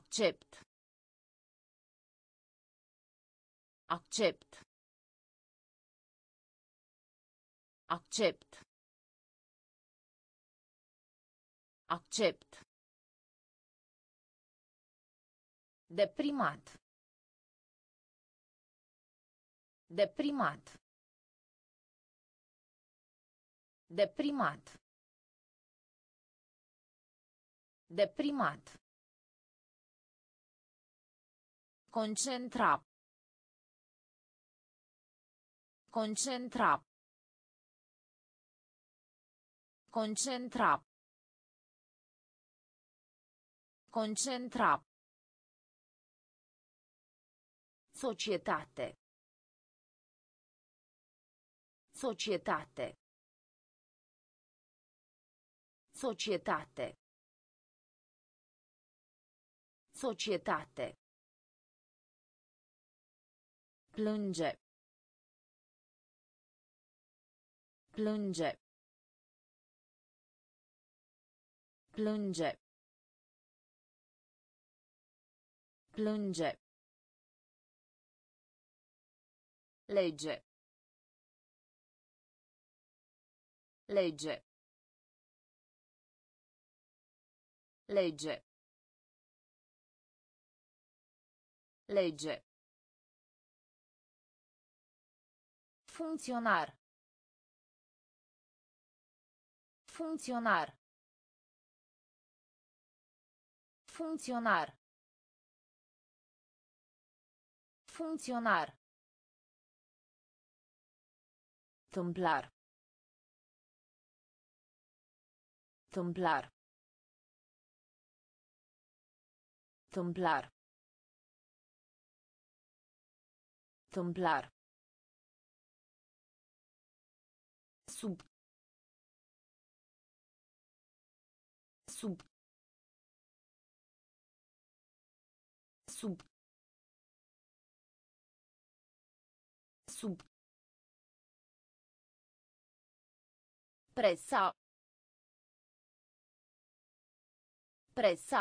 Accept. Accept. Accept. Accept. Deprimat. Deprimat. Deprimat. Deprimat. Concentra. Concentra. Concentra. Concentra. Societate. Societate. Societate. Societate. Plânge. Plânge. Plânge. Plânge. Legge. Legge. Legge. Legge. Funcționar. Funcționar. Funcționar. Funcționar. Tâmplar. Tâmplar. Tâmplar. Tâmplar. Sub. Sub. Sub. Sub. Pressa. Pressa.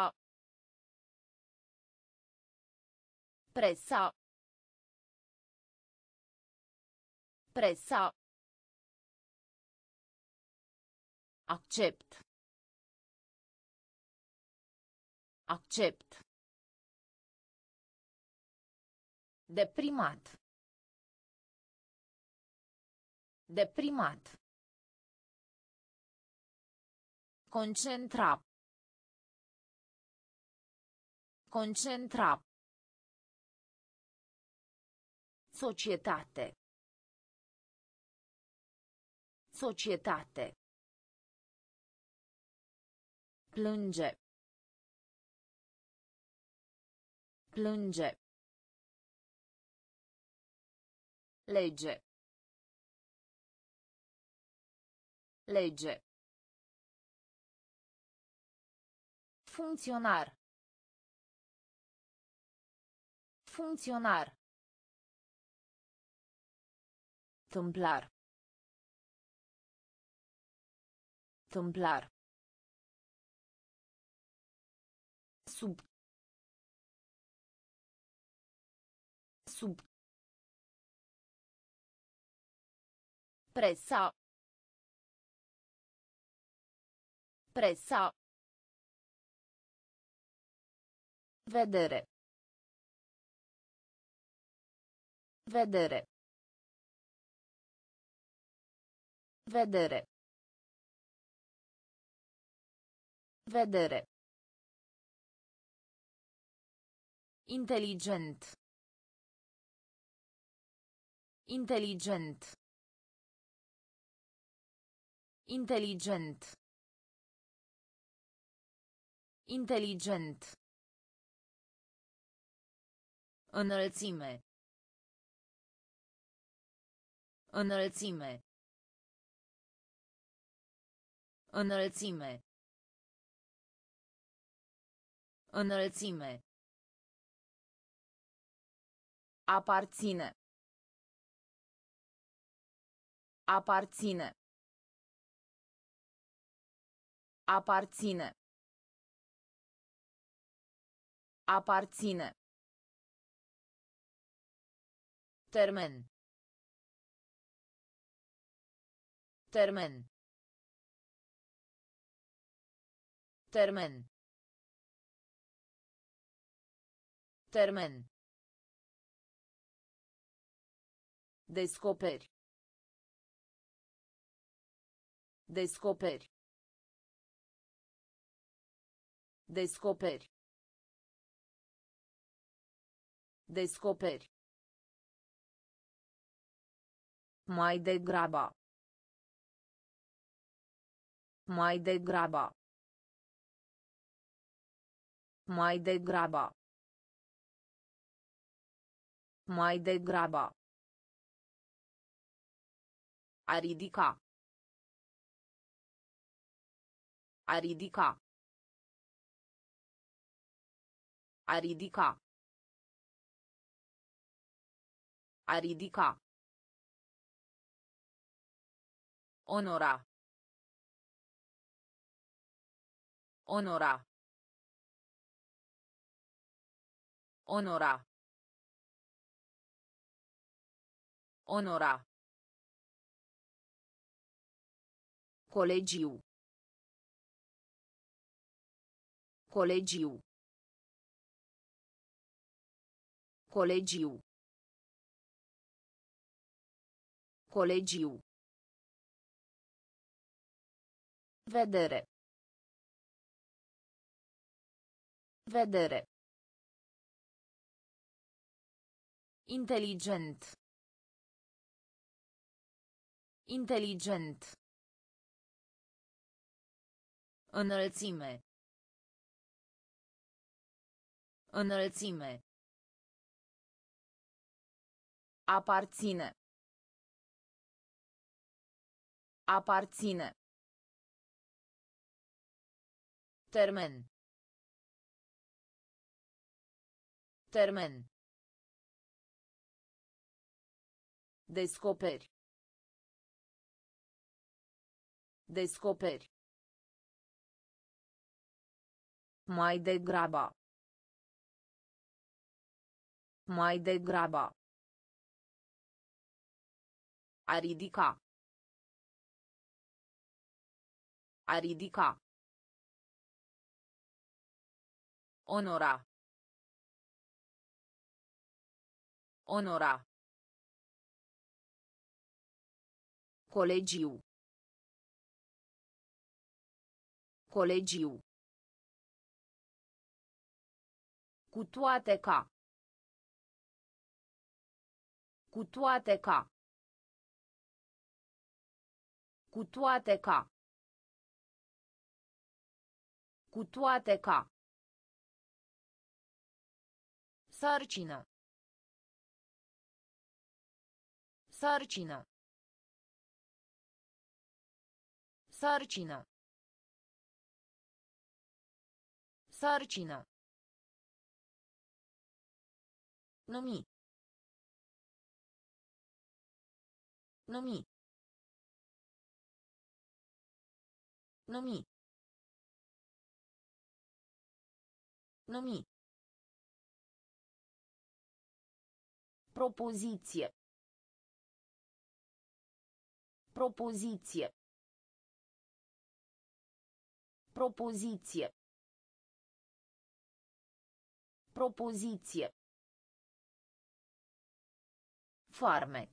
Pressa. Pressa. Accept. Accept. Deprimat. Deprimat. Concentra. Concentra. Societate. Societate. Plânge. Plânge. Legge. Legge. Funcționar. Funcționar. Tâmplar. Tâmplar. Sub. Sub. Pressa. Pressa. Vedere. Vedere. Vedere. Vedere. Inteligent. Inteligent. Inteligent. Inteligent. Înălțime. Înălțime. Înălțime. Înălțime. Aparține. Aparține. Aparține. Aparține. Termen. Termen. Termen. Termen. Descoperi. Descoperi. Descoperi. Descoperi. Mai degrabă. Mai degrabă. Mai degrabă. Mai degrabă. A ridica. A ridica. A ridica. A ridica. Onora. Onora. Onora. Onora. Colegiu. Colegiu. Colegiu. Colegiu. Vedere. Vedere. Inteligent. Inteligent. Înălțime. Înălțime. Aparține. Aparține. Termen. Termen. Descoperi. Descoperi. Mai degrabă. Mai degrabă. A ridica. A ridica. Onora. Onora. Colegiu. Colegiu. Cu toate ca. Cu toate ca. Cu toate ca. Cu toate ca. Sarcină. Sarcină. Sarcină. Sarcină. Numi. Numi. Numi. Numi. Propoziție. Propoziție. Propoziție. Propoziție. Farmec.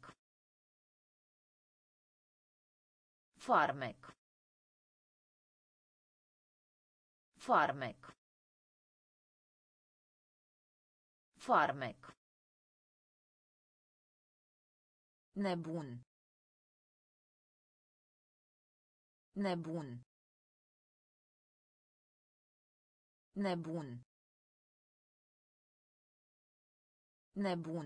Farmec. Farmec. Farmec. Nebun. Nebun. Nebun. Nebun.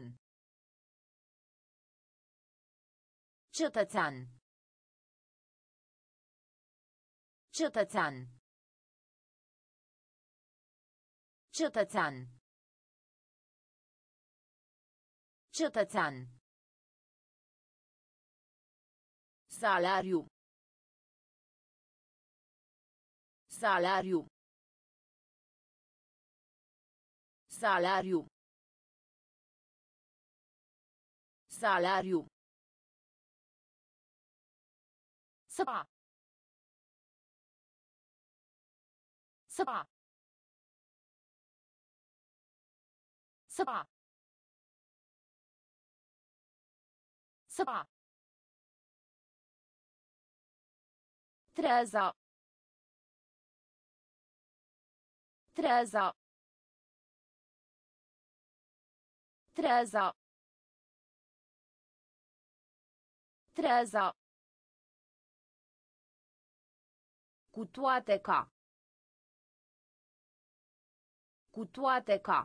Cetățean. Cetățean. Cetățean. Cetățean. Salariu. Salariu. Salariu. Salariu. Săpa. Săpa. Săpa. Săpa. Treeza. Treeza. Treeza. Treeza. Cu toate ca. Cu toate ca.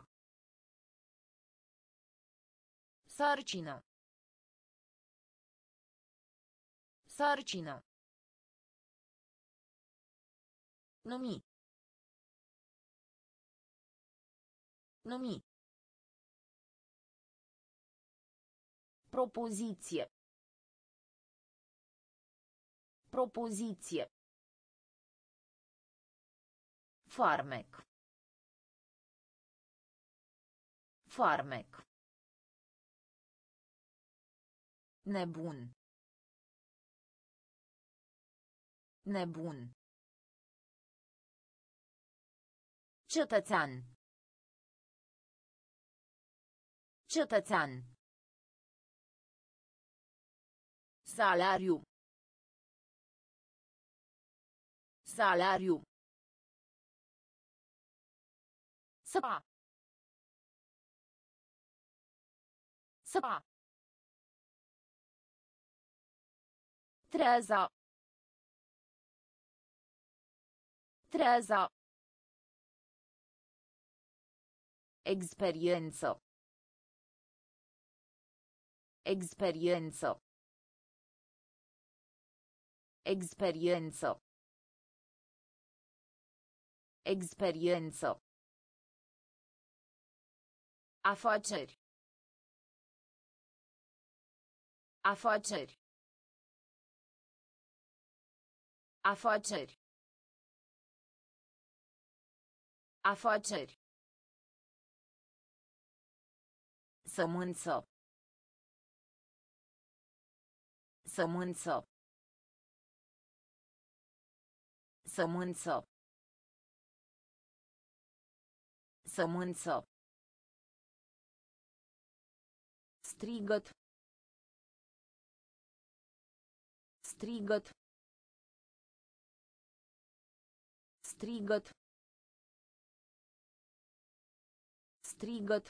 Sarcină. Sarcină. Numi. Numi. Propoziție. Propoziție. Farmec. Farmec. Nebun. Nebun. Cetățean. Cetățean. Salariu. Salariu. Săpa. Săpa. Treeza. Treeza. Experiență. Experiență. Experiență. Experiență. Afaceri. Afaceri. Afaceri. Afaceri. Sămânță. Sămânță. Sămânță. Sămânță. Strigăt. Strigăt. Strigăt. Strigăt.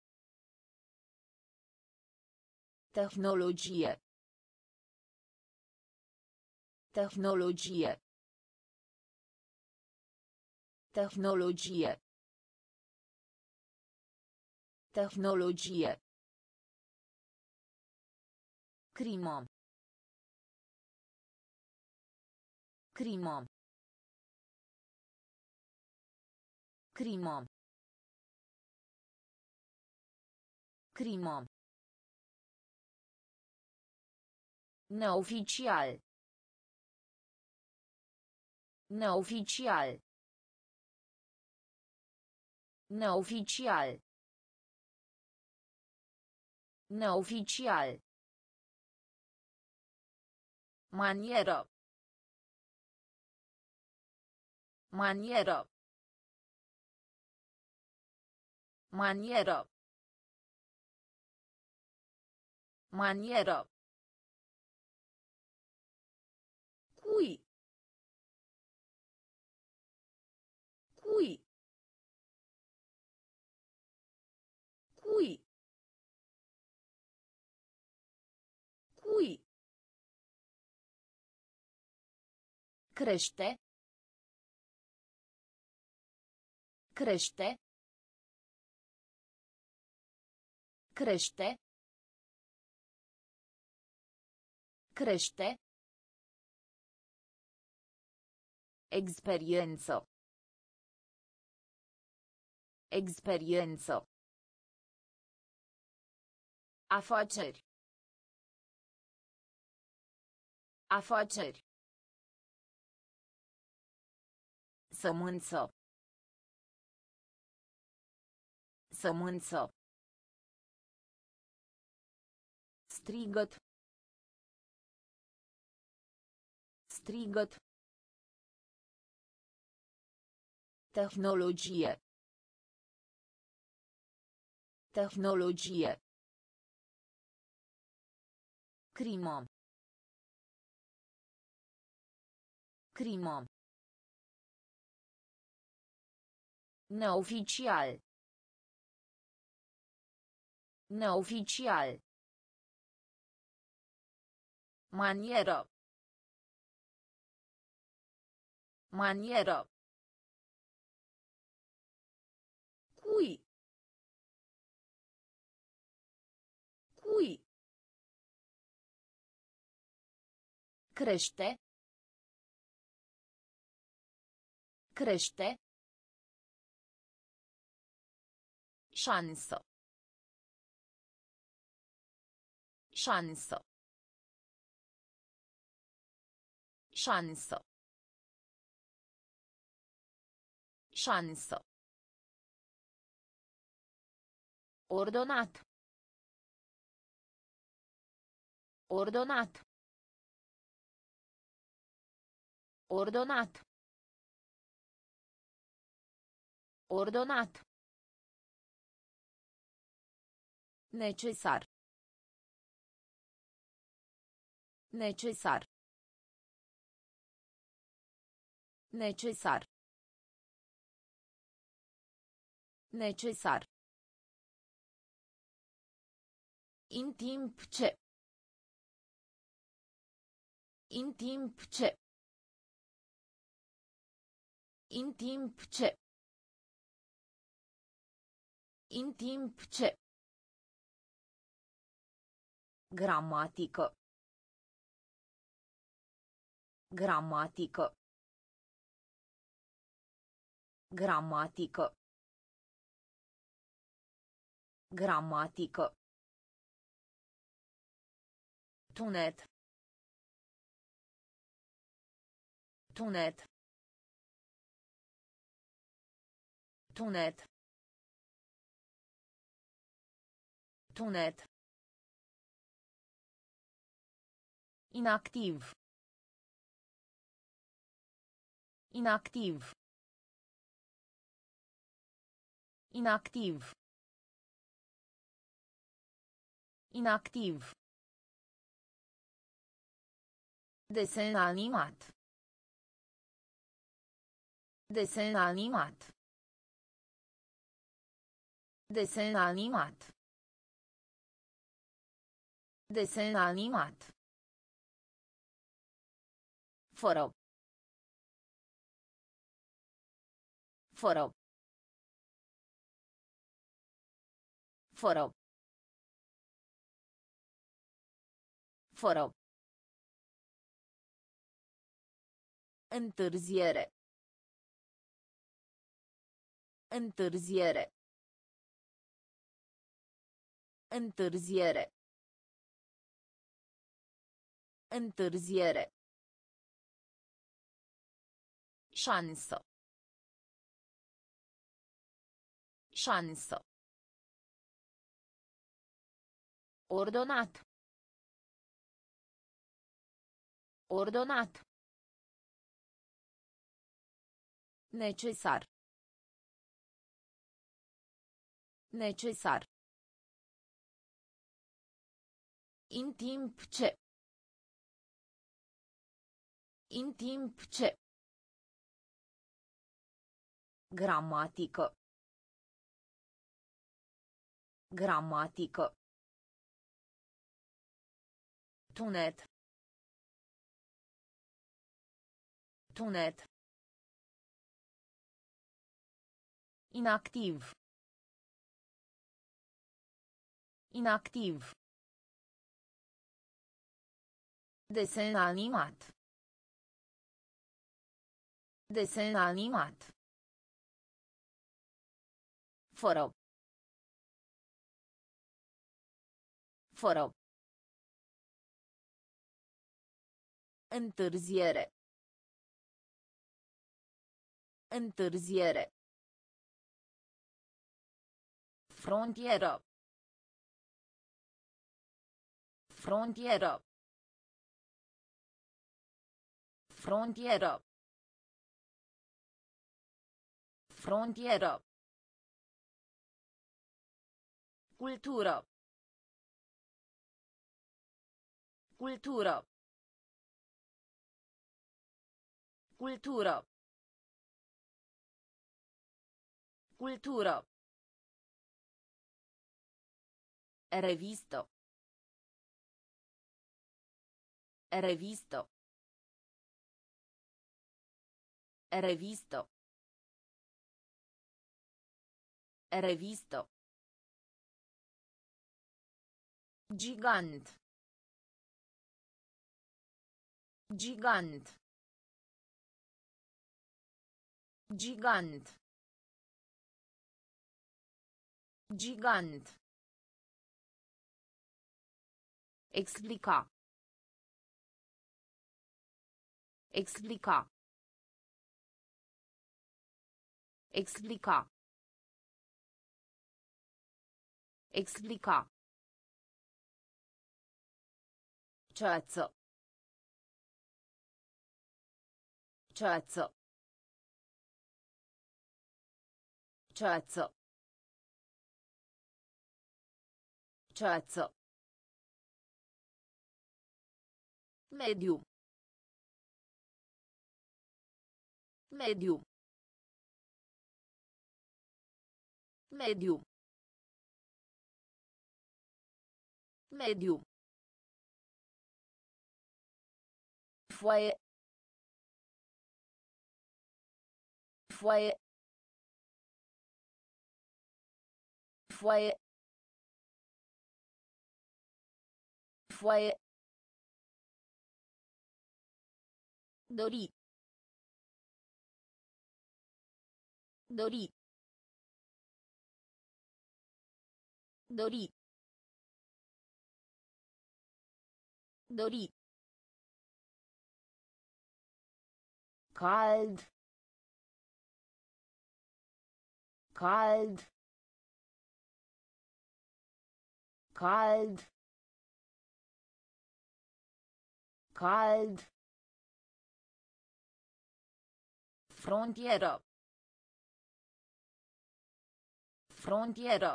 Tehnologie. Tehnologie. Tehnologie. Tehnologie. Crimă. Crimă. Crimă. Crimă. Neoficial. Neoficial. Neoficial. Neoficial. Manieră. Manieră. Manieră. Manieră. Cui. Cui. Cui. Cui. Crește. Crește. Crește. Crește. Experiență. Experiență. Afaceri. Afaceri. Sămânță. Sămânță. Strigăt. Strigăt. Tehnologie. Tehnologie. Crimă. Crimă. Neoficial. Neoficial. Manieră. Manieră. Cui. Cui. Crește. Crește. Șansă. Șansă. Șansă. Șansă. Ordonat. Ordonat. Ordonat. Ordonat. Necesar. Necesar. Necesar. Necesar. În timp ce. În timp ce. În timp ce. În timp ce. Gramatică. Gramatică. Gramatică. Gramatică. Tunet. Tunet. Tunet. Tunet. Inactiv. Inactiv. Inactiv. Inactiv. Desen animat. Desen animat. Desen animat. Desen animat. Fără. Fără. Fără. Fără. Întârziere. Întârziere. Întârziere. Întârziere. Șansă. Șansă. Ordonat. Ordonat. Necesar. Necesar. În timp ce. În timp ce. Gramatică. Gramatică. Tunet. Tunet. Inactiv. Inactiv. Desen animat. Desen animat. Fără. Fără. Întârziere. Întârziere. Frontieră. Frontieră. Frontieră. Frontieră. Cultură. Cultură. Cultură. Cultură. Revisto. Revisto. Revisto. Revisto. Gigant. Gigant. Gigant. Gigant. Explica. Explica. Explica. Explica. Ceață. Ceață. Ceață. Ceață. Mediu. Mediu. Mediu. Mediu. Foaie. Foaie. Foaie. Foaie. Dori. Dori. Dori. Dori. Cald. Cald. Cald. Cald. Frontieră. Frontieră.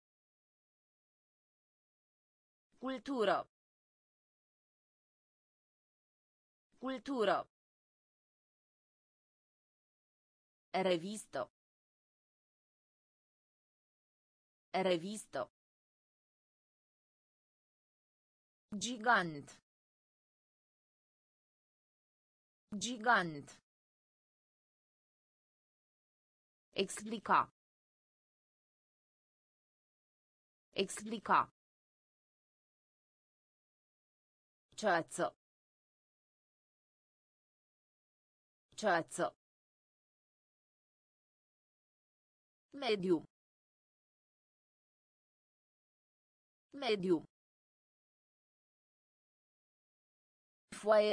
Cultură. Cultură. Revisto. Revisto. Gigant. Gigant. Explica. Explica. Ceață. Ceață. Mediu. Mediu. Foaie.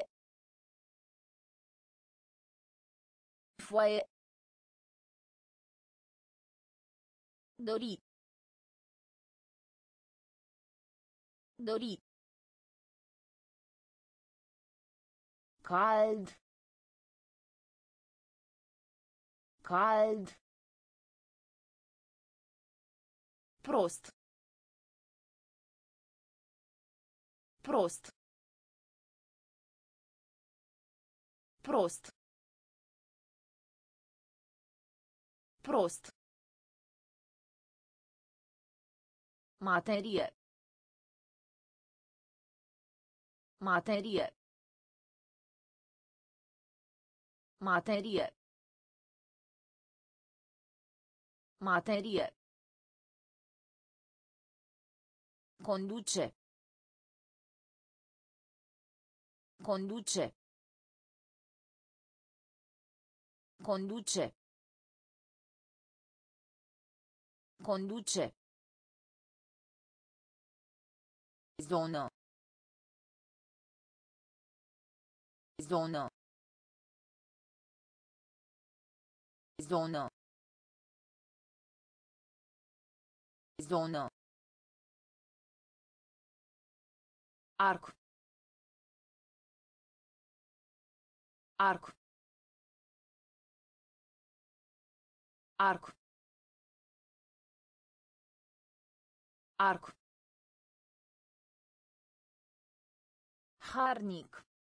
Foaie. Dori. Dori. Cald. Cald. Prost. Prost. Prost. Prost. Materie. Materie. Materie. Materie. Conduce. Conduce. Conduce. Conduce. Zonă. Zonă. Zonă. Zonă. Arc. Arc. Arc. Arc. Harnic.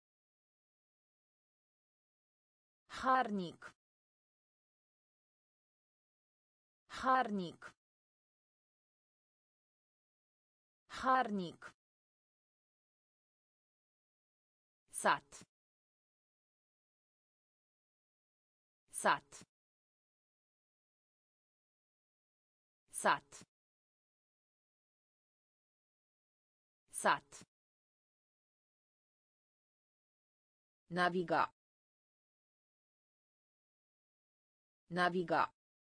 Harnic. Harnic. Harnic. Sat. Sat. Sat. Sat. Naviga. Naviga.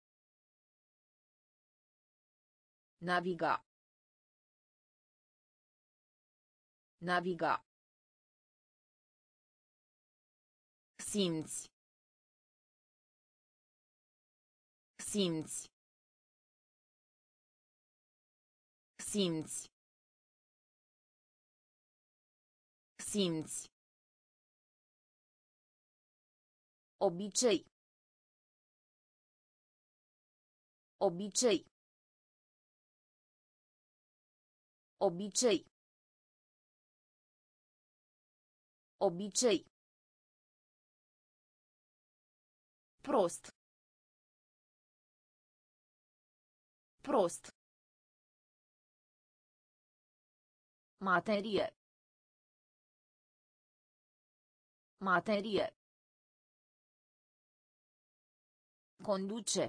Naviga. Naviga. Simți. Simți. Simți. Simți. Obicei. Obicei. Obicei. Obicei. Prost. Prost. Materie. Materie. Conduce.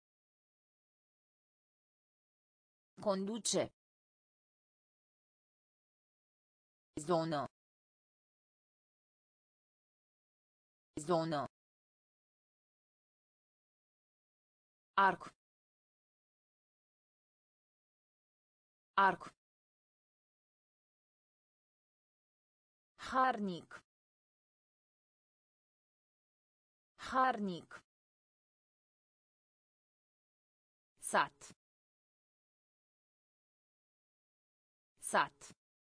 Conduce. Zonă. Zonă. Arc. Arc. Harnic. Harnic. Sat. Sat.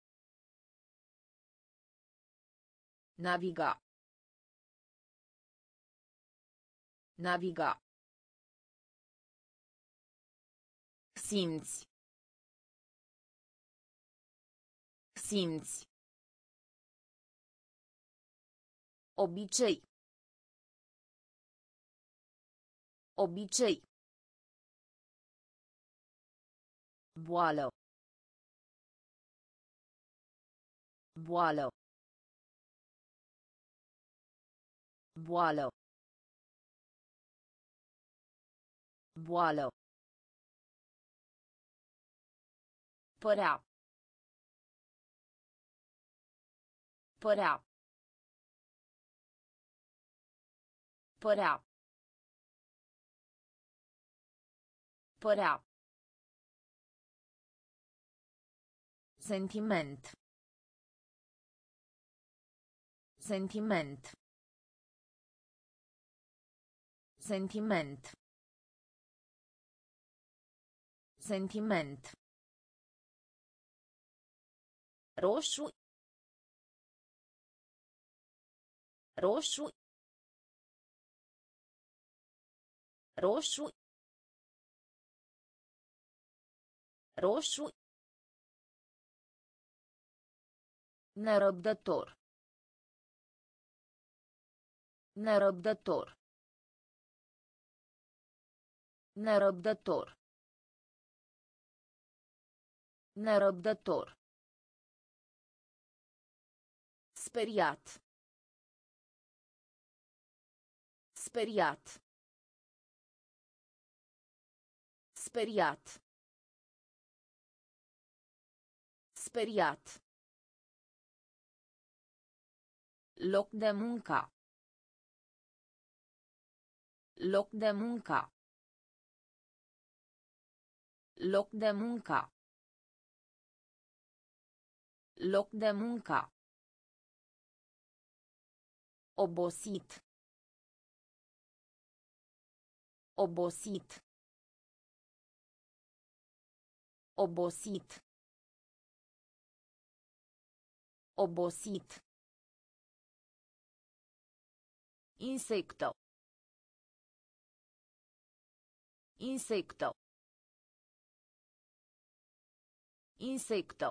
Naviga. Naviga. Simți. Simți. Obicei. Obicei. Boală. Boală. Boală. Boală. Părea. Părea. Părea. Părea. Sentiment. Sentiment. Sentiment. Sentiment. Roșu. Roșu. Roșu. Roșu. Nerăbdător. Nerăbdător. Nerăbdător. Nerăbdător. Speriat. Speriat. Speriat. Speriat. Loc de muncă. Loc de muncă. Loc de muncă. Loc de muncă. Obosit. Obosit. Obosit. Obosit. Insecto. Insecto. Insecto.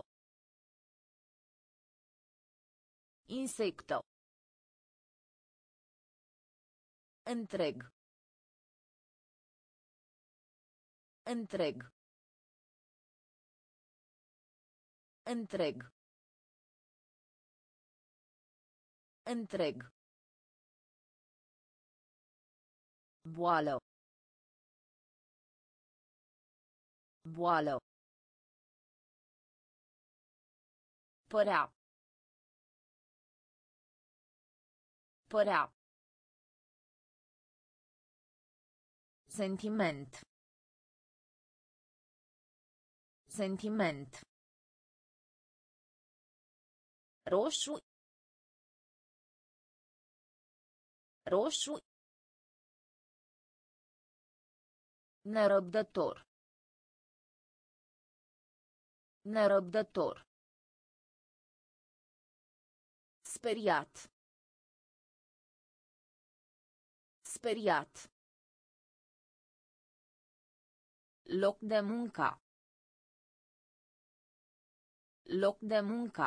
Insecto. Întreg. Întreg. Întreg. Întreg. Boală. Boală. Părea. Părea. Sentiment. Sentiment. Roșu. Roșu. Nerăbdător. Nerăbdător. Speriat. Speriat. Loc de muncă. Loc de muncă.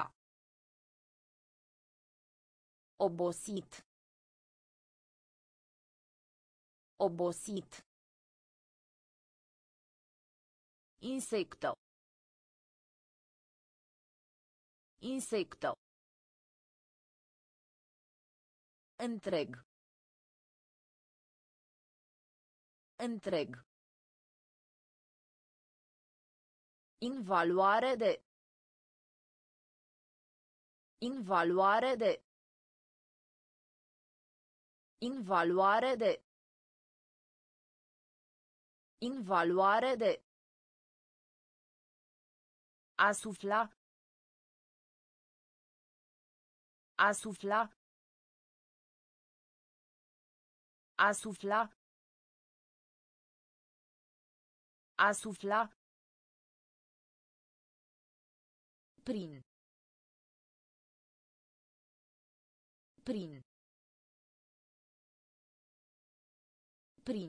Obosit. Obosit. Insecto. Insecto. Întreg. Întreg. Invaluare de. Invaluare de. Invaluare de. Invaluare de. A sufla. A sufla. A sufla. A sufla. Prin. Prin. Prin.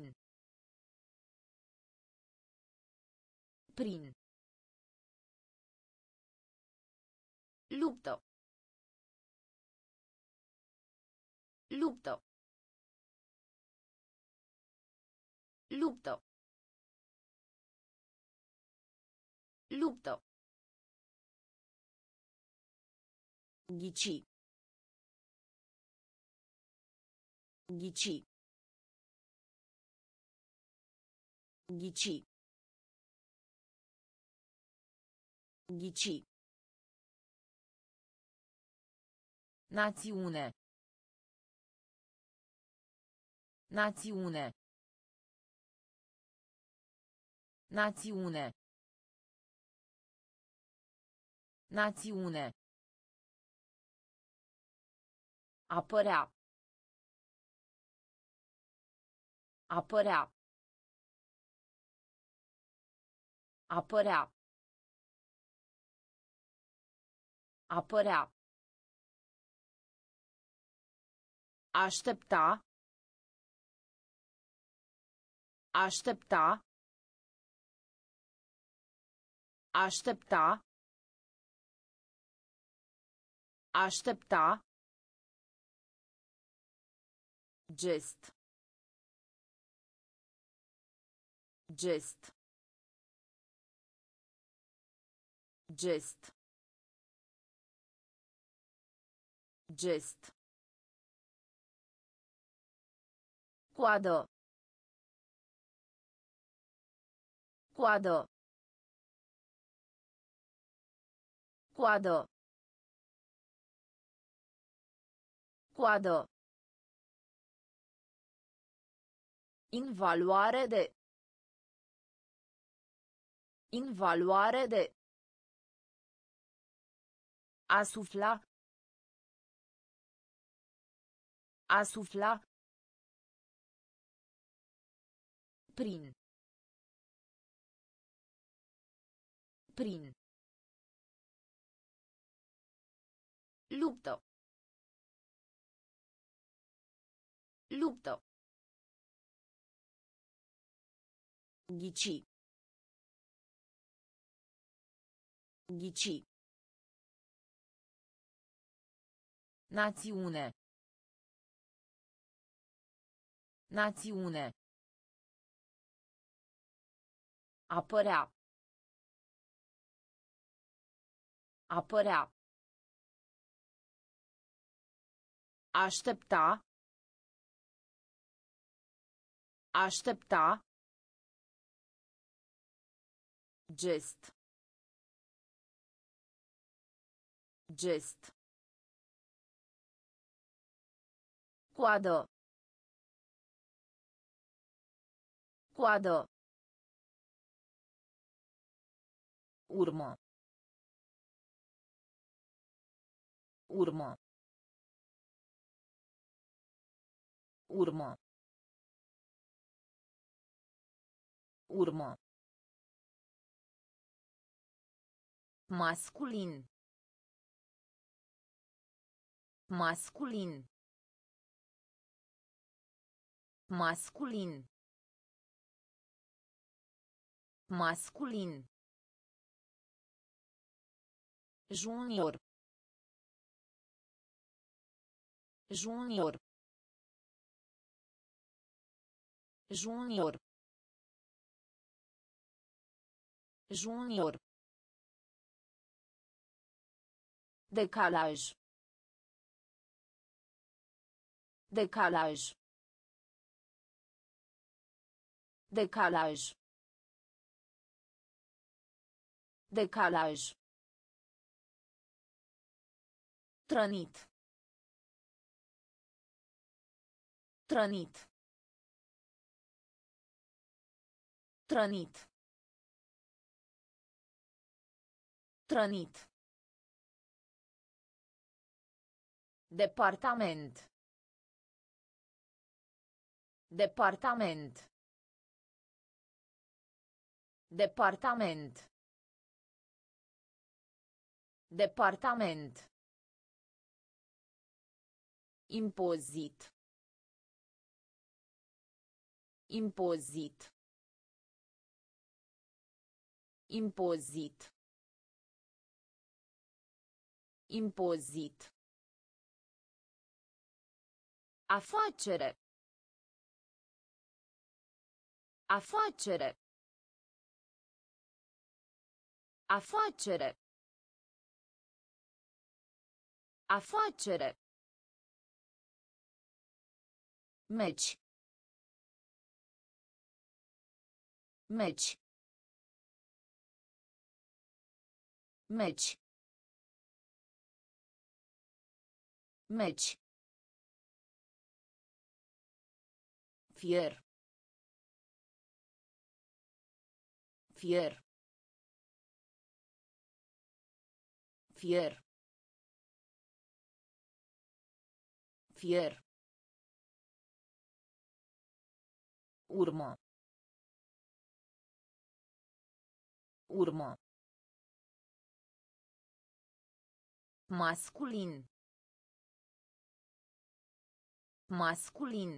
Prin. Luptă. Luptă. Luptă. Luptă. Ghici. Ghici. Ghici. Ghici. Națiune. Națiune. Națiune. Națiune. Apărea. Apărea. Apărea. Apărea. Aștepta. Aștepta. Aștepta. Aștepta. Gest. Gest. Gest. Gest. Coadă. Coadă. Coadă. Coadă. Invaluare de. Invaluare de. A sufla. A sufla. Prin. Prin. Luptă. Luptă. Ghici. Ghici. Națiune. Națiune. Apărea. Apărea. Aștepta. Aștepta. Gest. Gest. Coadă. Coadă. Urmă. Urmă. Urmă. Urmă. Masculin. Masculin. Masculin. Masculin. Junior. Junior. Junior. Junior. Decalaj. Decalaj. Decalaj. Decalaj. Trănit. Trănit. Trănit. Trănit. Departament. Departament. Departament. Departament. Impozit. Impozit. Impozit. Impozit. Afacere. Afacere. Afacere. Afacere. Meci. Meci. Meci. Meci. Fier. Fier. Fier. Fier. Urmă. Urmă. Masculin. Masculin.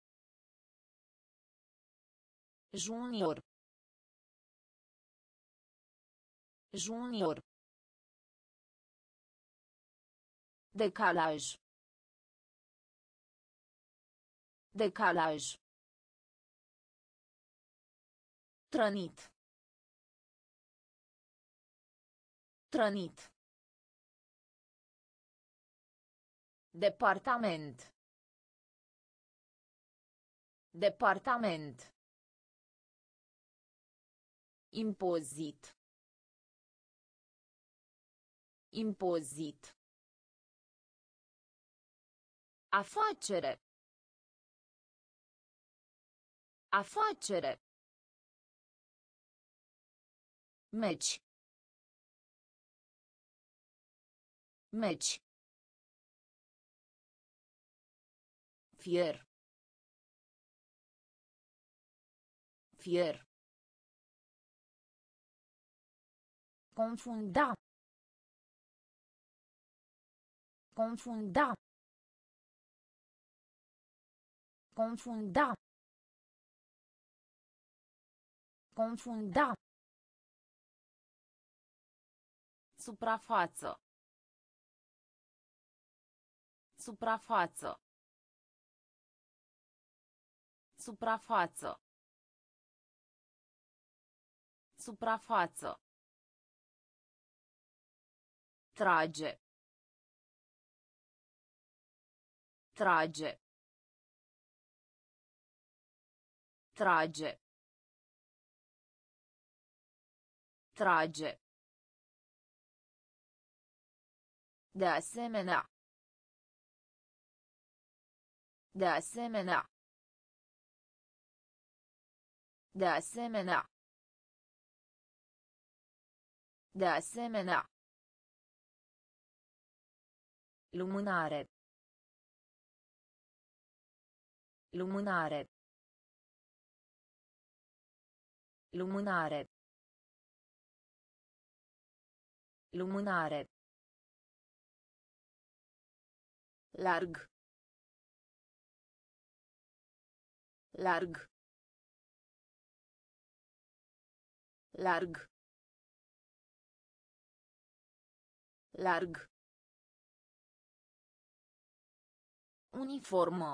Junior. Junior. Decalaj. Decalaj. Trănit. Trănit. Departament. Departament. Impozit. Impozit. Afacere. Afacere. Meci. Meci. Fier. Fier. Confunda. Confunda. Confunda. Confunda. Suprafață. Suprafață. Suprafață. Suprafață. Trage. Trage. Trage. Trage. De asemenea. De asemenea. De asemenea. De asemenea. Lumânare. Lumânare. Lumânare. Lumânare. Larg. Larg. Larg. Larg. Uniformă.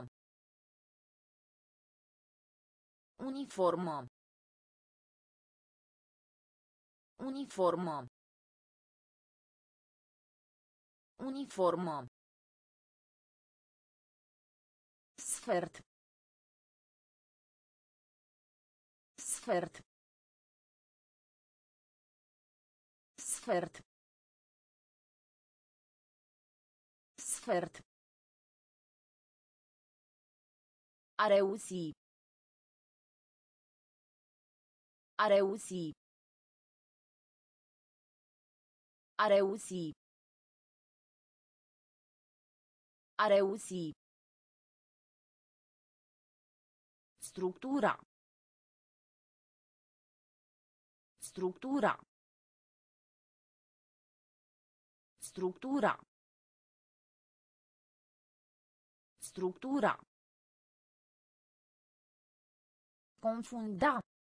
Uniformă. Uniformă. Uniformă. Sfert. Sfert. Sfert. Sfert. A reuși. A reuși. A reuși. A reuși. Structura. Structura. Structura. Structura. Confunda.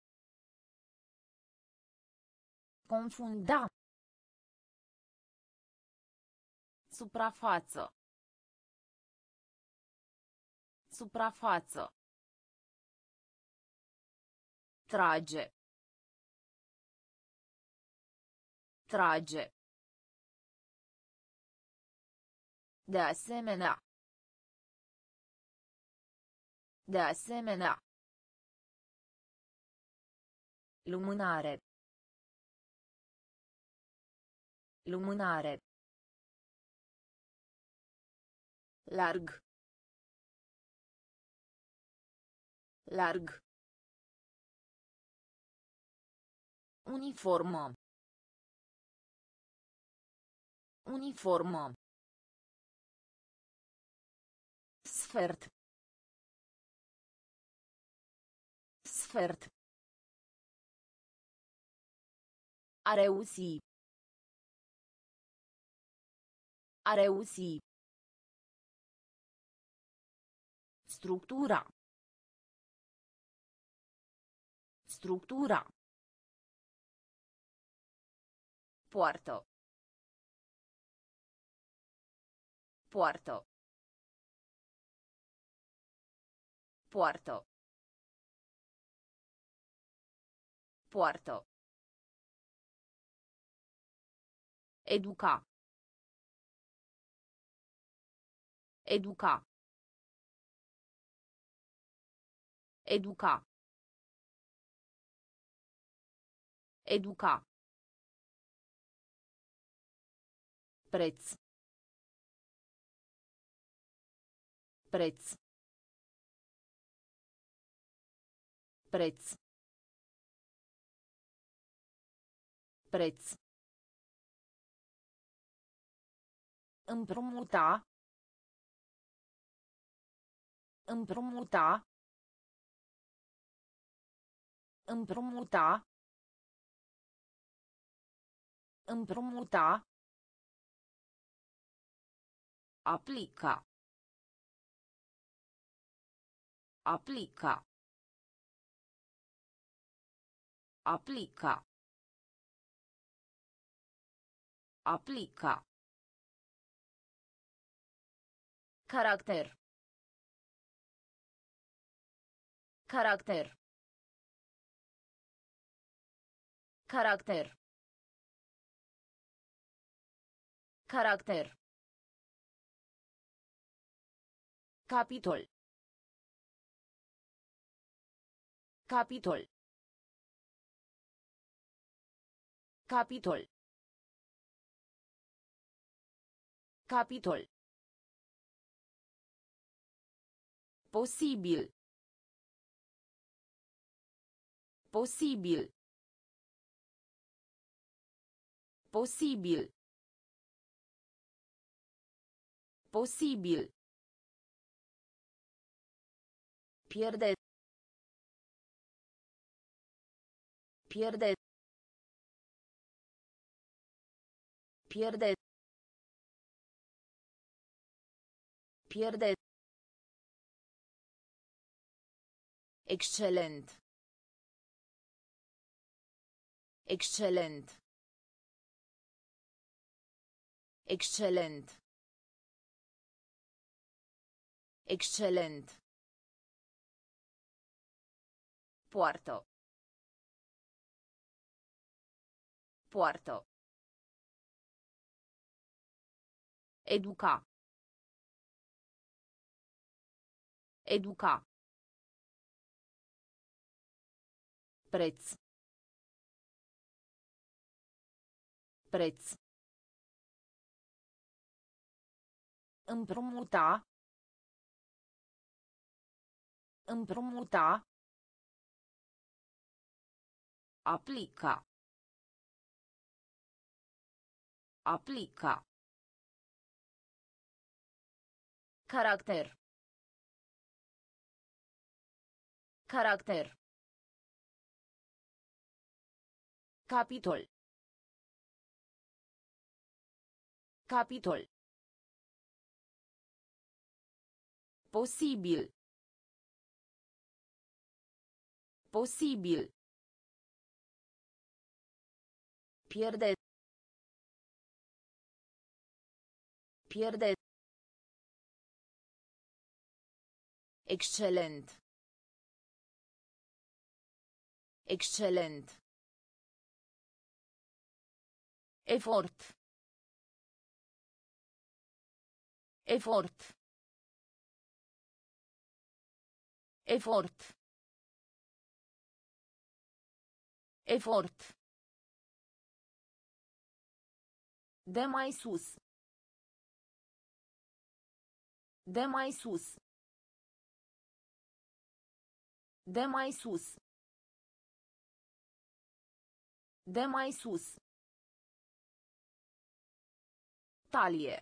Confunda. Suprafață. Suprafață. Trage. Trage. De asemenea. De asemenea. Lumânare. Lumânare. Larg. Larg. Uniformă. Uniformă. Sfert. Sfert. A reuși. A reuși. Structura. Structura. Poartă. Poartă. Poartă. Poartă. Educa. Educa. Educa. Educa. Preț. Preț. Preț. Preț. Împrumuta. Împrumuta. Împrumuta. Împrumuta. Aplica. Aplica. Aplica. Aplica. Caracter. Caracter. Caracter. Caracter. Capitol. Capitol. Capitol. Capitol. Posibil. Posibil. Posibil. Posibil. Pierde. Pierde. Pierde. Pierde. Excelent. Excelent. Excelent. Excelent. Poartă. Poartă. Educa. Educa. Preț. Preț. Împrumuta. Împrumuta. Aplica. Aplica. Caracter. Caracter. Capitol. Capitol. Posibil. Posibil. Pierde. Pierde. Excelent. Excelent. Efort. Efort. Efort. Efort. De mai sus. De mai sus. De mai sus. De mai sus. Talie.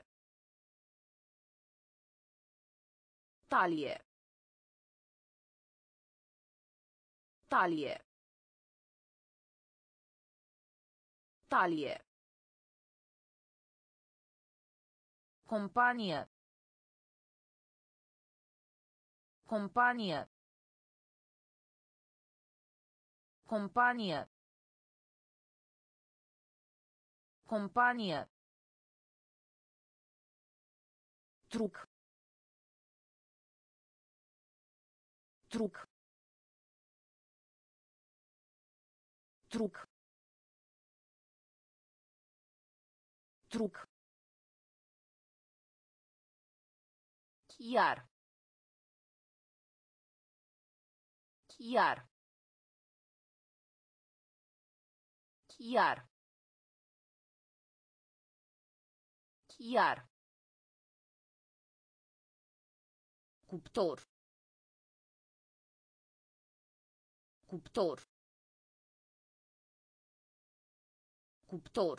Talie. Talie. Talie. Companie. Companie. Companie. Companie. Truc. Truc. Truc. Truc. Chiar. Chiar. Chiar. Chiar. Cuptor. Cuptor. Cuptor.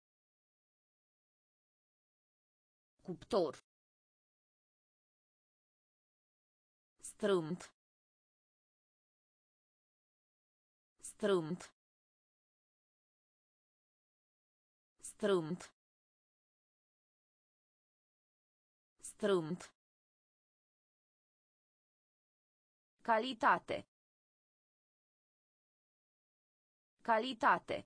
Cuptor. Strâmt. Strâmt. Strâmt. Strâmt. Calitate. Calitate.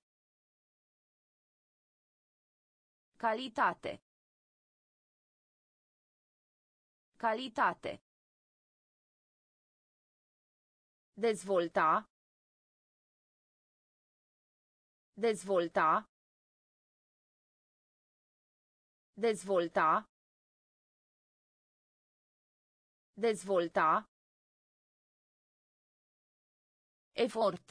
Calitate. Calitate. Dezvolta. Dezvolta. Dezvolta. Dezvolta. Efort.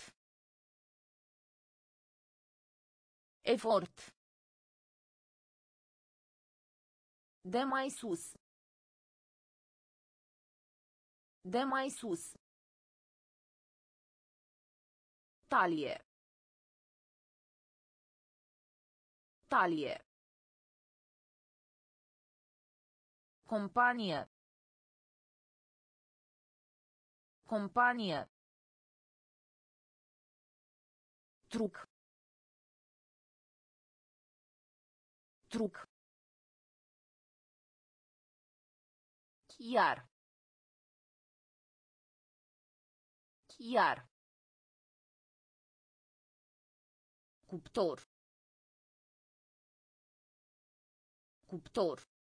Efort. De mai sus. De mai sus. Talie. Talie. Companie. Companie. Truc. Truc. Chiar. Chiar. Cuptor. Cuptor.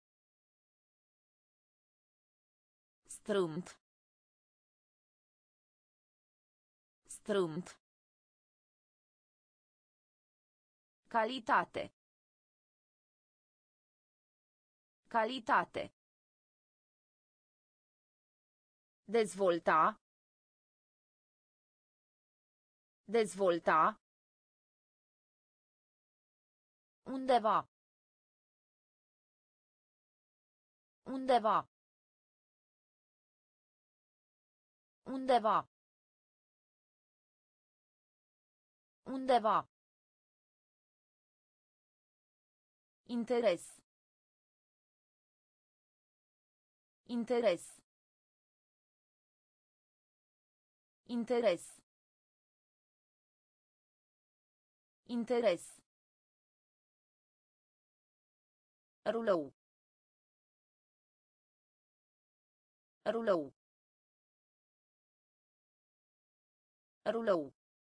Strâmt. Strâmt. Calitate. Calitate. Dezvolta. Dezvolta. Undeva. Undeva. Undeva. Undeva. Interes. Interes. Interes. Interes. Rulou. Rulou. Rulou.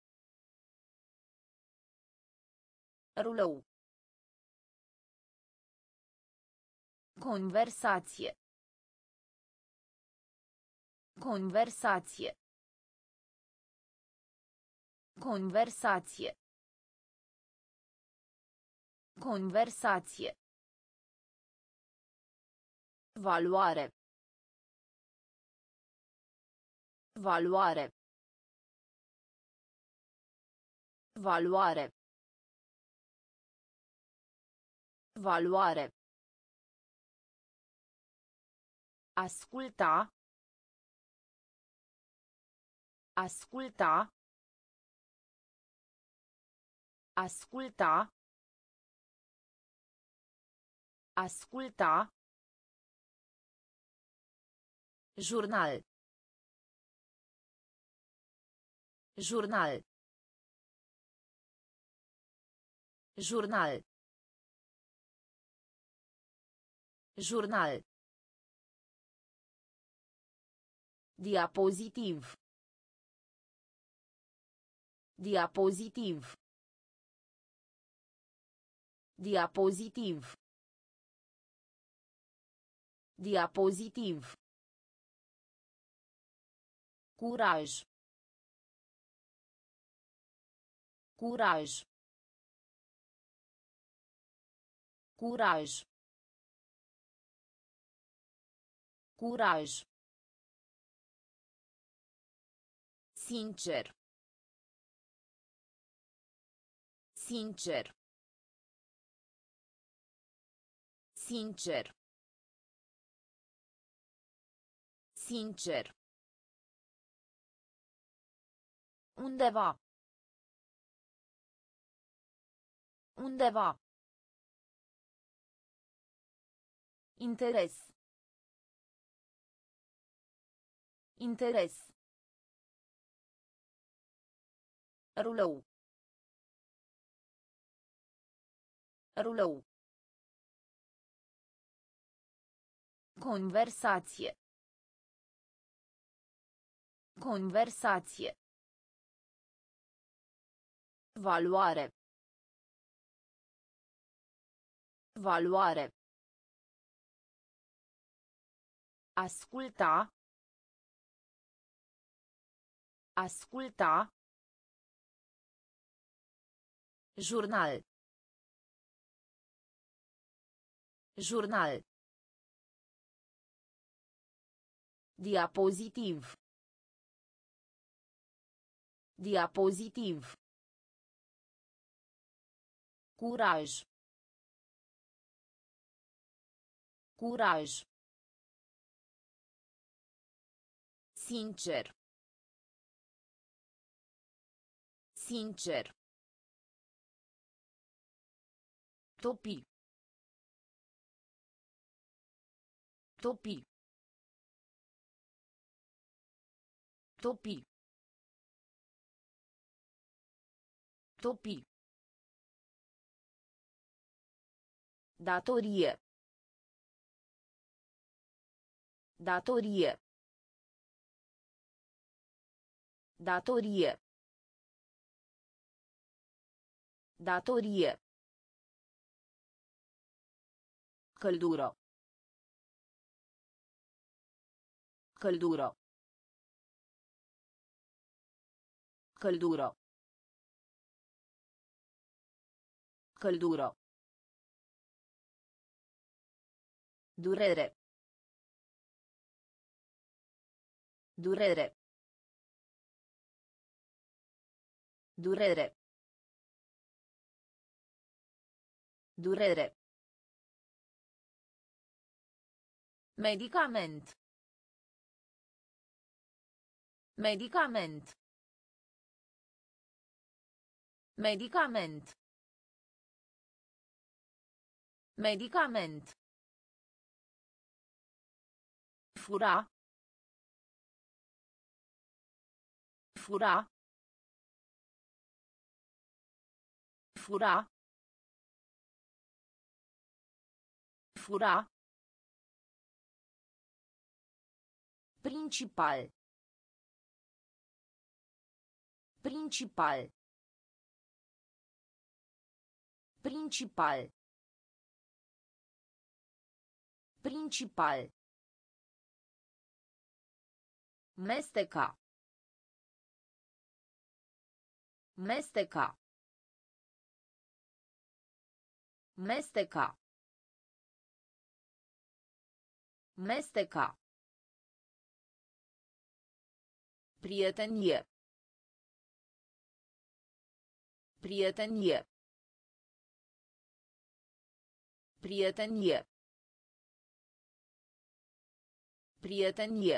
Rulou. Conversație. Conversație. Conversație. Conversație. Valoare. Valoare. Valoare. Valoare. Asculta. Asculta. Asculta. Asculta. Jurnal. Jurnal. Jurnal. Jurnal. Diapozitiv. Diapozitiv. Diapozitiv. Diapozitiv. Curaj. Curaj. Curaj. Curaj. Sincer. Sincer. Sincer. Sincer. Undeva. Undeva. Interes. Interes. Rulou. Rulou. Conversație. Conversație. Valoare. Valoare. Asculta. Asculta. Jurnal. Jurnal. Diapozitiv. Diapozitiv. Curaj. Curaj. Sincer. Sincer. Topi. Topi. Topi. Topi. Datorie. Datorie. Datorie. Datorie. Căldură. Căldură. Căldură. Căldură. Durere. Durere. Durere. Durere. Medicament. Medicament. Medicament. Medicament. Fura. Fura. Fura. Fura. Principal. Principal. Principal. Principal. Mesteca. Mesteca. Mesteca. Mesteca. Prietenie. Prietenie. Prietenie. Prietenie.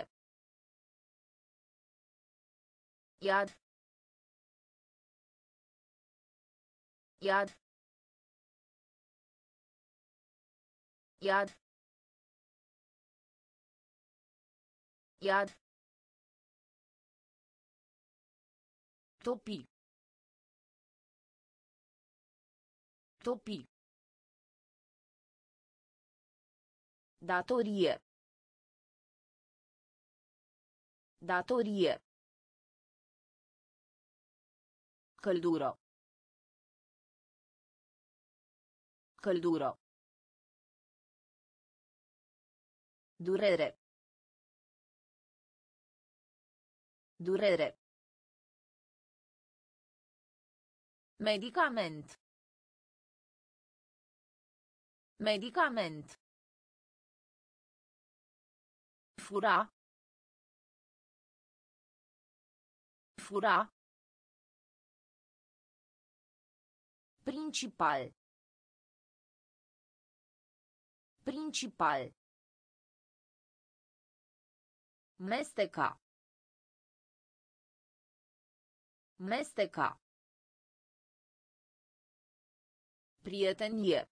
Iad. Iad. Iad. Iad. Topi. Topi. Datorie. Datorie. Căldură. Căldură. Durere. Durere. Medicament. Medicament. Fura. Fura. Principal. Principal. Mesteca. Mesteca. Prietenie.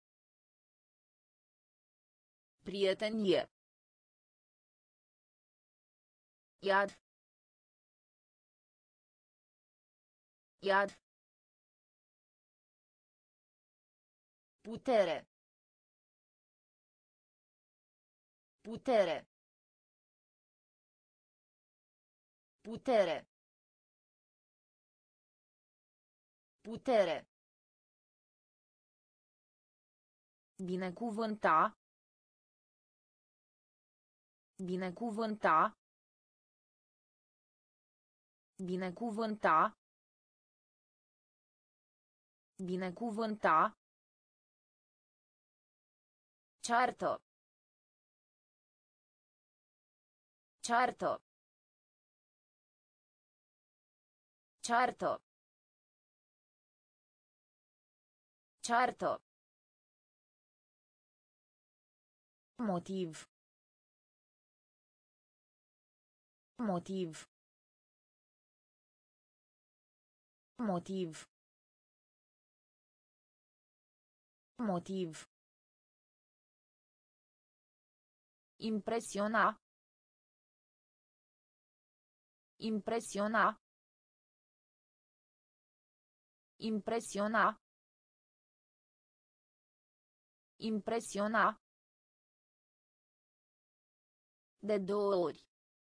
Prietenie. Iad. Iad. Putere. Putere. Putere. Putere. Binecuvânta. Binecuvânta. Binecuvânta. Binecuvânta. Certo. Certo. Certo. Certo. Motiv. Motiv. Motiv. Motiv. Impresiona. Impresiona. Impresiona. Impresiona. De două ori.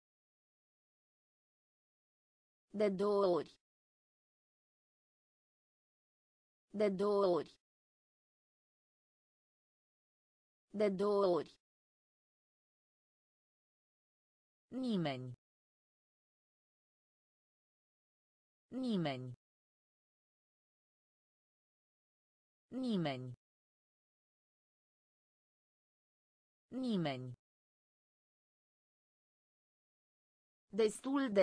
De două ori. De două ori. De două ori. Nimeni. Nimeni. Nimeni. Nimeni. Destul de.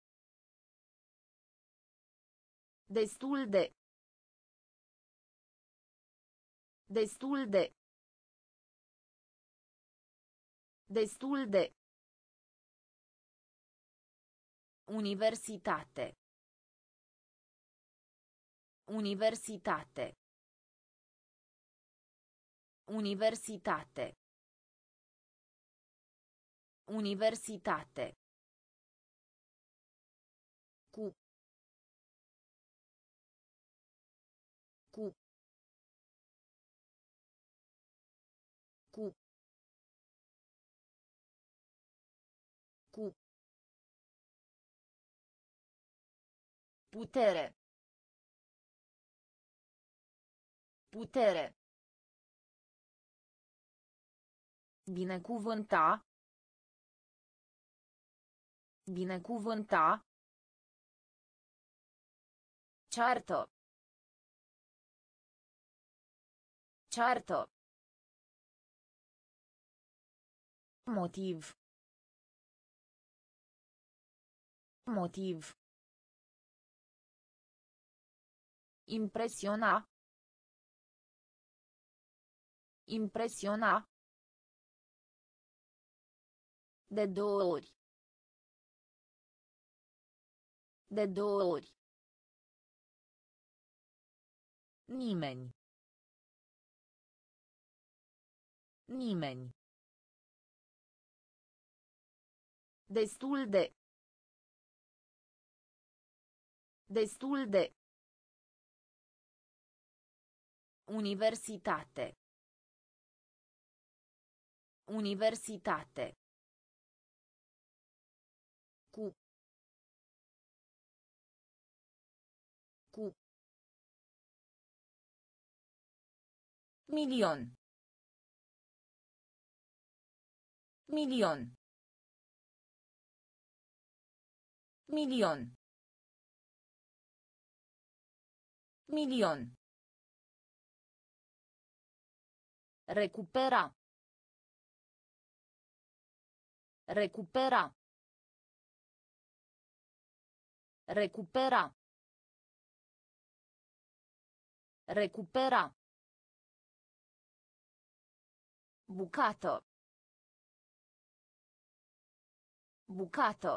Destul de. Destul de. Destul de. Universitate. Universitate. Universitate. Universitate. Cu. Cu. Cu. Cu. Putere. Putere. Binecuvânta. Binecuvânta. Certo. Certo. Motiv. Motiv. Impresiona. Impresiona. De două ori. De două ori. Nimeni. Nimeni. Destul de. Destul de. Universitate. Universitate. Cu. Cu. Milion. Milion. Milion. Milion. Recupera. Recupera. Recupera. Recupera. Bucato. Bucato.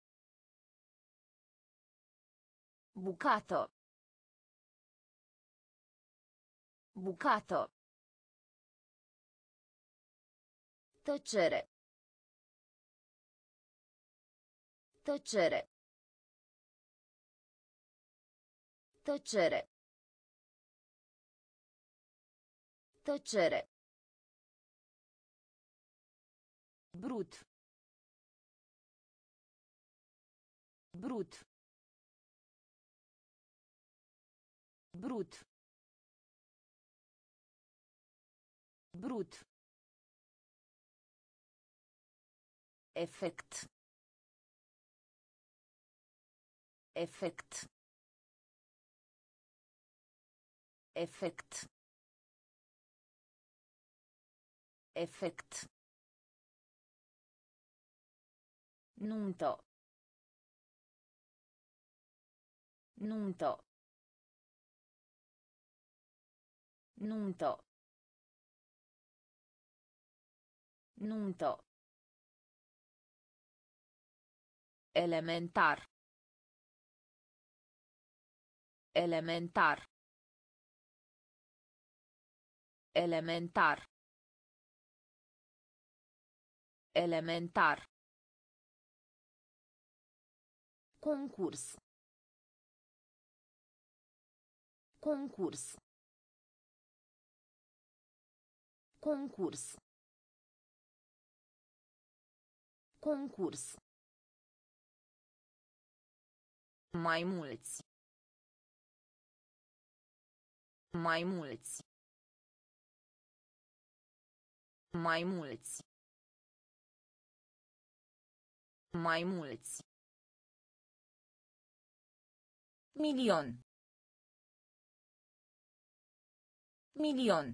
Bucato. Bucato. Tăcere. Tăcere. Tăcere. Tăcere. Brut. Brut. Brut. Brut. Efect. Efect. Efect. Efect. Nuntă. Nuntă. Nuntă. Nuntă. Elementar. Elementar. Elementar. Elementar. Concurs. Concurs. Concurs. Concurs. Mai mulți. Mai mulți. Mai mulți. Mai mulți. Milion. Milion.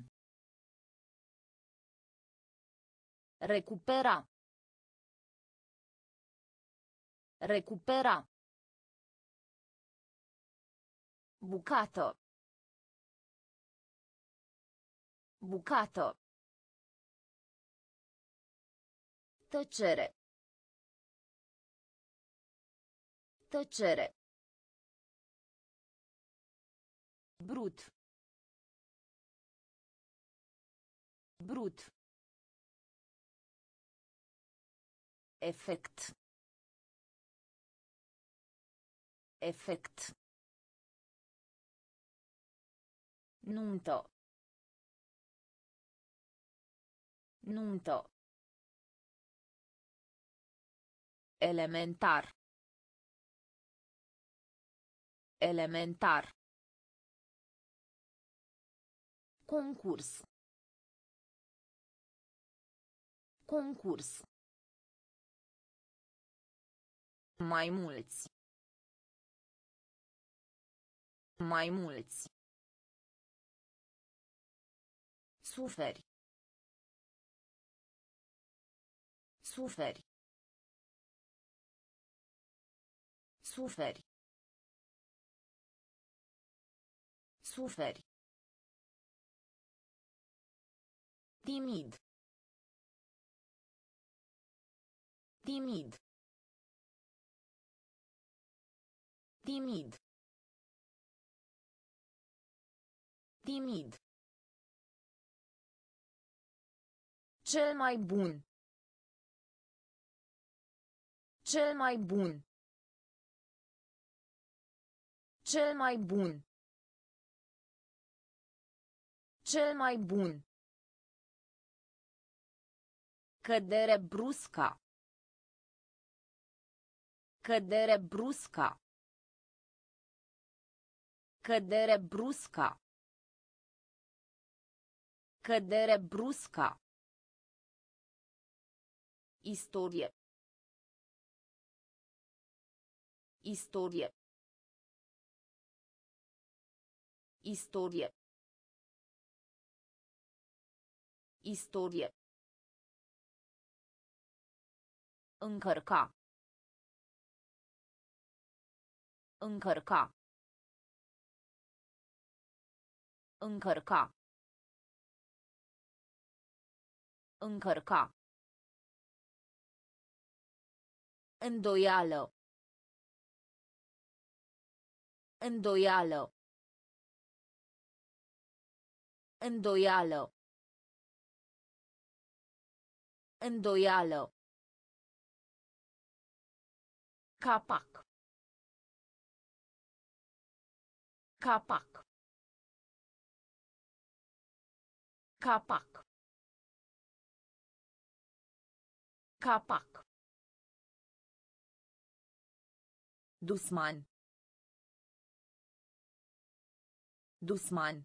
Recupera. Recupera. Bucato. Bucato. Tăcere. Tăcere. Brut. Brut. Efect. Efect. Nuntă. Nuntă. Elementar. Elementar. Concurs. Concurs. Mai mulți. Mai mulți. Suferi. Suferi. Suferi. Suferi. Timid. Timid. Timid. Timid. Cel mai bun. Cel mai bun. Cel mai bun. Cel mai bun. Cădere brusca. Cădere brusca. Cădere brusca. Cădere brusca. Istorie. Istorie. Istorie. Istorie. Încărca. Încărca. Încărca. Încărca. Îndoială. Îndoială. Îndoială. Îndoială. Capac. Capac. Capac. Capac. Dusman. Dusman.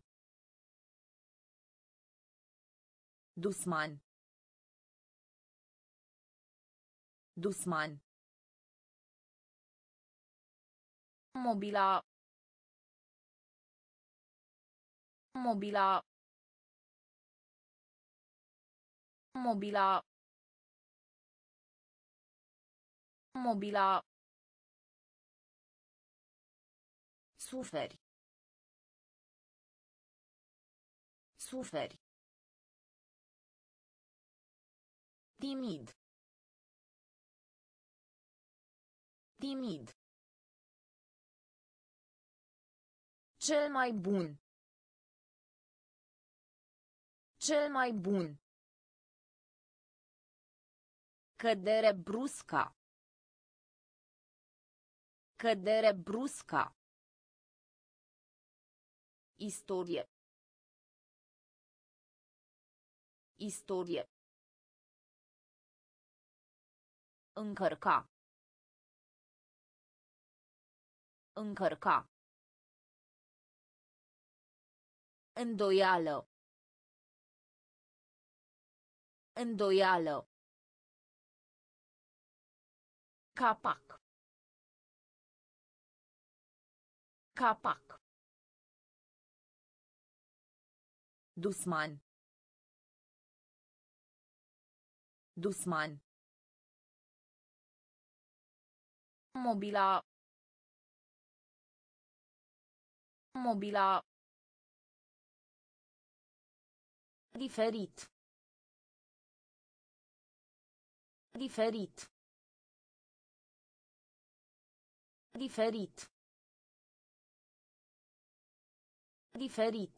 Dusman. Dusman. Mobila. Mobila. Mobila. Mobila. Suferi. Suferi. Timid. Timid. Cel mai bun. Cel mai bun. Cădere brusca. Cădere brusca. Istorie. Istorie. Încărca. Încărca. Îndoială. Îndoială. Capac. Capac. Dusman. Dusman. Mobila. Mobila. Diferit. Diferit. Diferit. Diferit.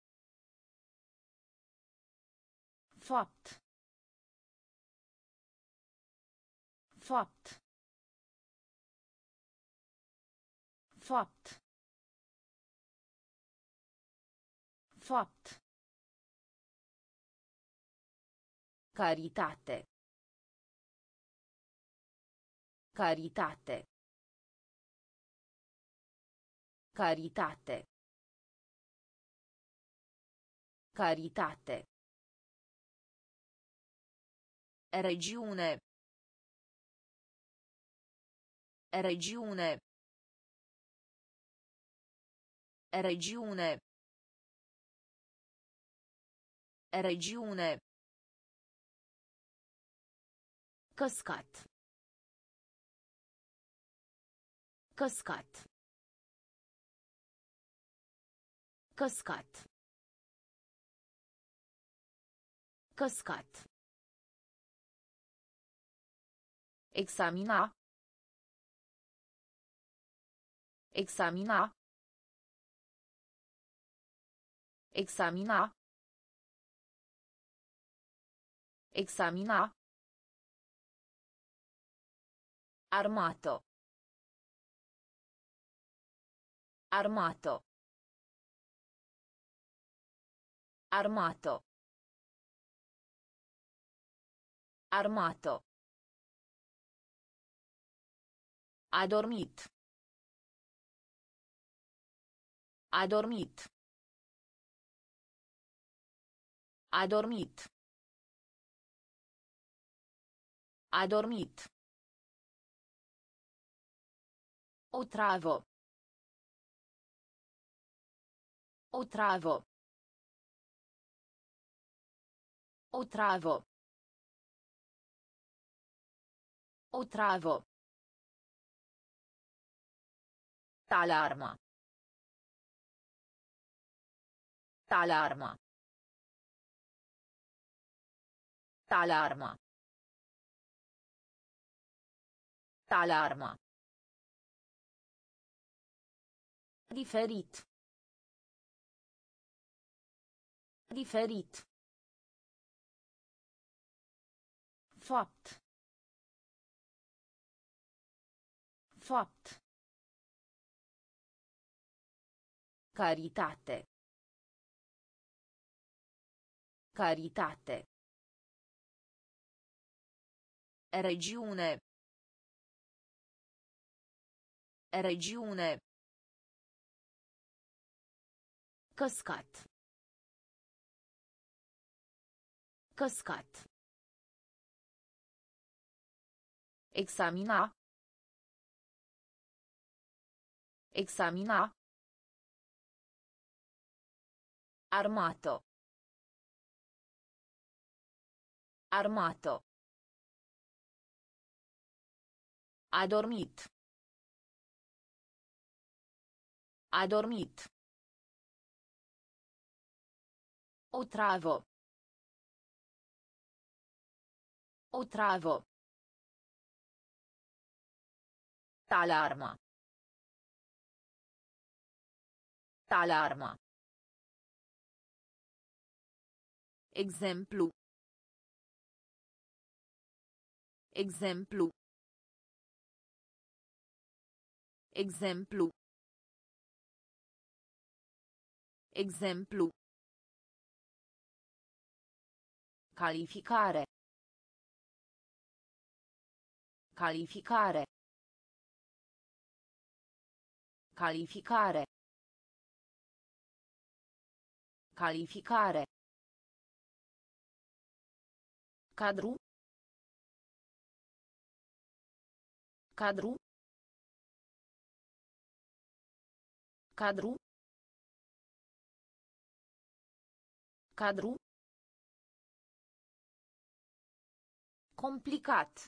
Fapt. Fapt. Fapt. Fapt. Caritate. Caritate. Caritate. Caritate. Regiune. Regiune. Regiune. Regiune. Căscat. Căscat. Căscat. Căscat. Examina. Examina. Examina. Examina. Armato. Armato. Armato. Armato. A dormit. A dormit. A dormit. A dormit. Otravo. Otravo. Otravo. Otravo. Alarma. Alarma. Alarma. Alarma. Diferit. Diferit. Fapt. Fapt. Caritate. Caritate. Regiune. Regiune. Căscat. Căscat. Examina. Examina. Armato. Armato. A dormit. A dormit. Otravo. Otravo. Alarma. Alarma. Exemplu. Exemplu. Exemplu. Exemplu. Calificare. Calificare. Calificare. Calificare. Cadru. Cadru. Cadru. Cadru. Complicat.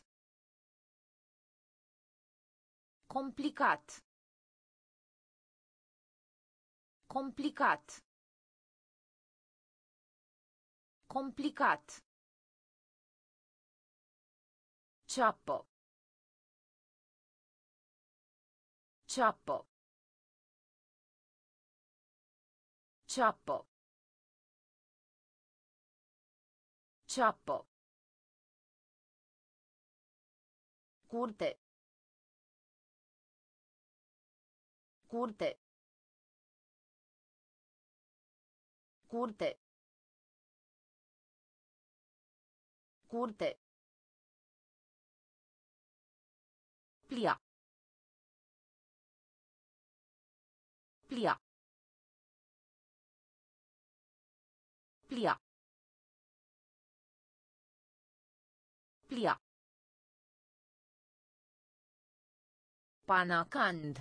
Complicat. Complicat. Complicat. Ciappo. Ciappo. Ciappo. Ciappo. Curte. Curte. Curte. Curte. Plia. Plia. Plia. Plia. Panacand.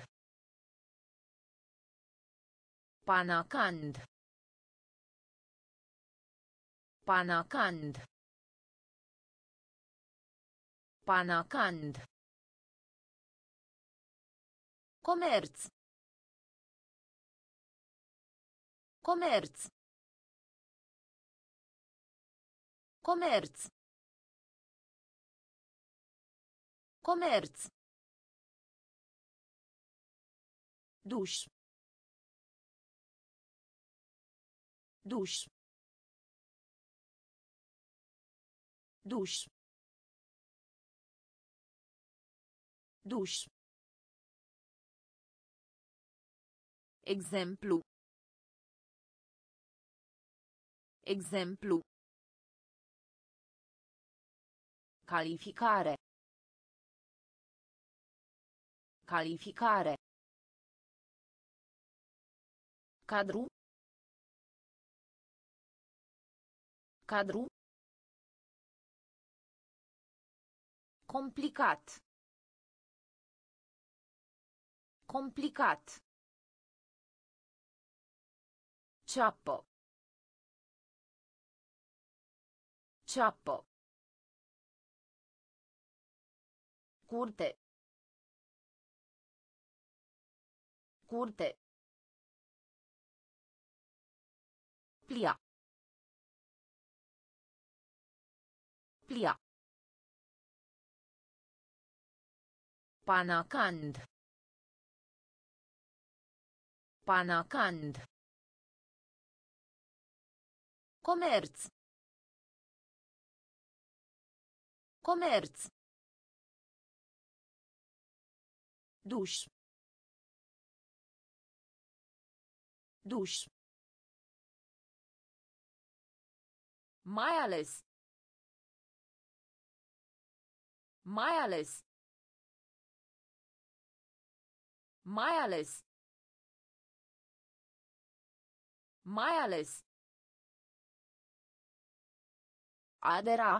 Panacand. Panacand. Panacand. Comerț. Comerț. Comerț. Comerț. Duș. Duș. Duș. Duș. Exemplu. Exemplu. Calificare. Calificare. Cadru. Cadru. Complicat. Complicat. Ciappo. Ciappo. Curte. Curte. Plia. Plia. Panacand. Panacand. Comerț. Comerț. Duș. Duș. Mai ales. Mai ales. Mai ales. Mai ales. Adera.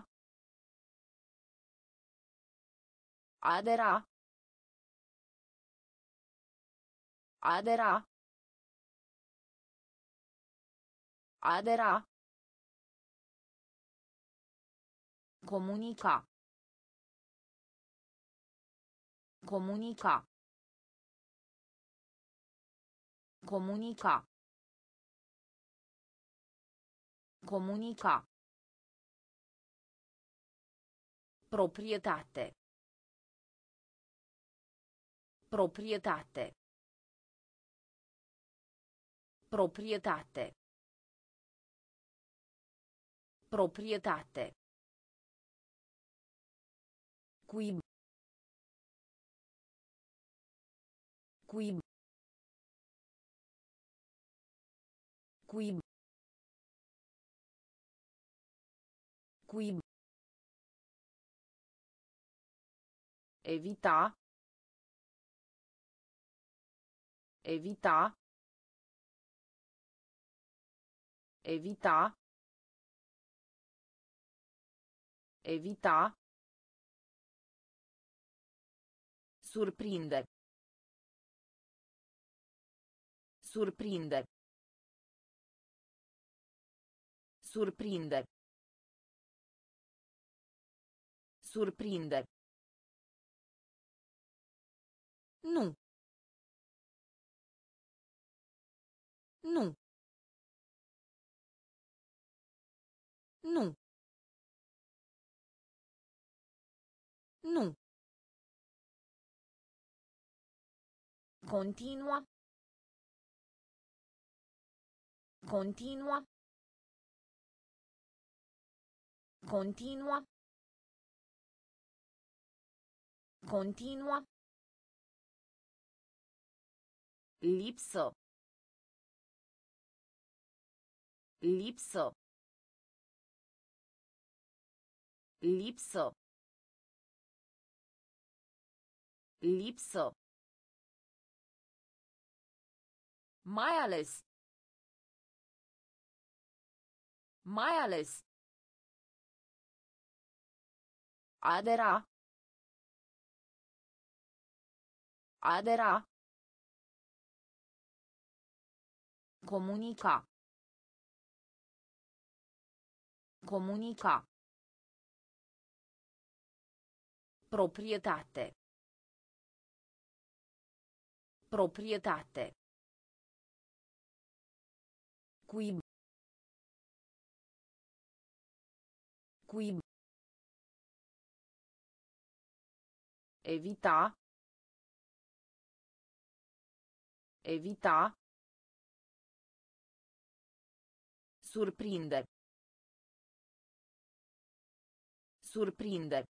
Adera. Adera. Adera. Comunica. Comunica. Comunica. Comunica. Proprietate. Proprietate. Proprietate. Proprietate. Cuib. Cuib. Cuib. Cuib. Evita. Evita. Evita. Evita. Surprinde. Surprinde. Surprinde. Surprinde. Nu. Nu. Nu. Nu. Continua. Continua. Continua. Continua. Lipsă. Lipsă. Lipsă. Lipsă. Mai ales. Mai ales. Adera. Adera. Comunica. Comunica. Proprietate. Proprietate. Cuib. Cuib. Evita. Evita. Surprinde. Surprinde.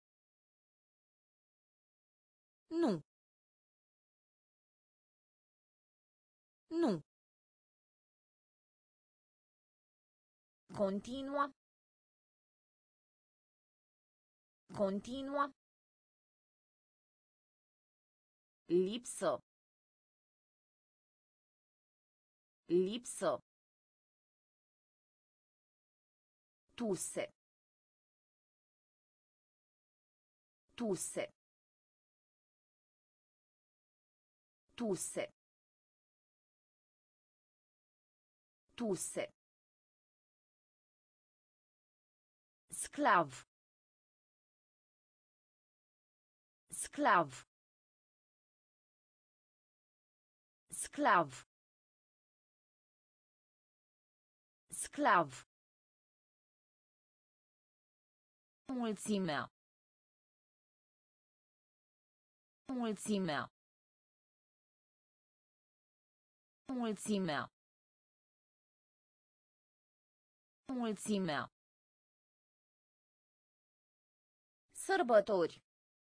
Nu. Nu. Continua. Continua. Lipsă. Lipsă. Tuse. Tuse. Tuse. Tuse. Sclav. Sclav. Sclav. Sclav. Mulțimea. Mulțimea. Mulțimea. Mulțimea. Sărbători.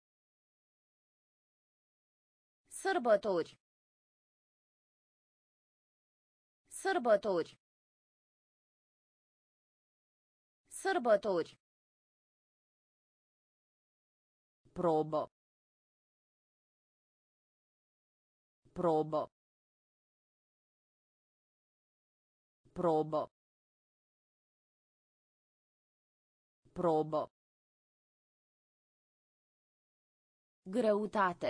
Sărbători. Sărbători. Sărbători. Probă. Probă. Probă. Probă. Greutate.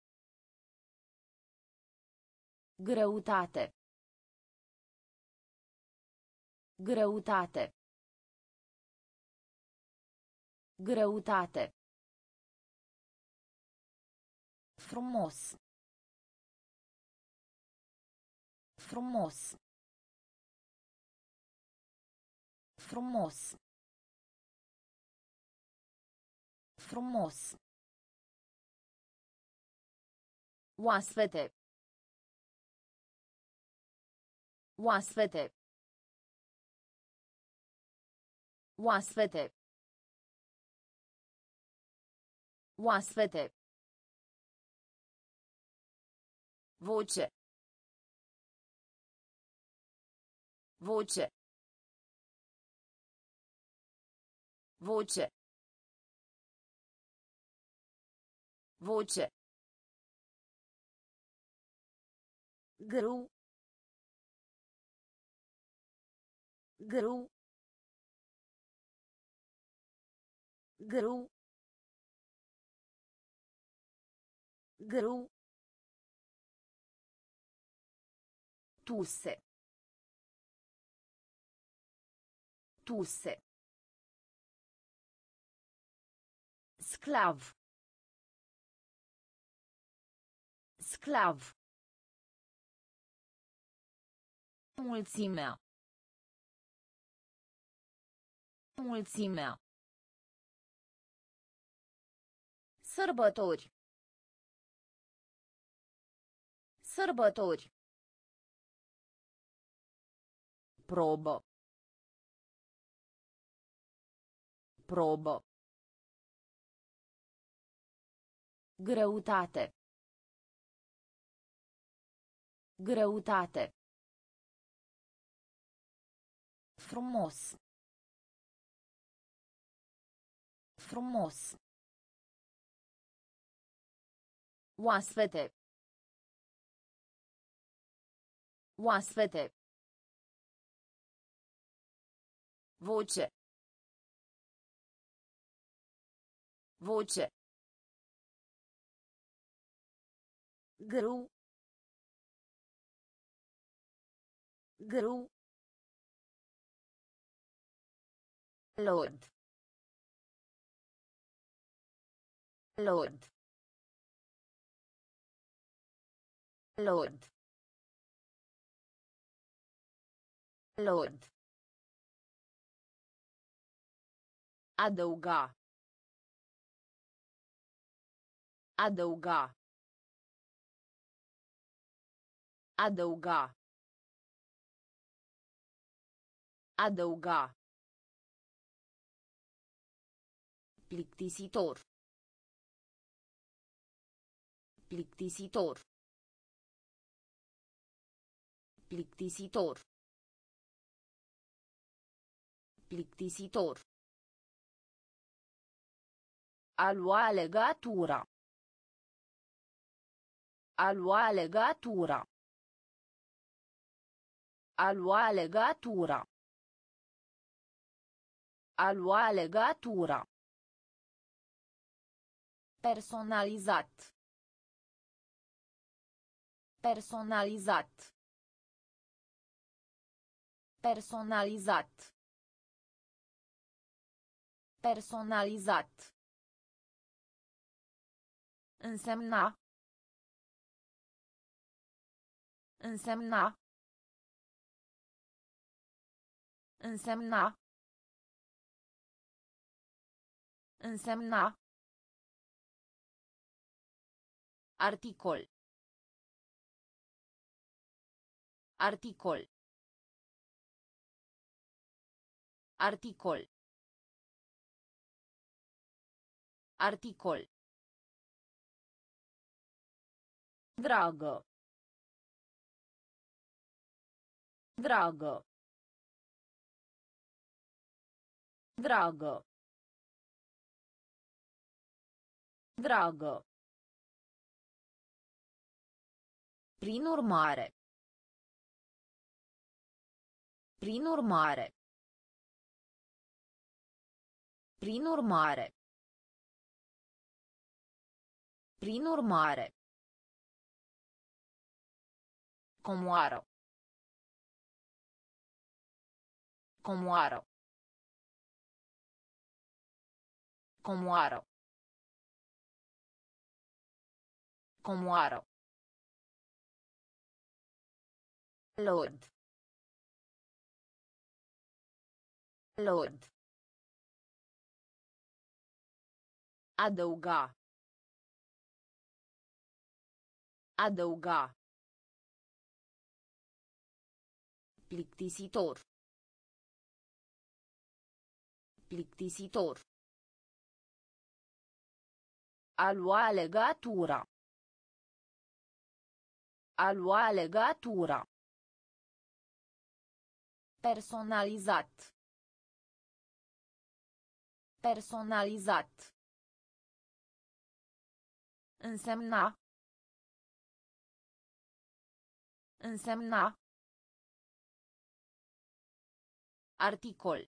Greutate. Greutate. Greutate. Frumos. Frumos. Frumos. Frumos. Oaspete. Oaspete. Oaspete. Oaspete. Voce. Voce. Voce. Voce. Grâu. Grâu. Grâu. Grâu. Tuse. Tuse. Sclav. Sclav. Mulțimea. Mulțimea. Sărbători. Sărbători. Probă. Probă. Greutate. Greutate. Frumos. Frumos. Oaspete. Oaspete. Voce. Voce. Grâu. Grâu. Lord. Lord. Lord. Lord. Adăuga. Adăuga. Adăuga. Adăuga. Plictisitor. Plictisitor. Plictisitor. Plictisitor. A lua legatura. A lua legatura. A lua legatura. A lua legatura. Personalizat. Personalizat. Personalizat. Personalizat. Însemna. Însemna. Însemna. Însemna. Articol. Articol. Articol. Articol. Dragă. Dragă. Dragă. Dragă. Prin urmare. Prin urmare. Prin urmare. Prin urmare. Comoară. Comoară. Comoară. Comoară. Lord. Lord. Adăuga. Adăuga. Plictisitor. Plictisitor. A lua legatura. A lua legatura. Personalizat. Personalizat. Însemna. Însemna. Articol.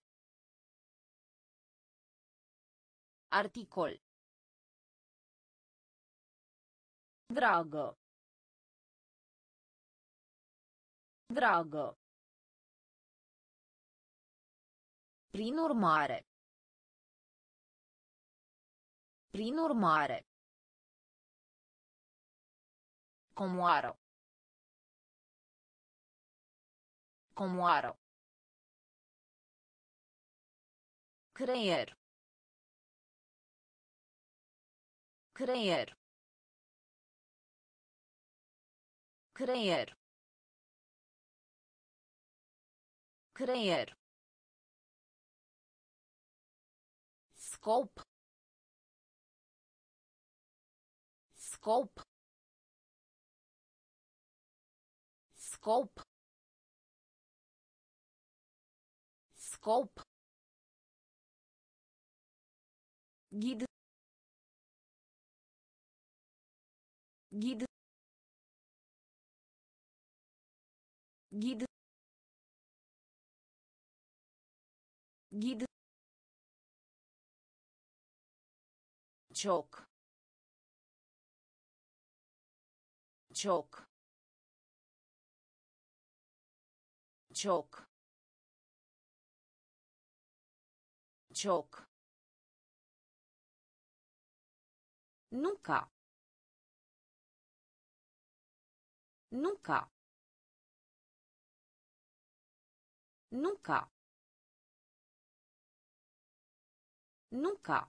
Articol. Dragă. Dragă. Prin urmare. Prin urmare. Comoară. Comoară. Creier. Creier. Creier. Creier. Scop. Scop. Scop. Scop. Ghid. Ghid. Ghid. Ghid. Cioc. Cioc. Cioc. Cioc. Nunca. Nunca. Nunca. Nunca.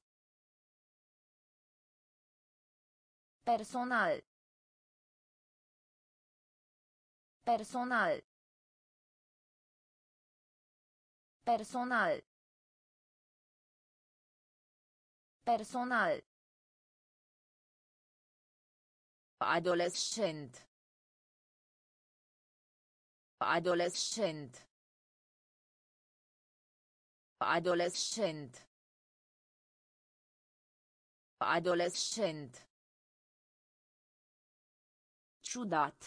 Personal. Personal. Personal. Personal. Adolescent. Adolescent. Adolescent. Adolescent. Ciudat.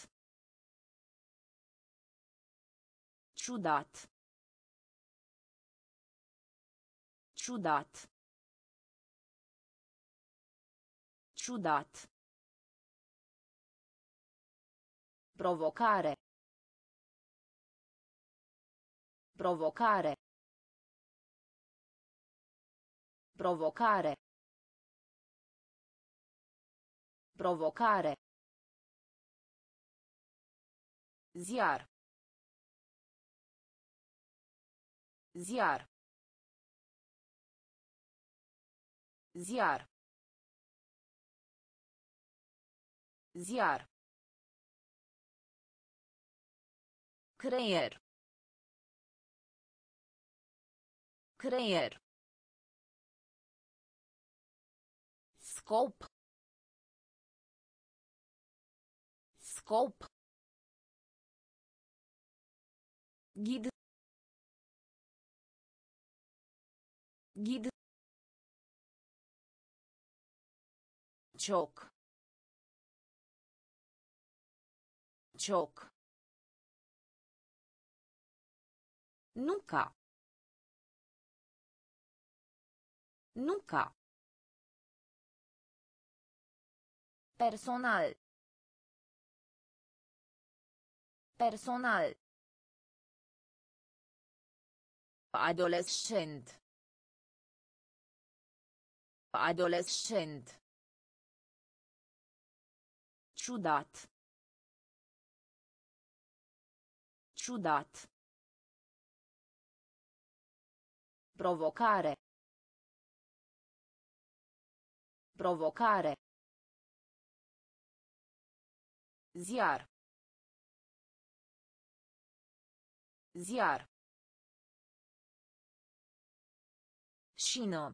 Ciudat. Ciudat. Ciudat. Provocare. Provocare. Provocare. Provocare. Ziar. Ziar. Ziar. Ziar. Creier. Creier. Scop. Scop. Ghid. Ghid. Cioc. Cioc. Nuca. Nuca. Personal. Personal. Adolescent. Adolescent. Ciudat. Ciudat. Provocare. Provocare. Ziar. Ziar. Șină.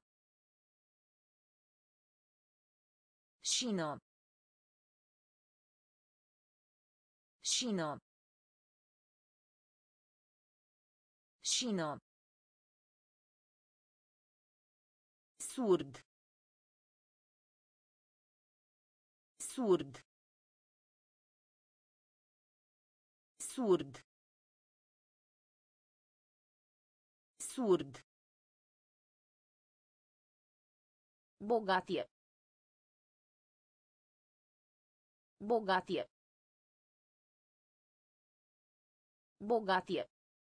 Șină. Șină. Șină. Surd. Surd. Surd. Surd. Bogatie. Bogatie. Bogatie.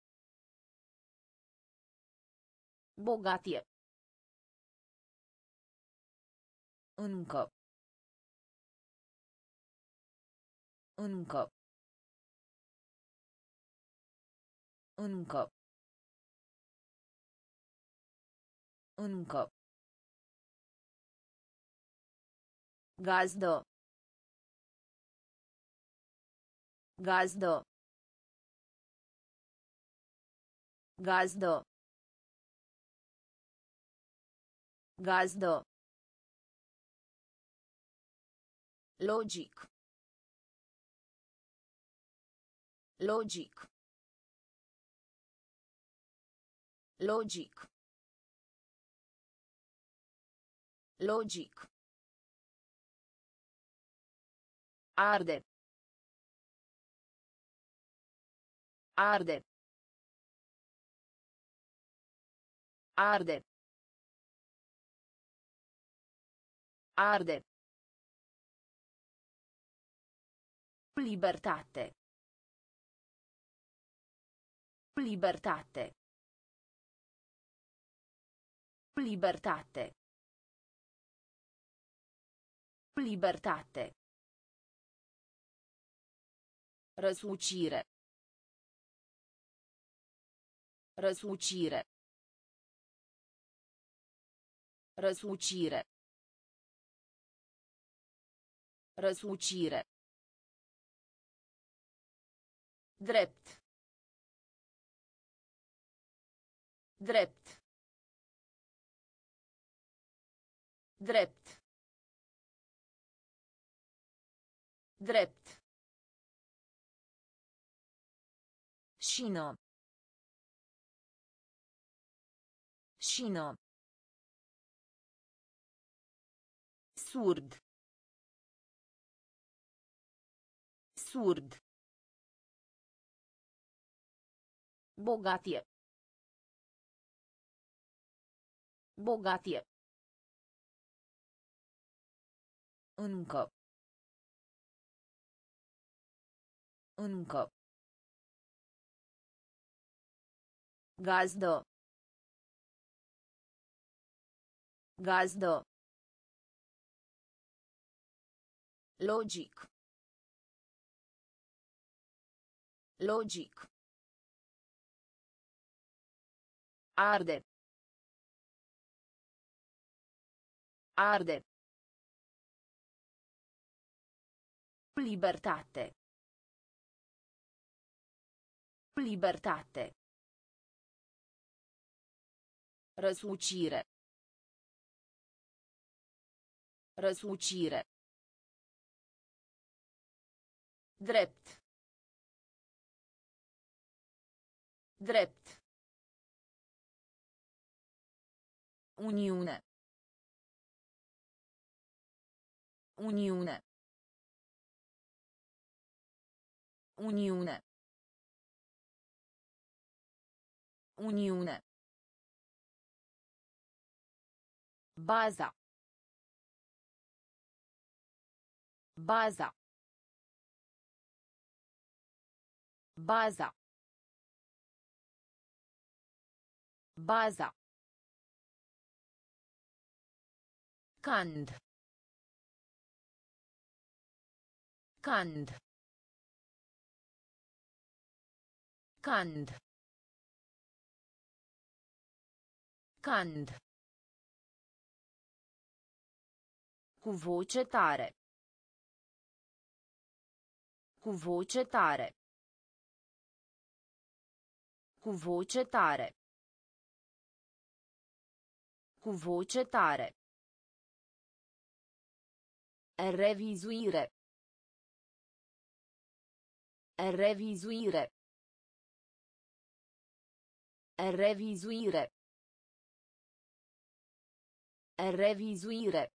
Bogatie. Încă. Încă. Încă. Încă. Gazdă. Gazdă. Gazdă. Gazdă. Logic. Logic. Logic. Logic. Arde. Arde. Arde. Arde. Libertate. Libertate. Libertate. Libertate. Răsucire. Răsucire. Răsucire. Răsucire. Drept. Drept. Drept. Drept. Șină. Șină. Surd. Surd. Bogatie. Bogatie. Încă. Încă. Gazdă. Gazdă. Logic. Logic. Arde. Arde. Libertate. Libertate. Răsucire. Răsucire. Drept. Drept. Uniune. Uniune. Uniune. Uniune. Baza. Baza. Baza. Baza. Cand. Cand. Cand. Cand. Cu voce tare. Cu voce tare. Cu voce tare. Cu voce tare. Revizuire. Revizuire. Revizuire. Revizuire.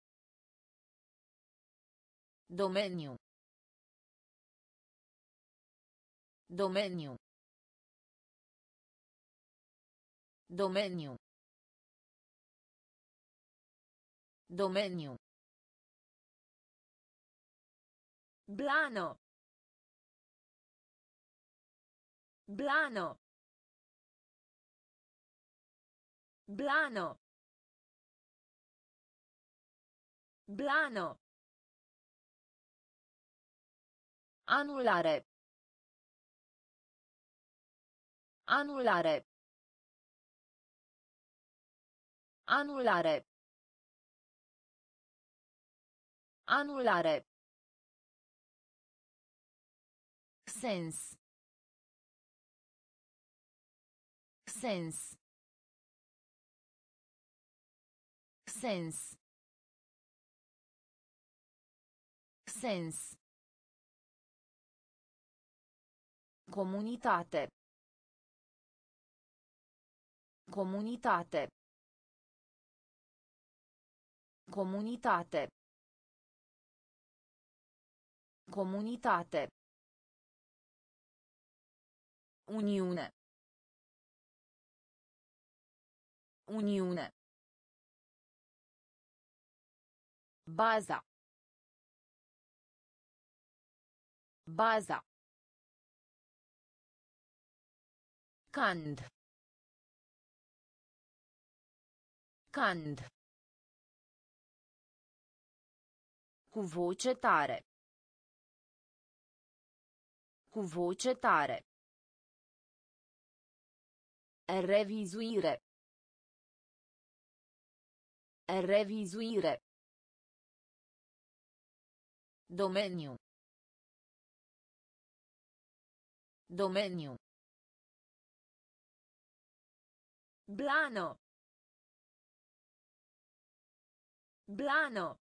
Domeniu. Domeniu. Domeniu. Domeniu. Blano. Blano. Blano. Blano. Anulare. Anulare. Anulare. Anulare. Sens. Sens. Sens. Sens. Comunitate. Comunitate. Comunitate. Comunitate. Uniune. Uniune. Baza. Baza. Cand. Cand. Cu voce tare. Cu voce tare. Revizuire. Revizuire. Domeniu. Domeniu. Blano. Blano.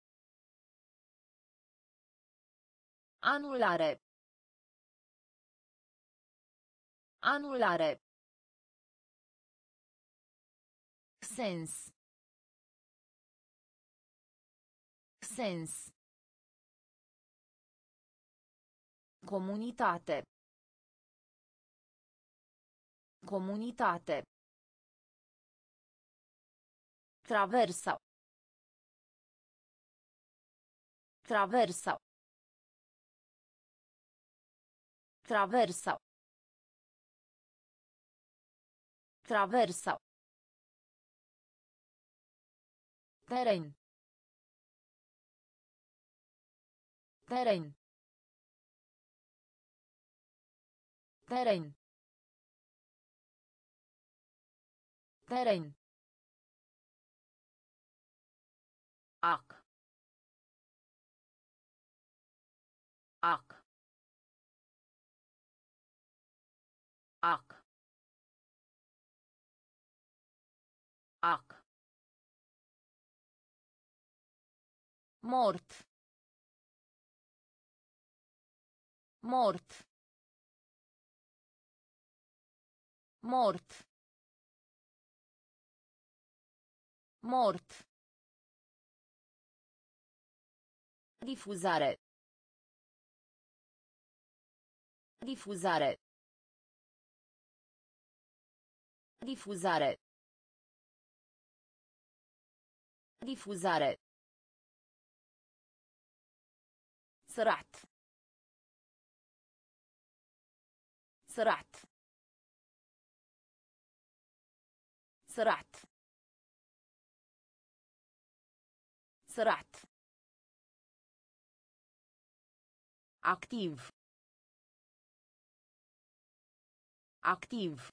Anulare. Anulare. Sens. Sens. Comunitate. Comunitate. Traversa. Traversa. Traversa. Traversa. Teren. Teren. Teren. Teren. Ac. Ac. Ac. Ac. Mort. Mort. Mort. Mort. Difuzare. Difuzare. Difuzare. Difuzare. سرعت. سرعت. سرعت. سرعت. activ. activ.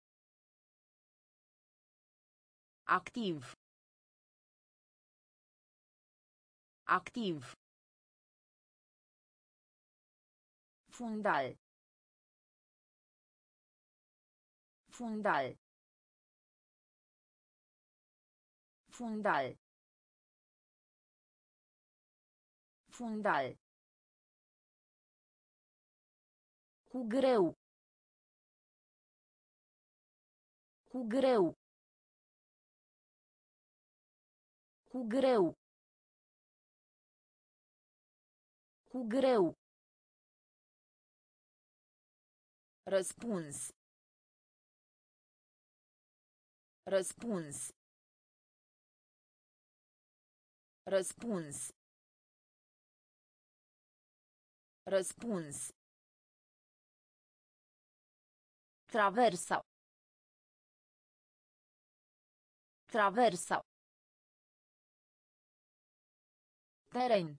activ. activ. Fundal. Fundal. Fundal. Fundal. Cu greu. Cu greu. Cu greu. Cu greu. Răspuns. Răspuns. Răspuns. Răspuns. Traversa. Traversa. Teren.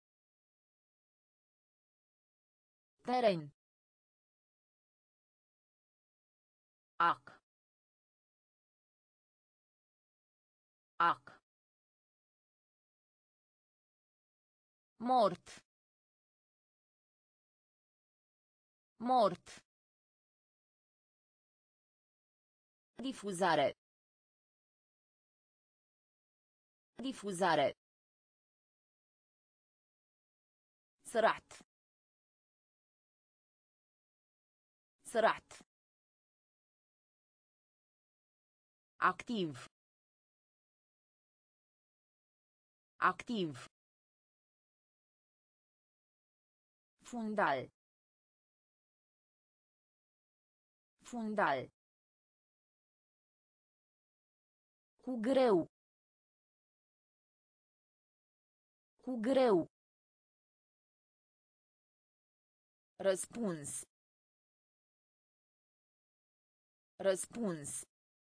Teren. Ac. Ac. Mort. Mort. Difuzare. Difuzare. سرعت. سرعت. activ. activ. Fundal. Fundal. Cu greu. Cu greu. Răspuns. Răspuns.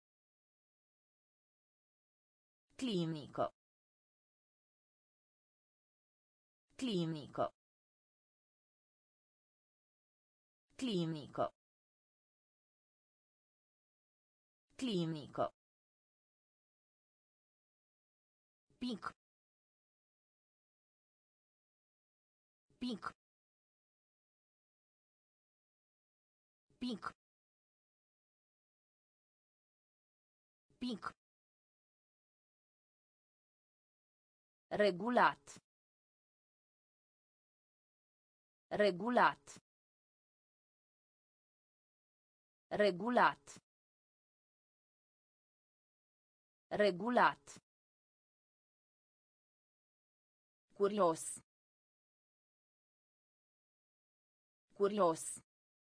Clinică. Clinică. Clinică. Clinică. Pic. Pic. Pic. Pic. Regulat. Regulat. Regulat. Regulat. Curios. Curios.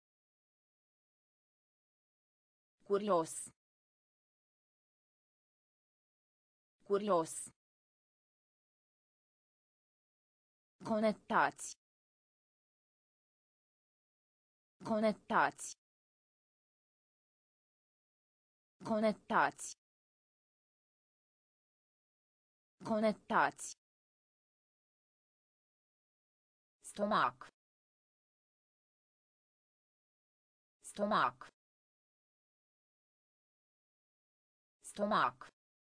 Curios. Curios. Conectați. Conectați. Conectați. Conectați. Stomac. Stomac. Stomac.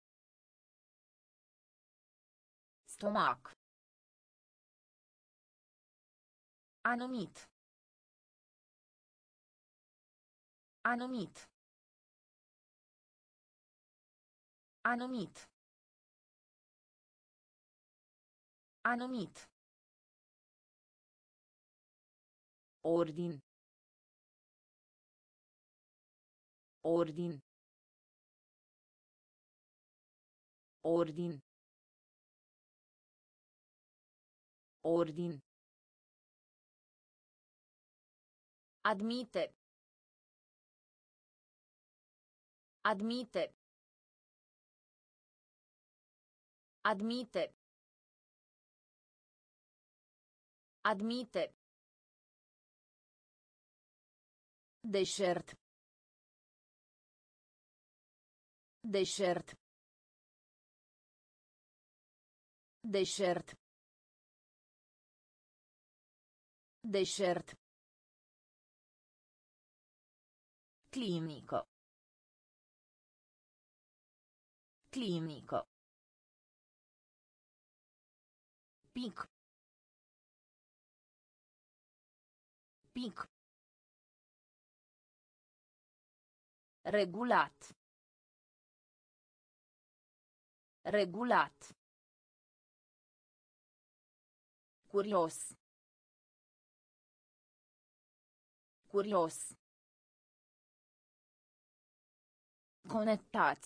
Stomac. Anumit. Anumit. Anumit. Anumit. Ordin. Ordin. Ordin. Ordin. Admite. Admite. Admite. Admite. Deșert. Deșert. Deșert. Deșert. Clinico. Clinico. Pic. Pic. Regulat. Regulat. Curios. Curios. Conectați.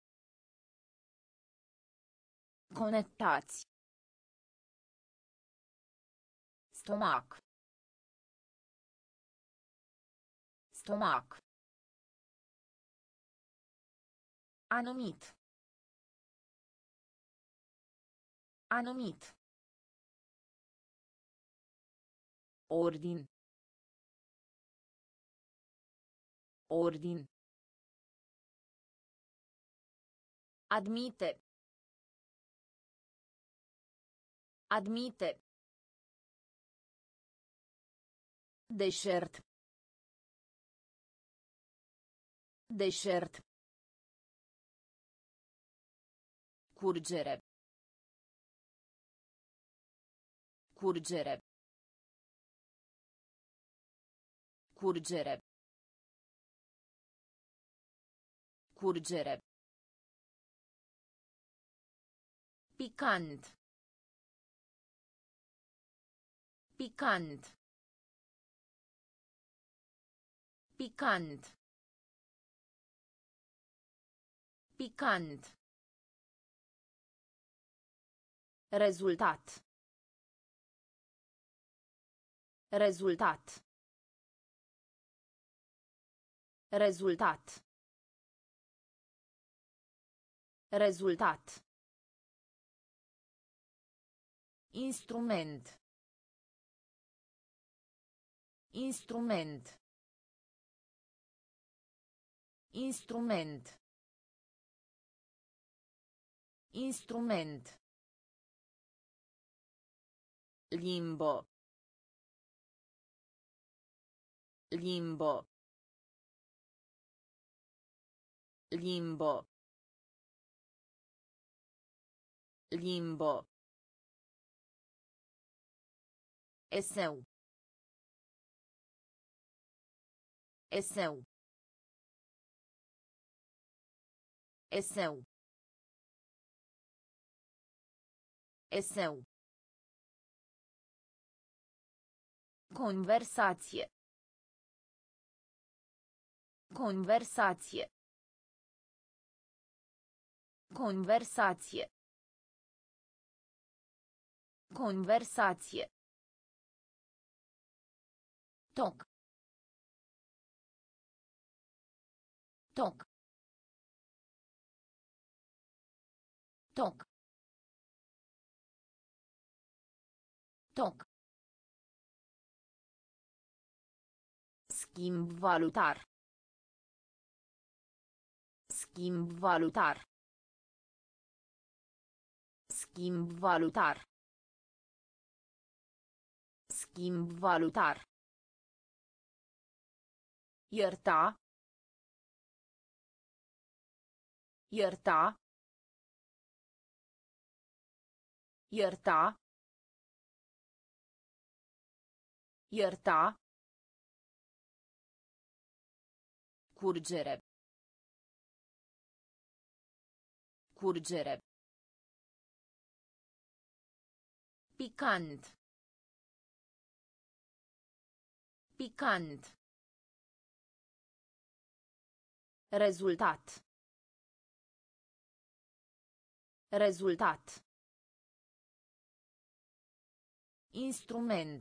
Conectați. Stomac. Stomac. Anumit. Anumit. Ordin. Ordin. Admite. Admite. Deșert. Deșert. Curgere. Curgere. Curgere. Curgere. Picant. Picant. Picant. Picant. Rezultat. Rezultat. Rezultat. Rezultat. Instrument. Instrument. Instrument. Instrument. Limbo. Limbo. Limbo. Limbo. Eseu. Eseu. Eseu. Eseu. Conversație. Conversație. Conversație. Conversație. Toc. Toc. Toc. Toc. Schimb valutar. Schimb valutar. Schimb valutar. Schimb valutar. Ierta. Ierta. Ierta. Ierta. Curgere. Curgere. Picant. Picant. Rezultat. Rezultat. Instrument.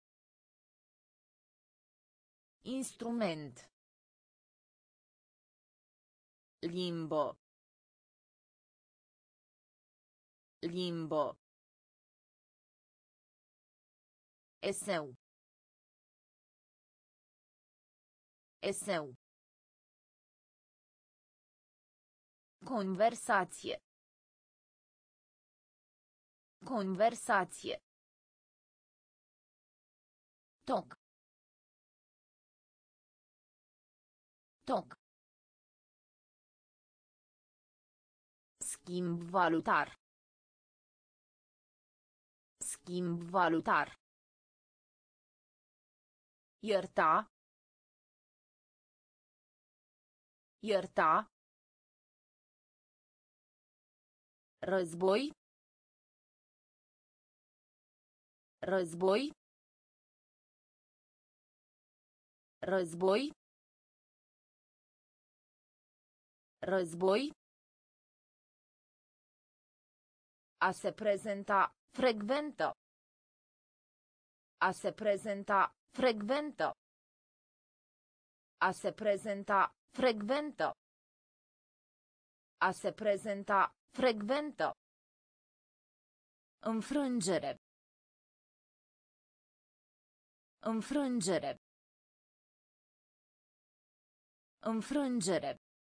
Instrument. Limbo. Limbo. Eseu. Eseu. Conversație. Conversație. Toc. Toc. Schimb valutar. Schimb valutar. Ierta. Ierta. Război. Război. Război. Război. A se prezenta, frecventă. A se prezenta, frecventă. A se prezenta, frecventă. A se prezenta, frecventă. Înfrângere. Înfrângere. Înfrângere.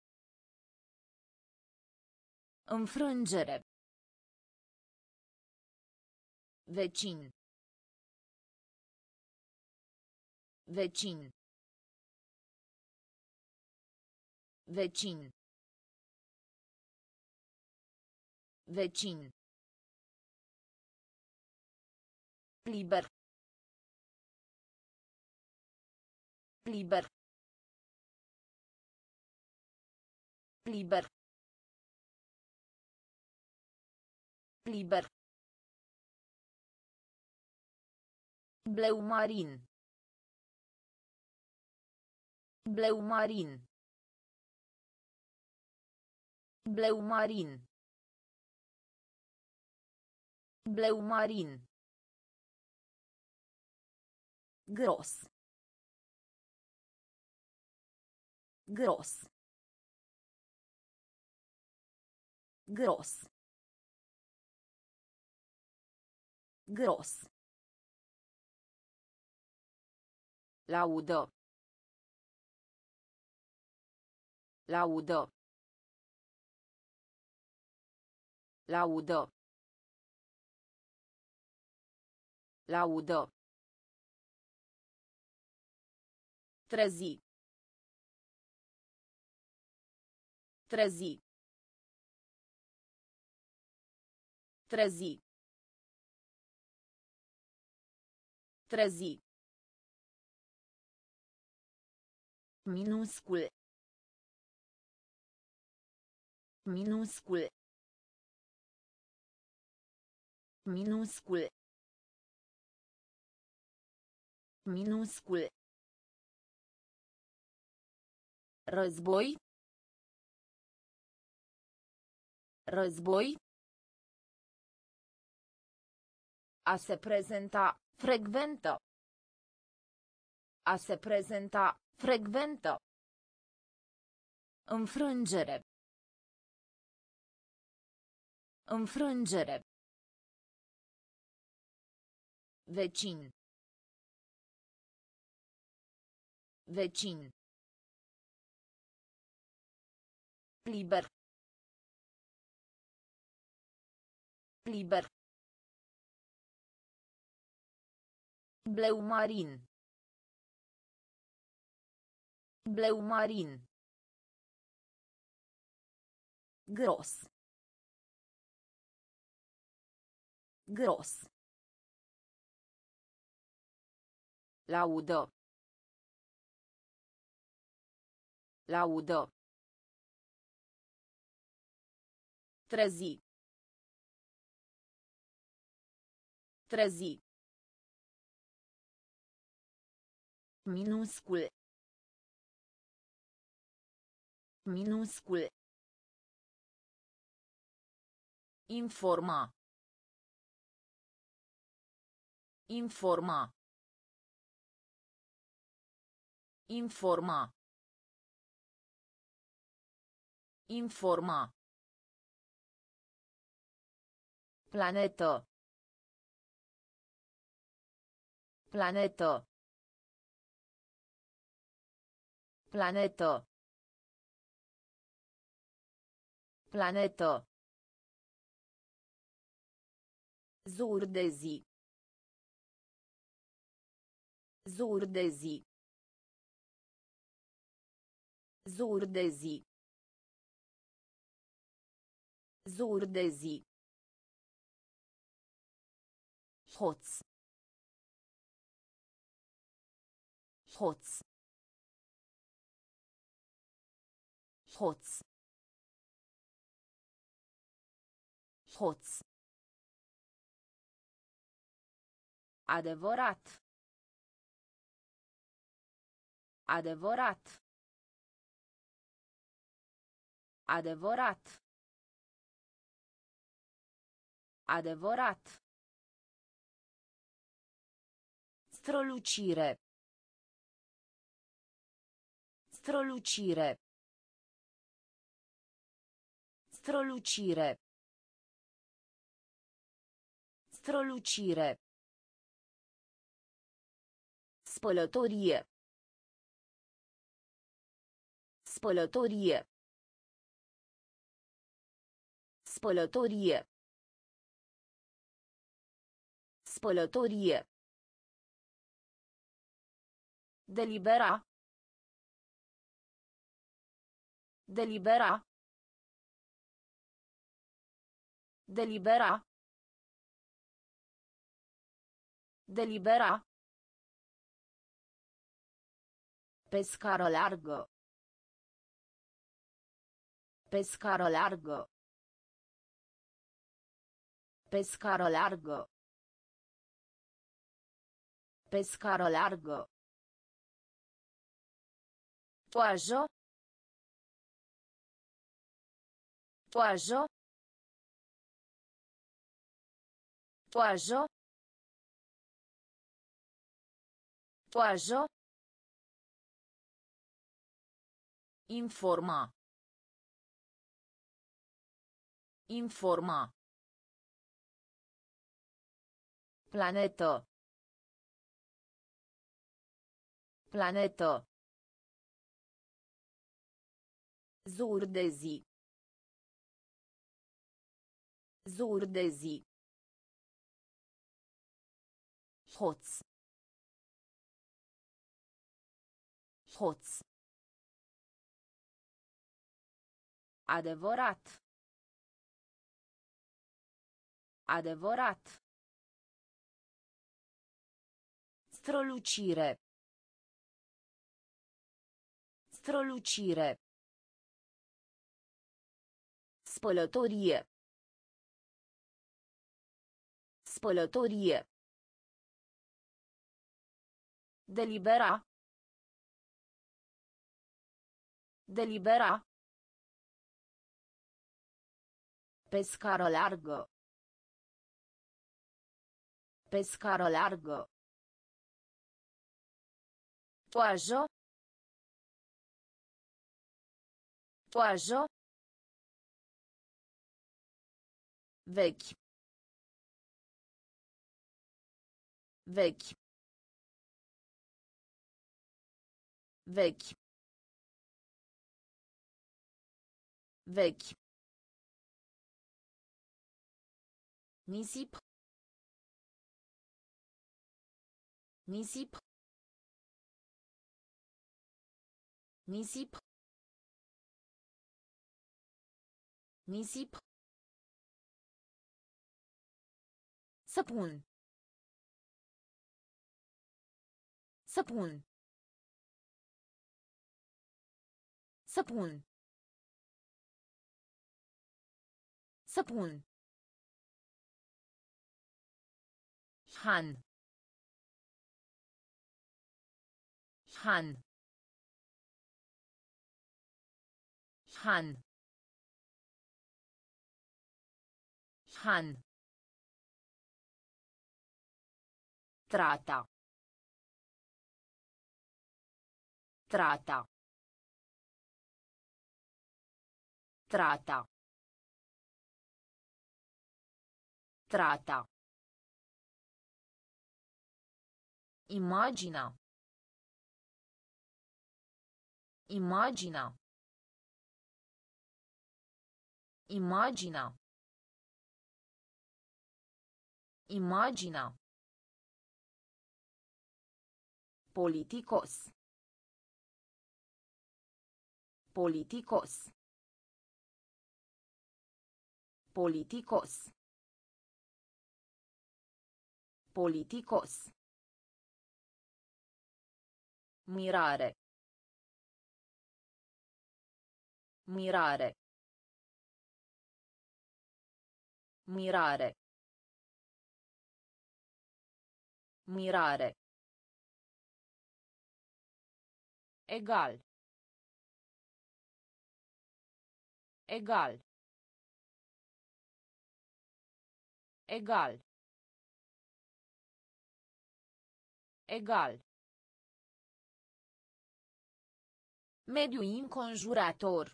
Înfrângere. Vecin. Vecin. Vecin. Vecin. Liber. Liber. Liber. Liber. Bleu marin. Bleu marin. Bleu marin. Bleu marin. Gros. Gros. Gros. Gros. Laudă. Laudă. Laudă. Laudă. Trezi. Trezi. Trezi. Trezi. Minuscul. Minuscul. Minuscul. Minuscul. Război. Război. A se prezenta, frecventă. A se prezenta, frecventă. Înfrângere. Înfrângere. Vecin. Vecin. Liber. Liber. Bleu marin. Bleu marin. Gros. Gros. Laudă. Laudă. Trezi. Trezi. Minuscul. Minuscul. Informa. Informa. Informa. Informa. Planetă. Planetă. Planetă. Planetă. Zur de zi. Zur de zi. Zur de zi. Zur de zi. Hoț. Hoț. Hoț. Hoț. Adevărat. Adevărat. Adevărat. Adevărat. Strălucire. Strălucire. Strălucire. Strălucire. Spălătorie. Spălătorie. Spălătorie. Spălătorie. Delibera. Delibera. Delibera. Delibera. Pe scară largă. Pe scară largă. Pe scară largă. Pe scară largă. Toajă. Toajă. Toajă. Toajă. Informa. Informa. Planetă. Planetă. Zur de zi. Zur de zi. Hoț. Hoț. Adevărat. Adevărat. Strălucire. Strălucire. Spălătorie. Spălătorie. Delibera. Delibera. Pe scară largă. Pe scară largă. Toajă. Toajă. Vechi. Vechi. Vechi. Vechi. Nisip. Nisip. Nisip. Nisip. Săpun. Săpun. Săpun. Săpun. Han. Han. Han. Han. Trata. Trata. Trata. Trata. Imagina. Imagina. Imagina. Imagina. Politicos. Politicos. Politicos. Politicos. Mirare. Mirare. Mirare. Mirare. Egal. Egal. Egal. Egal. Mediu înconjurător.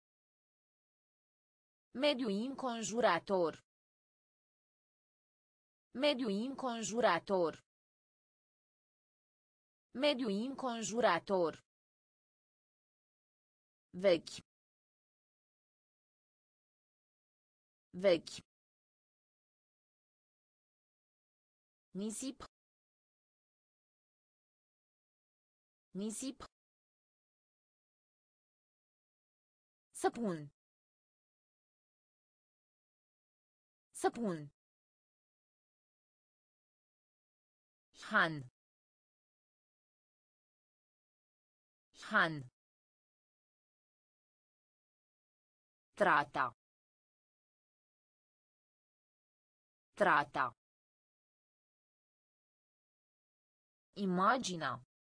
Mediu înconjurător. Mediu înconjurător. Mediu înconjurător. Vechi. Vechi. Nisip. Nisip. Săpun. Săpun. Han. Han. Trata. Trata. Imagina.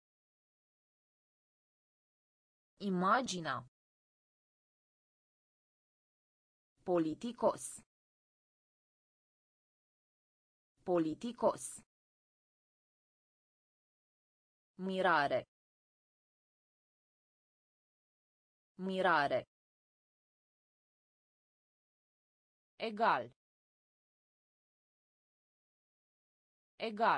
Imagina. Politicos. Politicos. Mirare. Mirare. Egal. Egal.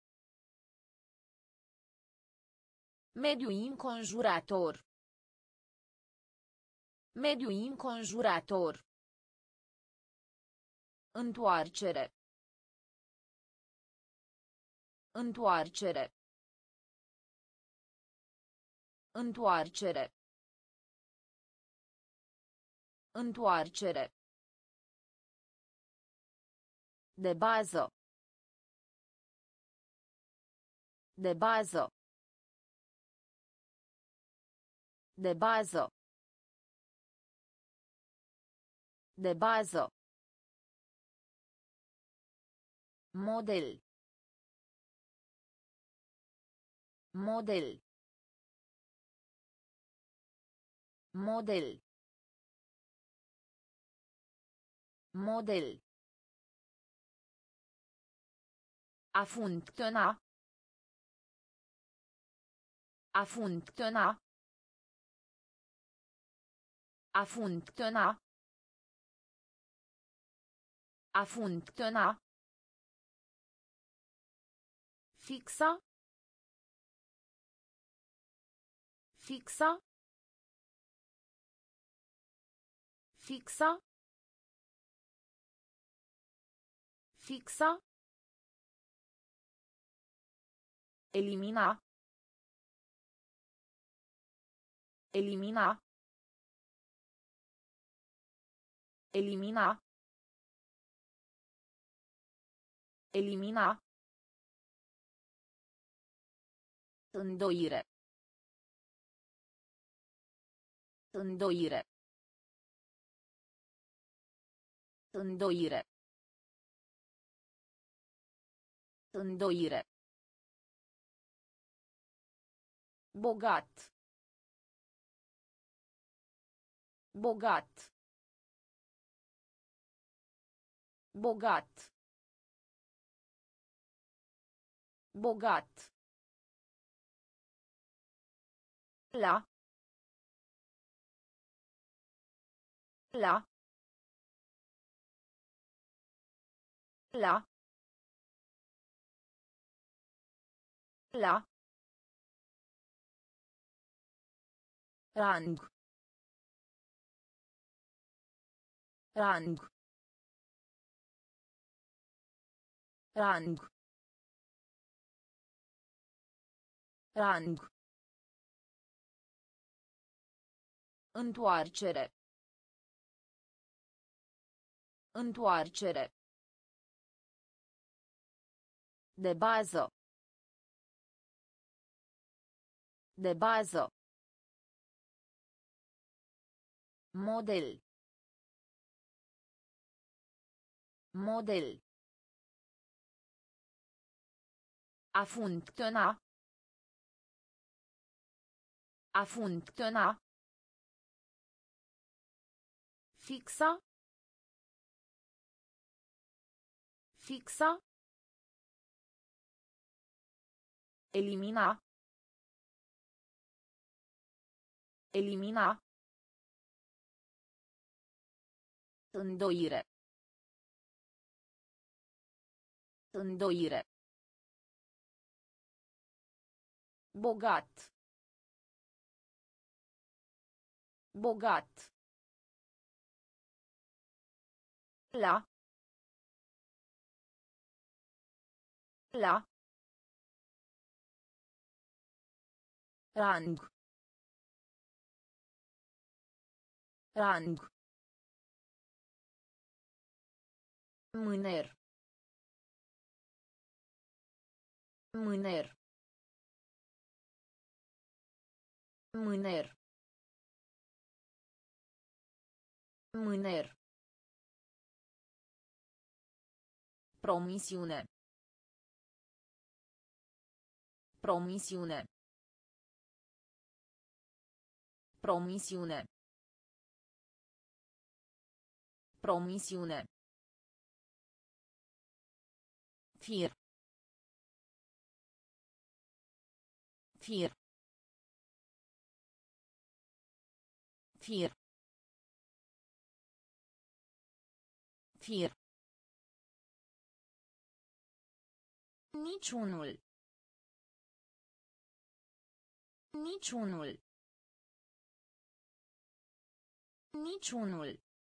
Mediu înconjurător. Mediu înconjurător. Întoarcere. Întoarcere. Întoarcere. Întoarcere. De bază. De bază. De bază. De bază. Model. Model. Model. Model. A funcționa. A funcționa. A funcționa. A funcționa. Fixa. Fixa. Fixa. Fixa. Elimina. Elimina. Elimina. Elimina. Îndoire. Îndoire. Îndoire. Îndoire. Bogat. Bogat. Bogat. Bogat. La. La. La. La. Rang. Rang. Rang. Rang. Întoarcere. Întoarcere. De bază. De bază. Model. Model. A funcționa. A funcționa. Fixa. Fixa. Elimina. Elimina. Îndoire. Îndoire. Bogat. Bogat. La. La. Rang. Rang. Mâner. Mâner. Mâner. Mâner. Promisiune. Promisiune. Promisiune. Promisiune. Fir. Fir. Fir. Fir. Niciunul. Niciunul. Niciunul.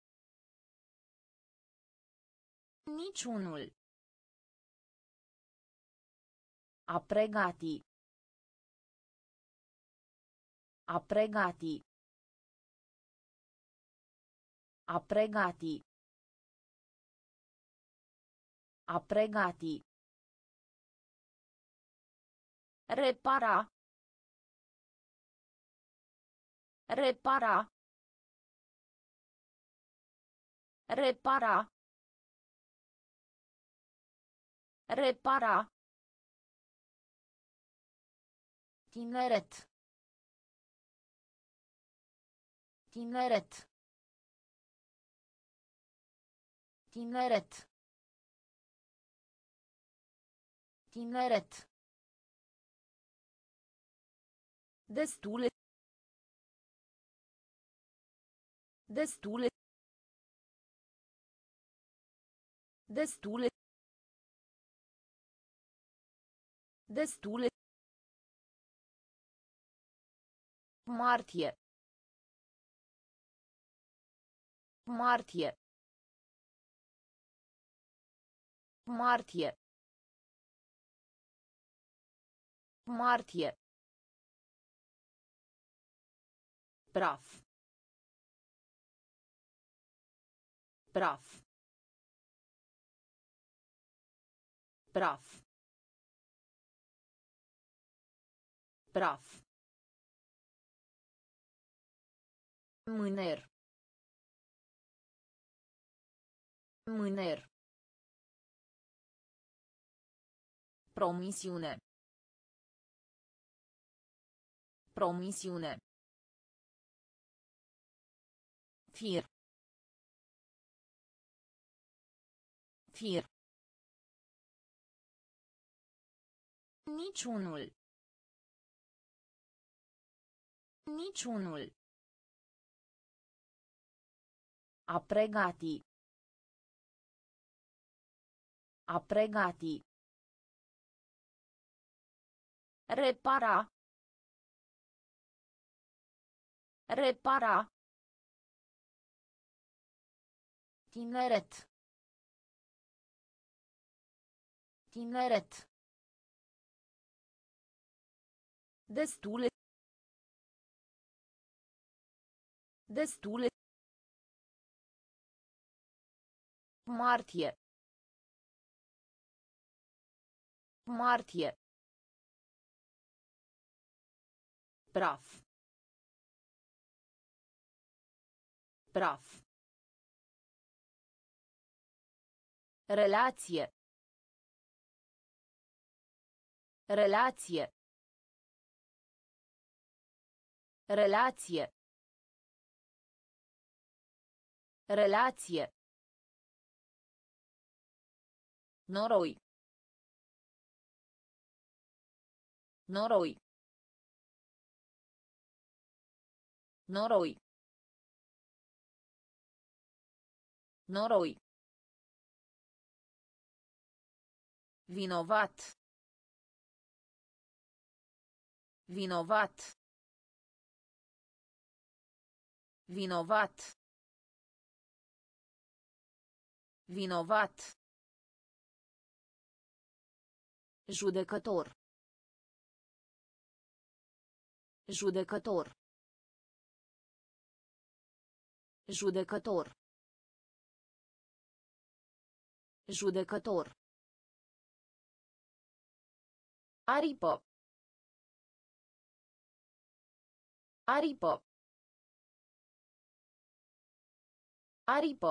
Niciunul. A pregati. A pregati. A pregati. A pregati. Repara. Repara. Repara. Repara. Tineret. Tineret. Tineret. Tineret. Destule. Destule. Destule. Destule. Martie. Martie. Martie. Martie. Praf. Praf. Praf. Praf. Mâner. Mâner. Promisiune. Promisiune. Fir. Fir. Niciunul. Niciunul. A pregati. A pregati. Repara. Repara. Tineret. Tineret. Destule. Destule. Martie. Martie. Praf. Praf. Relație. Relație. Relație. Relație. Noroi. Noroi. Noroi. Noroi. Vinovat. Vinovat. Vinovat. Vinovat. Judecător. Judecător. Judecător. Judecător. Aripă. Aripă. Aripă.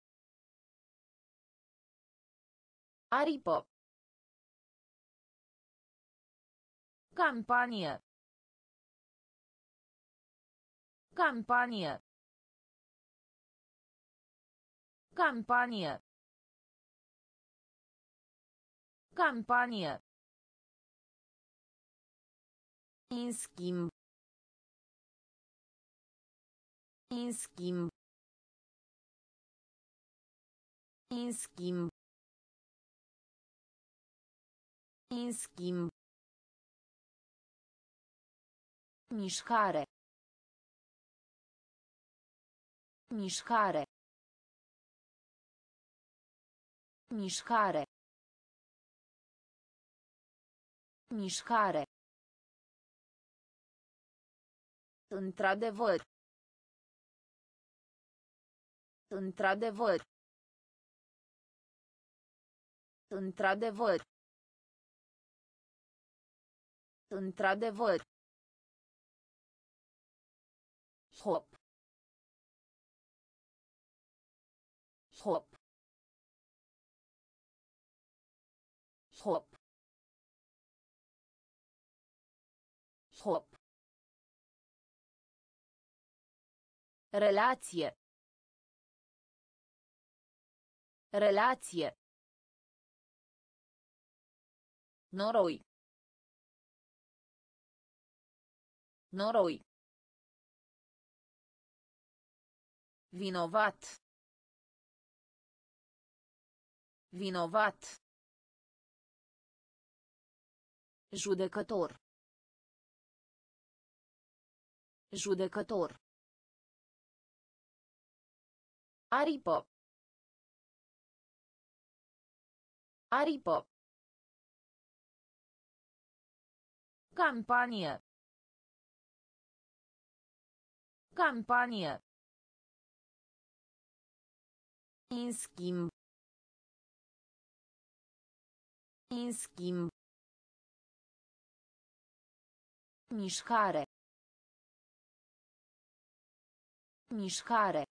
Aripă. Campanie. Campanie. Campanie. Campanie. În schimb. În schimb. În schimb. În schimb. Mișcare. Mișcare. Mișcare. Mișcare. Într-adevăr. Într-adevăr. Într-adevăr. Într-adevăr. Hop. Hop. Hop. Hop. Relație. Relație. Noroi. Noroi. Vinovat. Vinovat. Judecător. Judecător. Aripă. Aripă. Campanie. Campanie. În schimb. În schimb. Mișcare. Mișcare.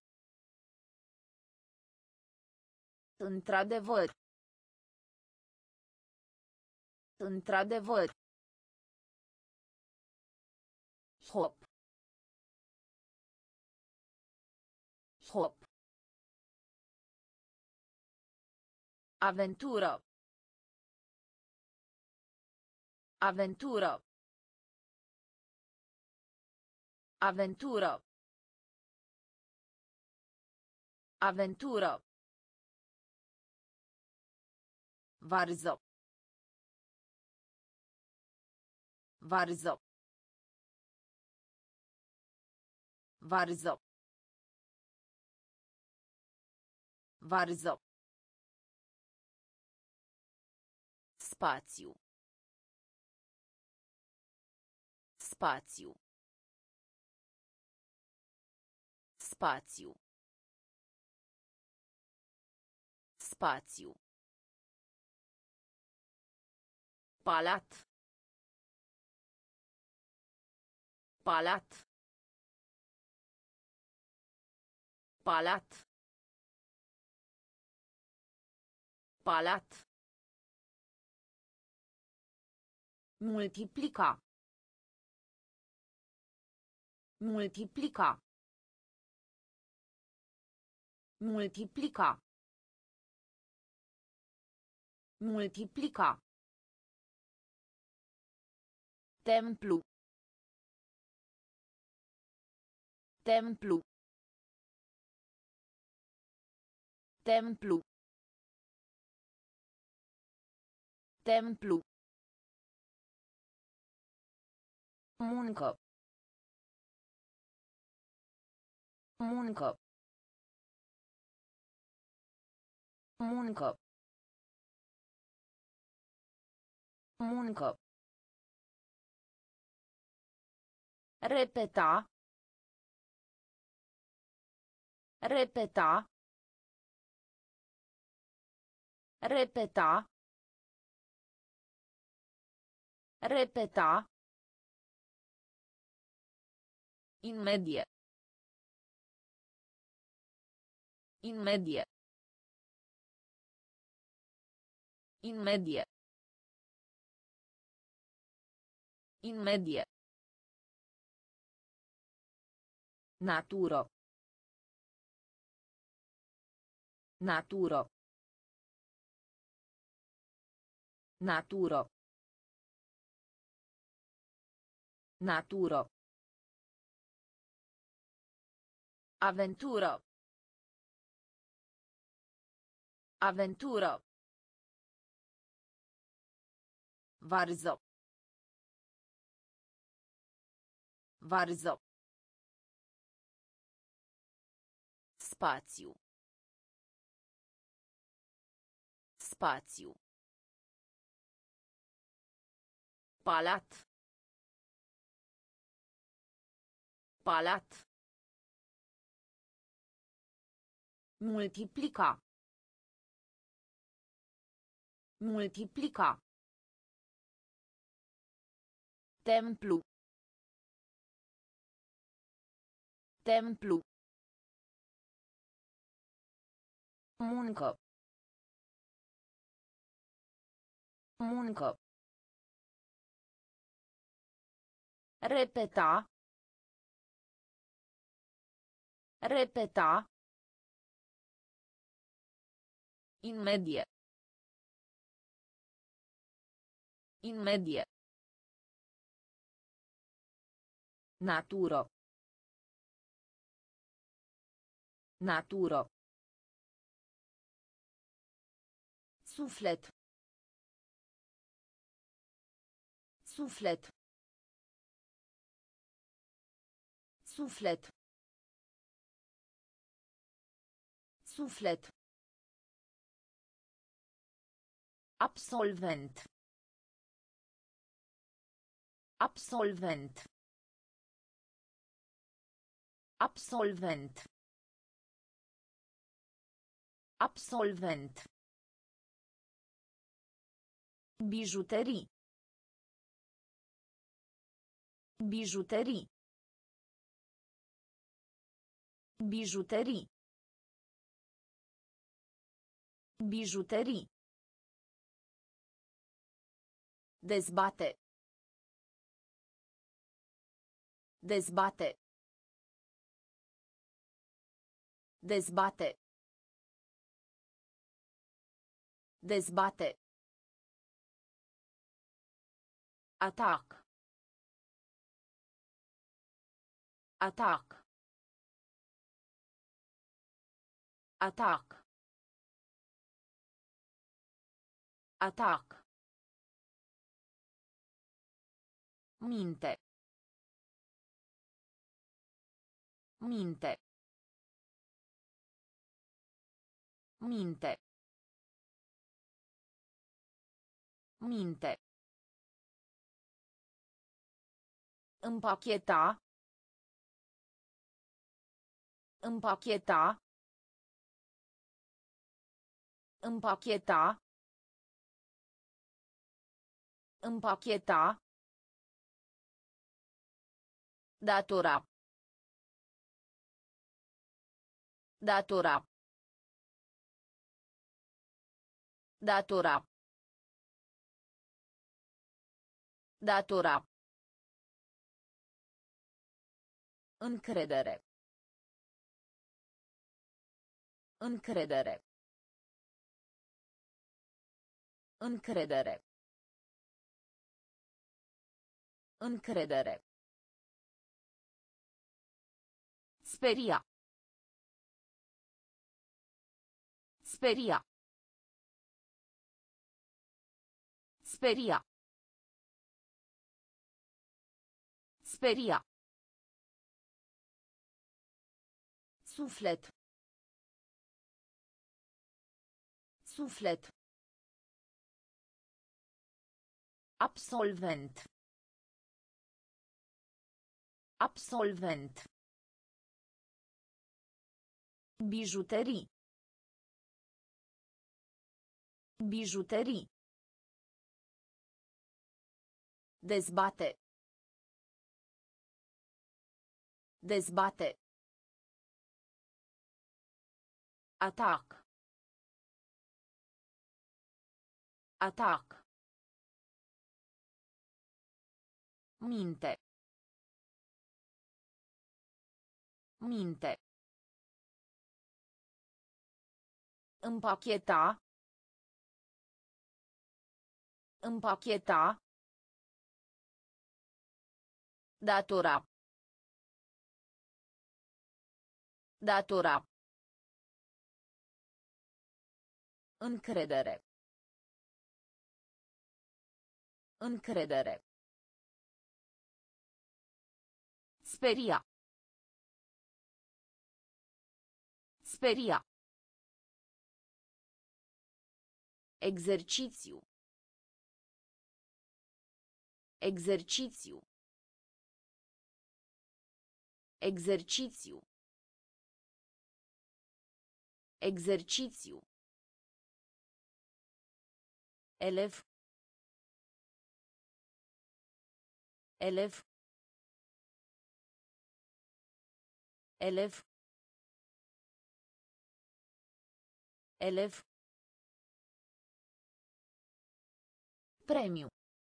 Într-adevăr. Într-adevăr. Hop. Hop. Aventură. Aventură. Aventură. Aventură. Varză. Varză. Varză. Varză. Spațiu. Spațiu. Spațiu. Spațiu. Palat. Palat. Palat. Palat. Multiplica. Multiplica. Multiplica. Multiplica. Templu. Templu. Templu. Templu. Muncă. Muncă. Muncă. Muncă. Repeta. Repeta. Repeta. Repeta. In medie. In medie. In medie. In medie. Naturo. Naturo. Naturo. Naturo. Aventură. Aventură. Varză. Varză. Spațiu. Spațiu. Palat. Palat. Multiplica. Multiplica. Templu. Templu. Muncă. Muncă. Repeta. Repeta. In medie. In medie. Naturo. Naturo. Suflet. Suflet. Suflet. Suflet. Absolvent. Absolvent. Absolvent. Absolvent. Bijuterii. Bijuterii. Bijuterii. Bijuterii. Dezbate. Dezbate. Dezbate. Dezbate. Atac. Atac. Atac. Atac. Minte. Minte. Minte. Minte. Împacheta. Împacheta. Împacheta. Împacheta. Datora. Datora. Datora. Datora. Încredere. Încredere. Încredere. Încredere. Speria. Speria. Speria. Speria. Suflet. Suflet. Absolvent. Absolvent. Bijuterii. Bijuterii. Dezbate. Dezbate. Atac. Atac. Minte. Minte. Împacheta. Împacheta. Datora. Datora. Încredere. Încredere. Speria. Speria. Exercițiu. Exercițiu. Exercițiu. Exercițiu. Elev. Elev. Elev. Elev. Premiu.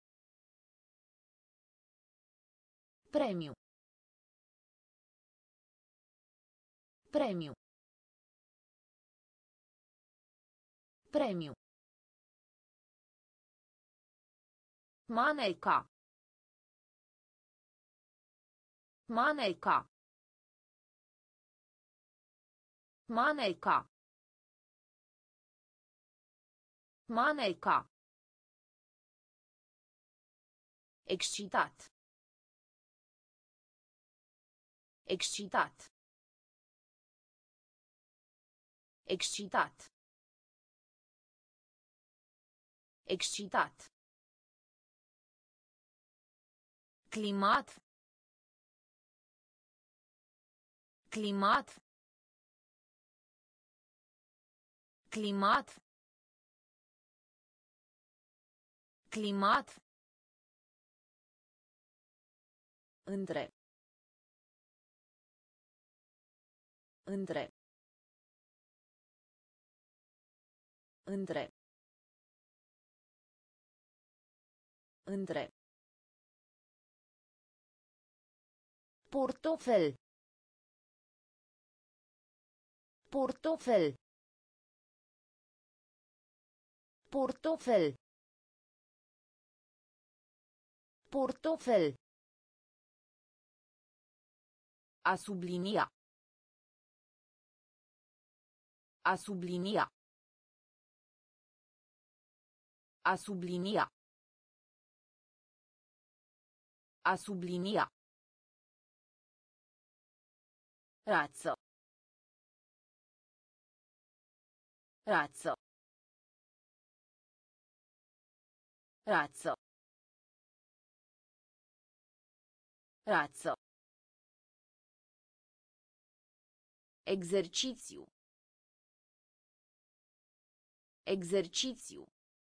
Premiu. Premiu. Premiu. Maneca. Maneca. Maneca. Maneca. Excitat. Excitat. Excitat. Excitat. Climat. Climat. Climat. Climat. Între. Între. Între. Între. Portofel. Portofel. Portofel. Portofel. A sublinia. A sublinia. A sublinia. A sublinia. Razzo. Razzo. Razzo. Razzo. Exercițiu. Exercițiu.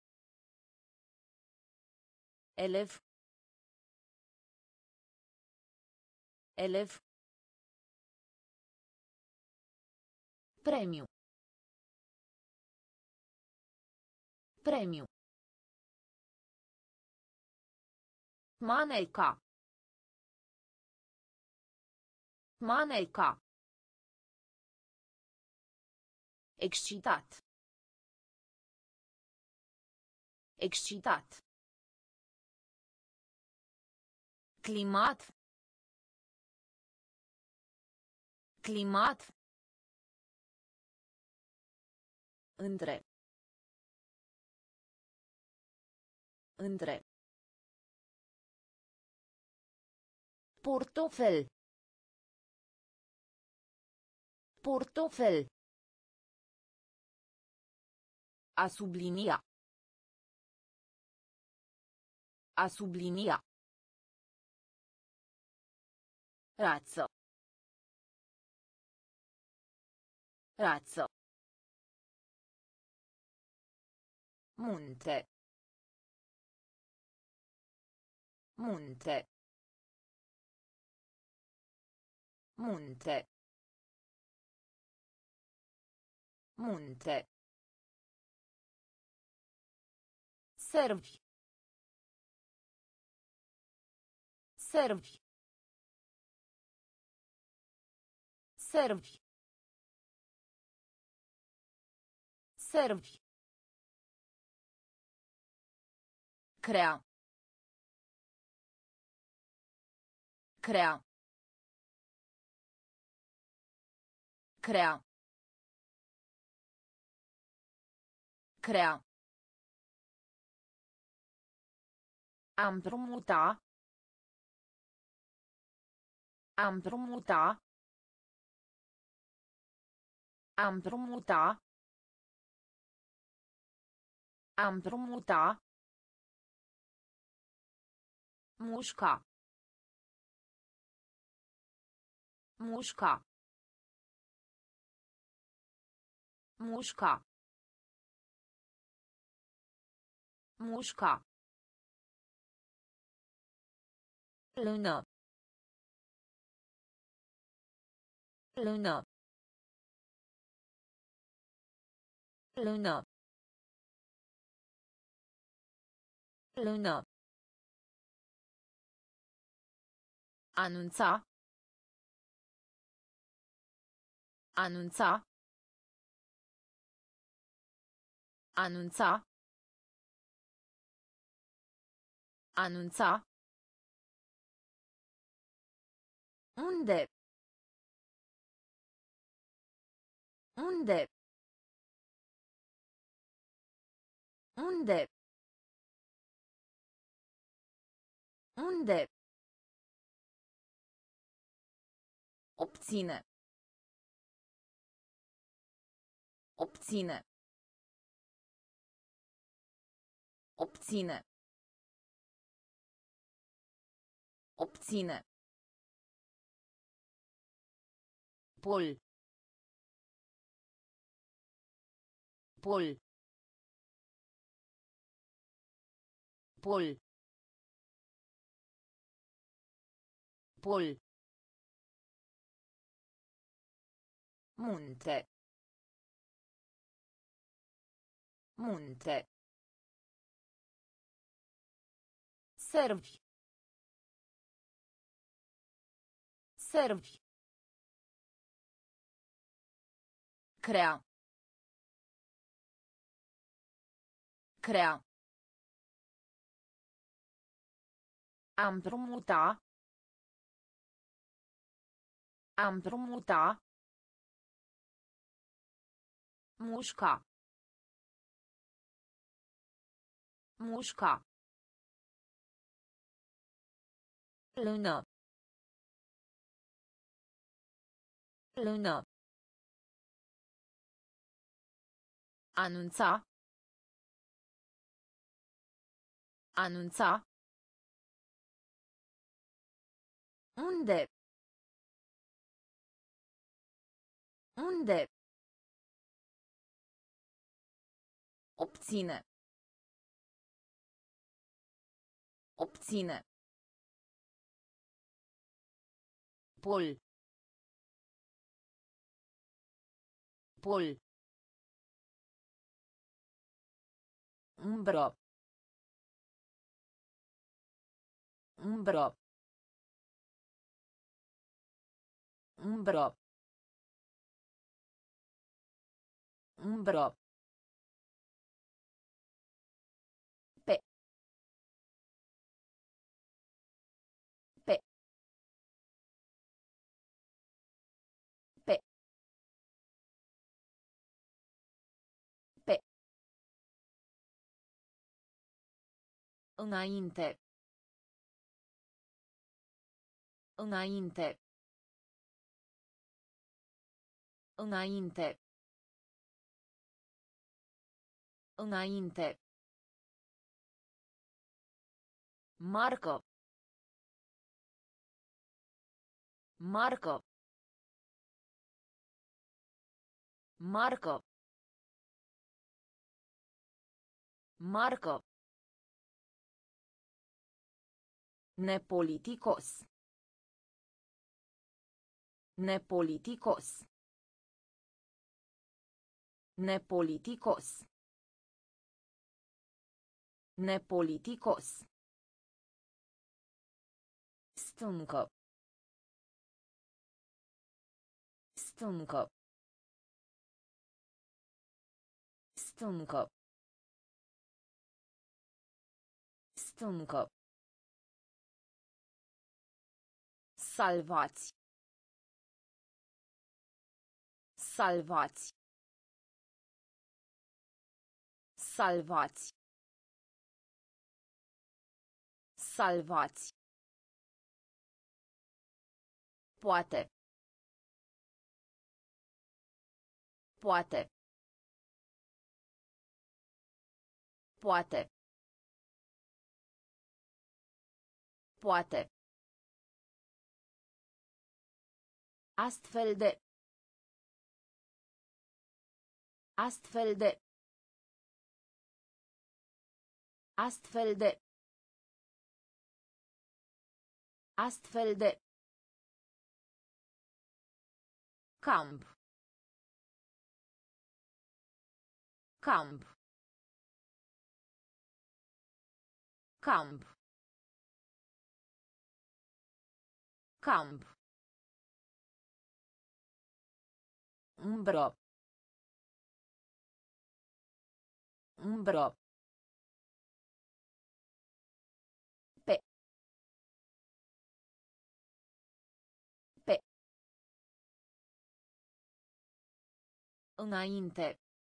Elev. Elev. Premiu. Premiu. Maneca. Maneca. Excitat. Excitat. Climat. Climat. Între. Între. Portofel. Portofel. A sublinia. A sublinia. Razzo. Razzo. Munte. Munte. Munte. Munte. Servi. Servi. Servi. Servi. Crea. Crea. Crea. Crea. A împrumuta. A împrumuta. A împrumuta. A împrumuta. Mușca. Mușca. Mușca. Mușca. Lună. Lună. Lună. Lună. Anunța. Anunța. Anunța. Anunța. Unde? Unde? Unde? Unde? Obține. Obține. Obține. Obține. Pol. Pol. Pol. Pol. Munte. Munte. Servi. Servi. Crea. Crea. A împrumuta. A împrumuta. Mușca. Mușca. Lână. Lână. Anunța. Anunța. Unde? Unde? Obține. Obține. Pol. Pol. Umbră. Umbră. Umbră. Umbră. Pe. Pe. Pe. Pe. Înainte. Înainte. Înainte. Înainte. Marcă. Marcă. Marcă. Marcă. Nepoliticos. Nepoliticos. Nepoliticos. Nepoliticos. Stâncă. Stâncă. Stâncă. Stâncă. Salvați. Salvați. Salvați. Salvați. Poate. Poate. Poate. Poate. Astfel de. Astfel de. Astfel de. Astfel de. Camp. Camp. Camp. Camp. Umbră. Umbră. Pe. Pe. Înainte.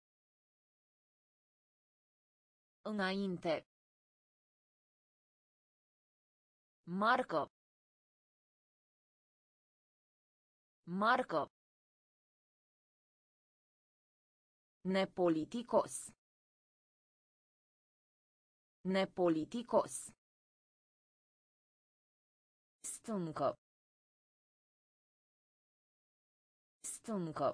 Înainte. Marcă. Marcă. Nepoliticos. Nepoliticos. Stâncă. Stâncă.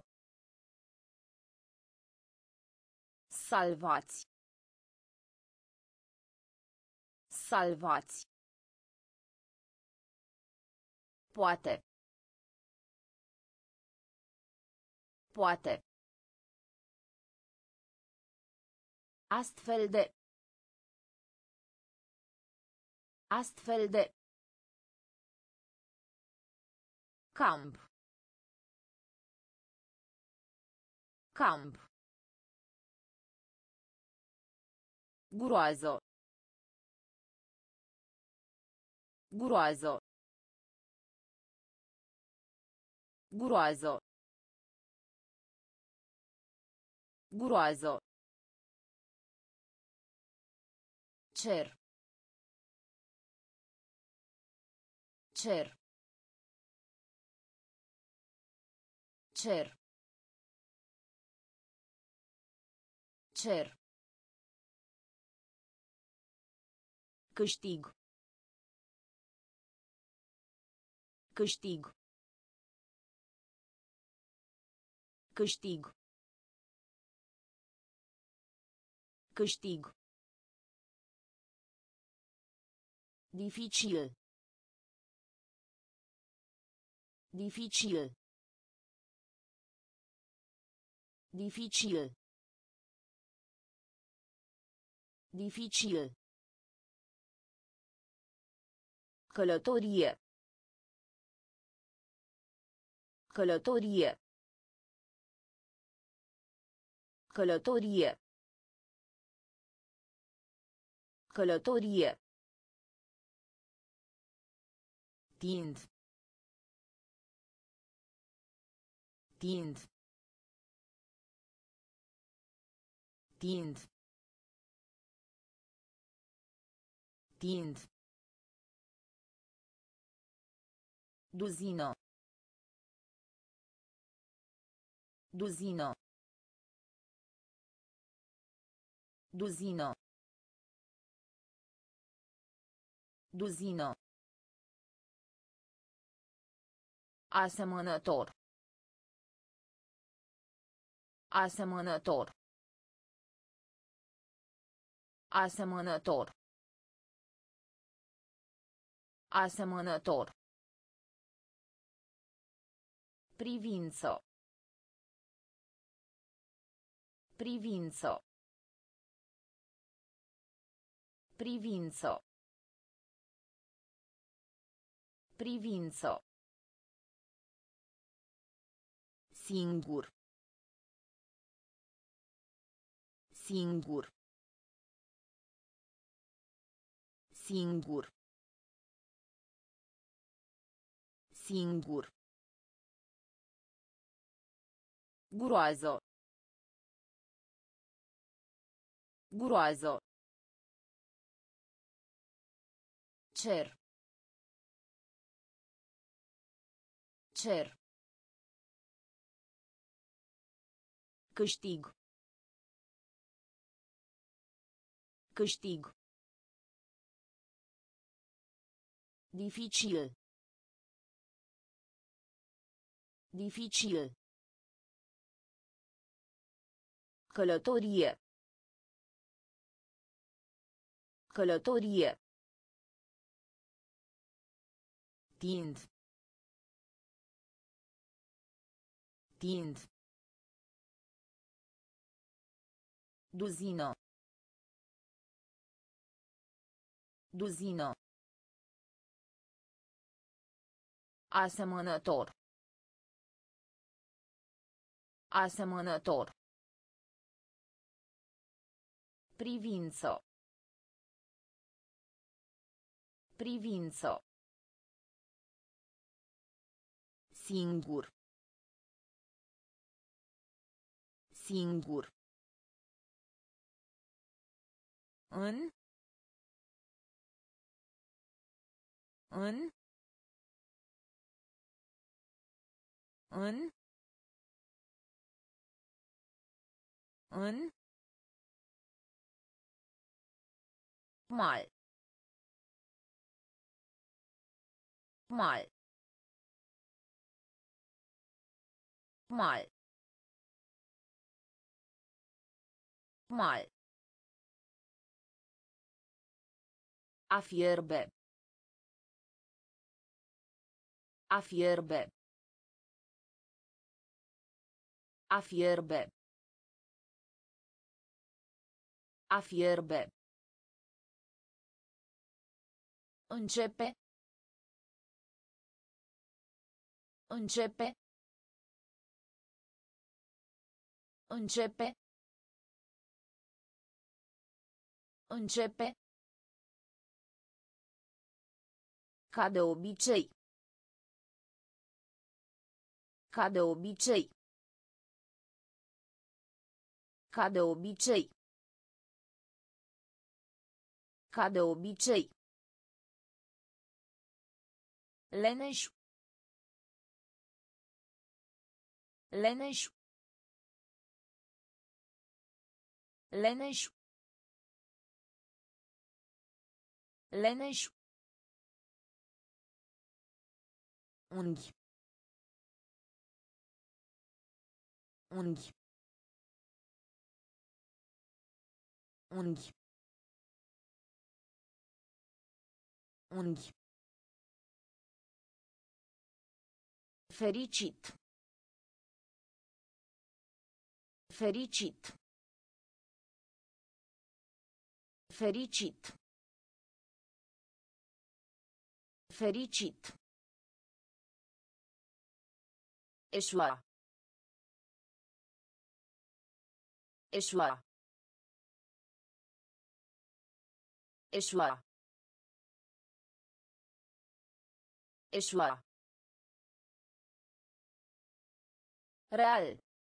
Salvați. Salvați. Poate. Poate. Astfel de. Astfel de. Camp. Camp. Groază. Groază. Groază. Groază. Cer. Cer. Cer. Cer. Câștig. Câștig. Câștig. Câștig. Dificil. Dificil. Dificil. Dificil. Călătorie. Călătorie. Călătorie. Călătorie. Tind. Tind. Tind. Tind. Duzină. Duzină. Duzină. Duzină. Asemănător. Asemănător. Asemănător. Asemănător. Privință. Privință. Privință. Privință. Singur. Singur. Singur. Singur. Groază. Groază. Cer. Cer. Câștig. Câștig. Dificil. Dificil. Călătorie. Călătorie. Tind. Tind. Duzină. Duzină. Asemănător. Asemănător. Privință. Privință. Singur. Singur. În. În. În. În. Mal. Mal. Mal. Mal. A fierbe. A fierbe. A fierbe. A fierbe. Începe. Începe. Începe. Începe. Ca de obicei. Ca de obicei. Ca de obicei. Ca de obicei. Leneș. Leneș. Leneș. Leneș. Unghi. Unghi. Unghi. Unghi. Fericit. Fericit. Fericit. Fericit. Eșua. Eșua. Eșua. Eșua. Real.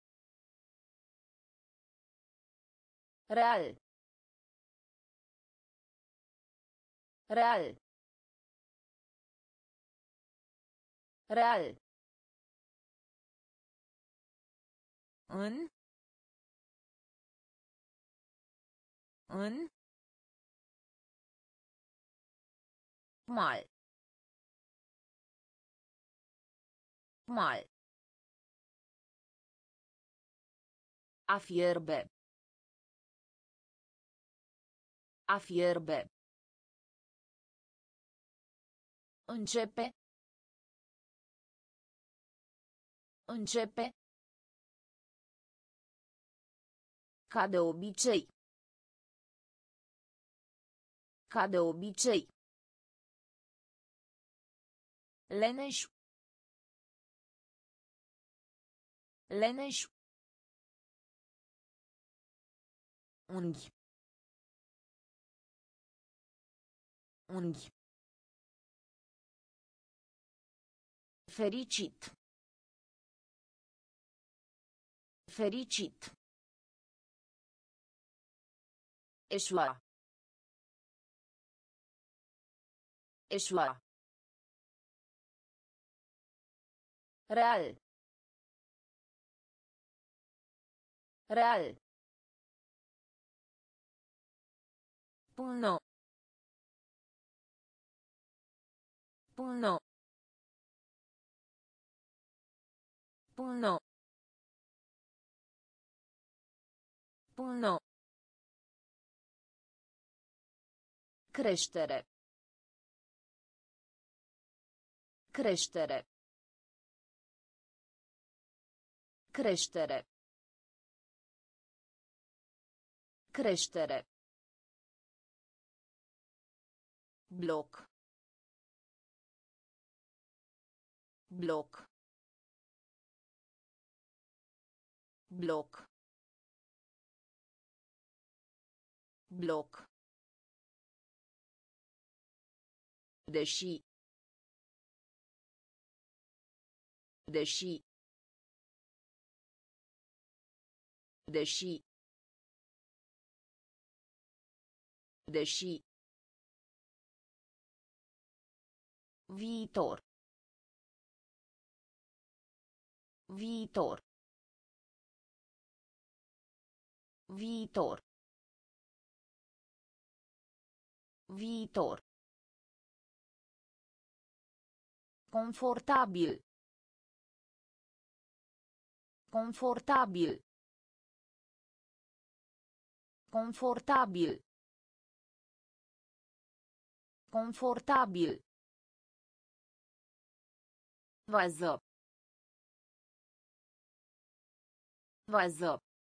Real. Real. Real. În. În. Mal. Mal. A fierbe. A fierbe. Începe. Începe. Ca de obicei. Ca de obicei. Leneș. Leneș. Unghi. Unghi. Fericit. Fericit. Eșua. Eșua. Real. Real. Până. Până. Până. Până. Creștere. Creștere. Creștere. Creștere. Bloc. Bloc. Bloc. Bloc. Deși. Deși. Deși. Deși. Viitor. Viitor. Viitor. Viitor. Confortabil. Confortabil. Confortabil. Confortabil. Vază. Vază.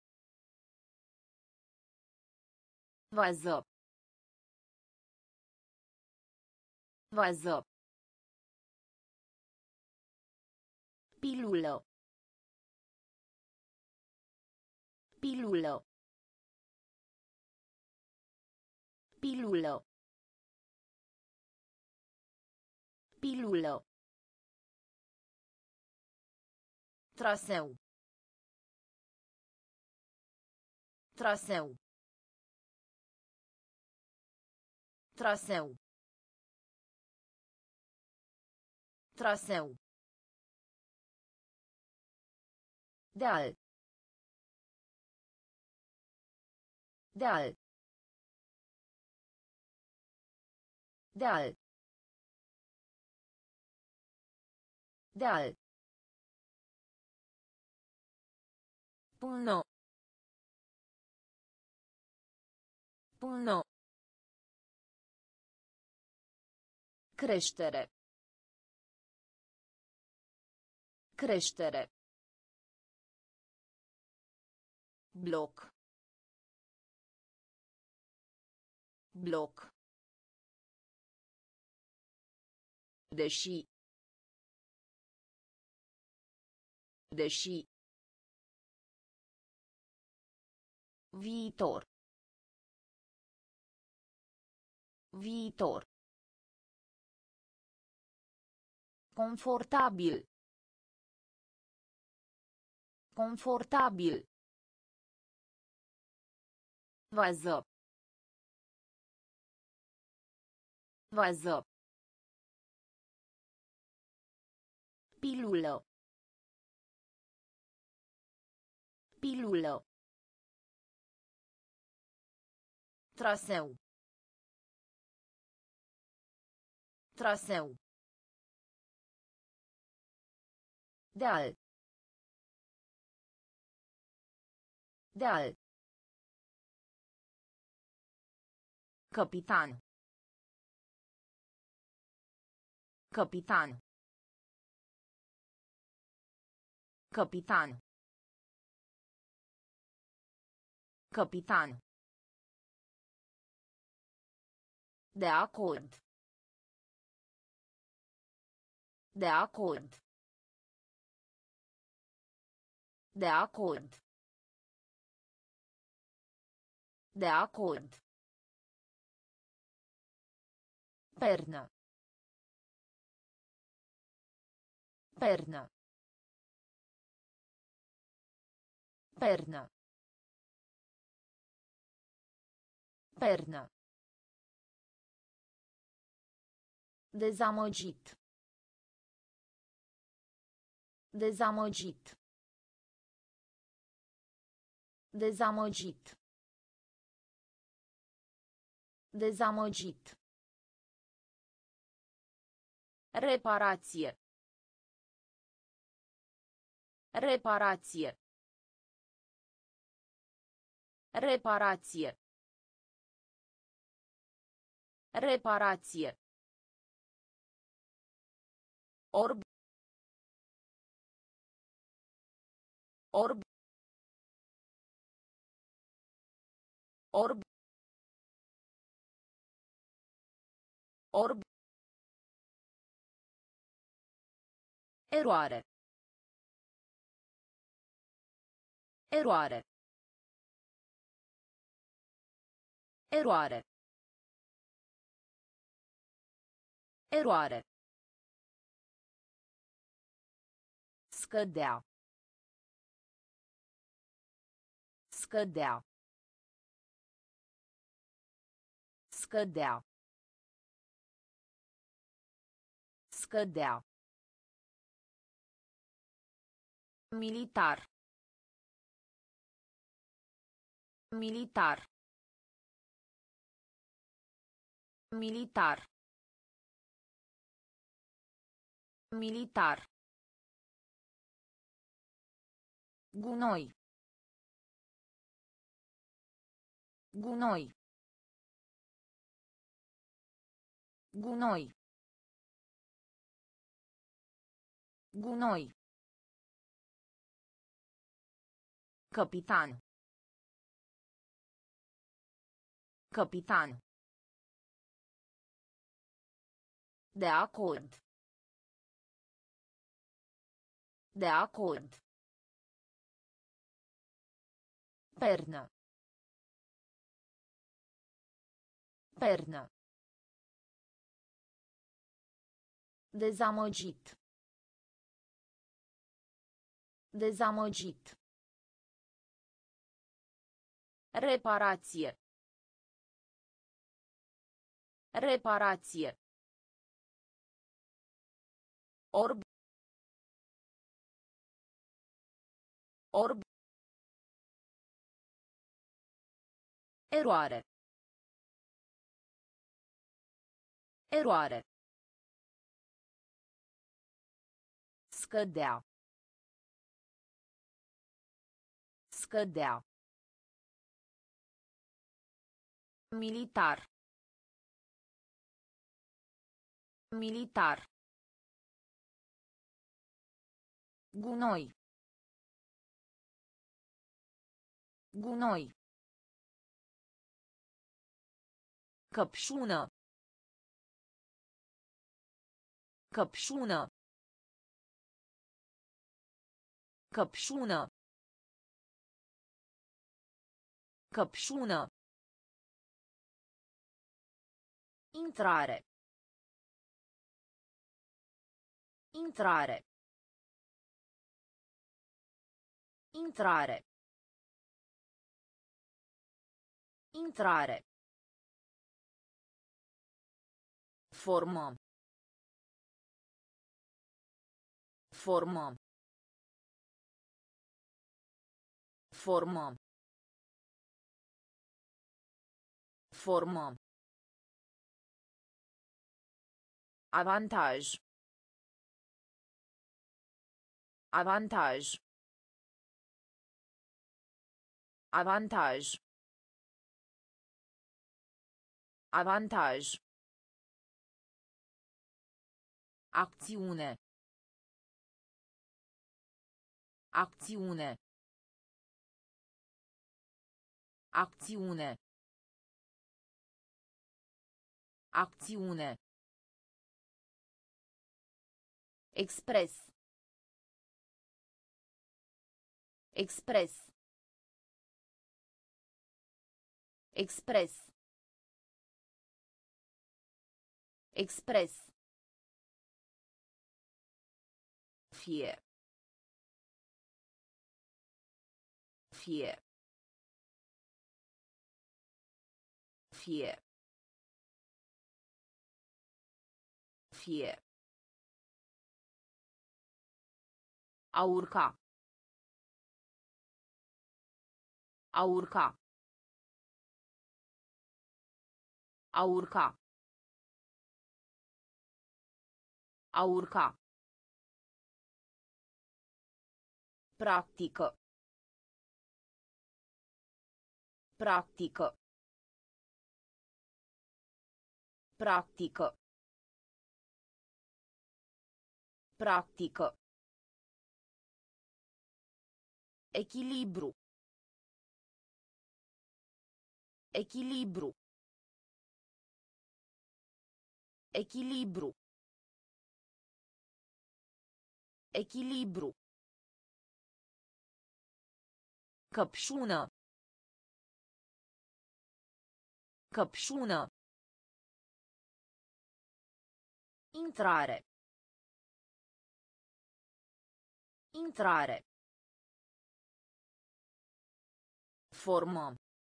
Vază. Vază. Pilulă. Pilulă. Pilulă. Pilulă. Traseu. Traseu. Traseu. Traseu. Deal. Deal. Deal. Deal. Pulno. Pulno. Creștere. Creștere. Bloc. Bloc. Deși. Deși. Viitor. Viitor. Confortabil. Confortabil. Vază. Vază. Pilulă. Pilulă. Traseu. Traseu. Deal. Deal. Capitan. Capitan. Capitan. Capitan. De acord. De acord. De acord. De acord. Pernă. Pernă. Pernă. Pernă. Dezamăgit. Dezamăgit. Dezamăgit. Dezamăgit. Reparație. Reparație. Reparație. Reparație. Orb. Orb. Orb. Orb. Eroare. Eroare. Eroare. Eroare. Scădea. Scădea. Scădea. Scădea. Militar. Militar. Militar. Militar. Gunoi. Gunoi. Gunoi. Gunoi. Capitan. Capitan. De acord. De acord. Pernă. Pernă. Dezamăgit. Dezamăgit. Reparație. Reparație. Orb. Orb. Eroare. Eroare. Scădea. Scădea. Militar. Militar. Gunoi. Gunoi. Căpșună. Căpșună. Căpșună. Căpșună. Intrare. Intrare. Intrare. Intrare. Formă. Formă. Formă. Formă. Avantaj. Avantaj. Avantaj. Avantaj. Acțiune. Acțiune. Acțiune. Acțiune. Expres. Expres. Expres. Expres. Fie. Fie. Fie. Fie. A urca. A urca. A urca. A urca. Practică. Practică. Practică. Practică. Echilibru. Echilibru. Echilibru. Echilibru. Căpșună. Căpșună. Intrare. Intrare. Formă.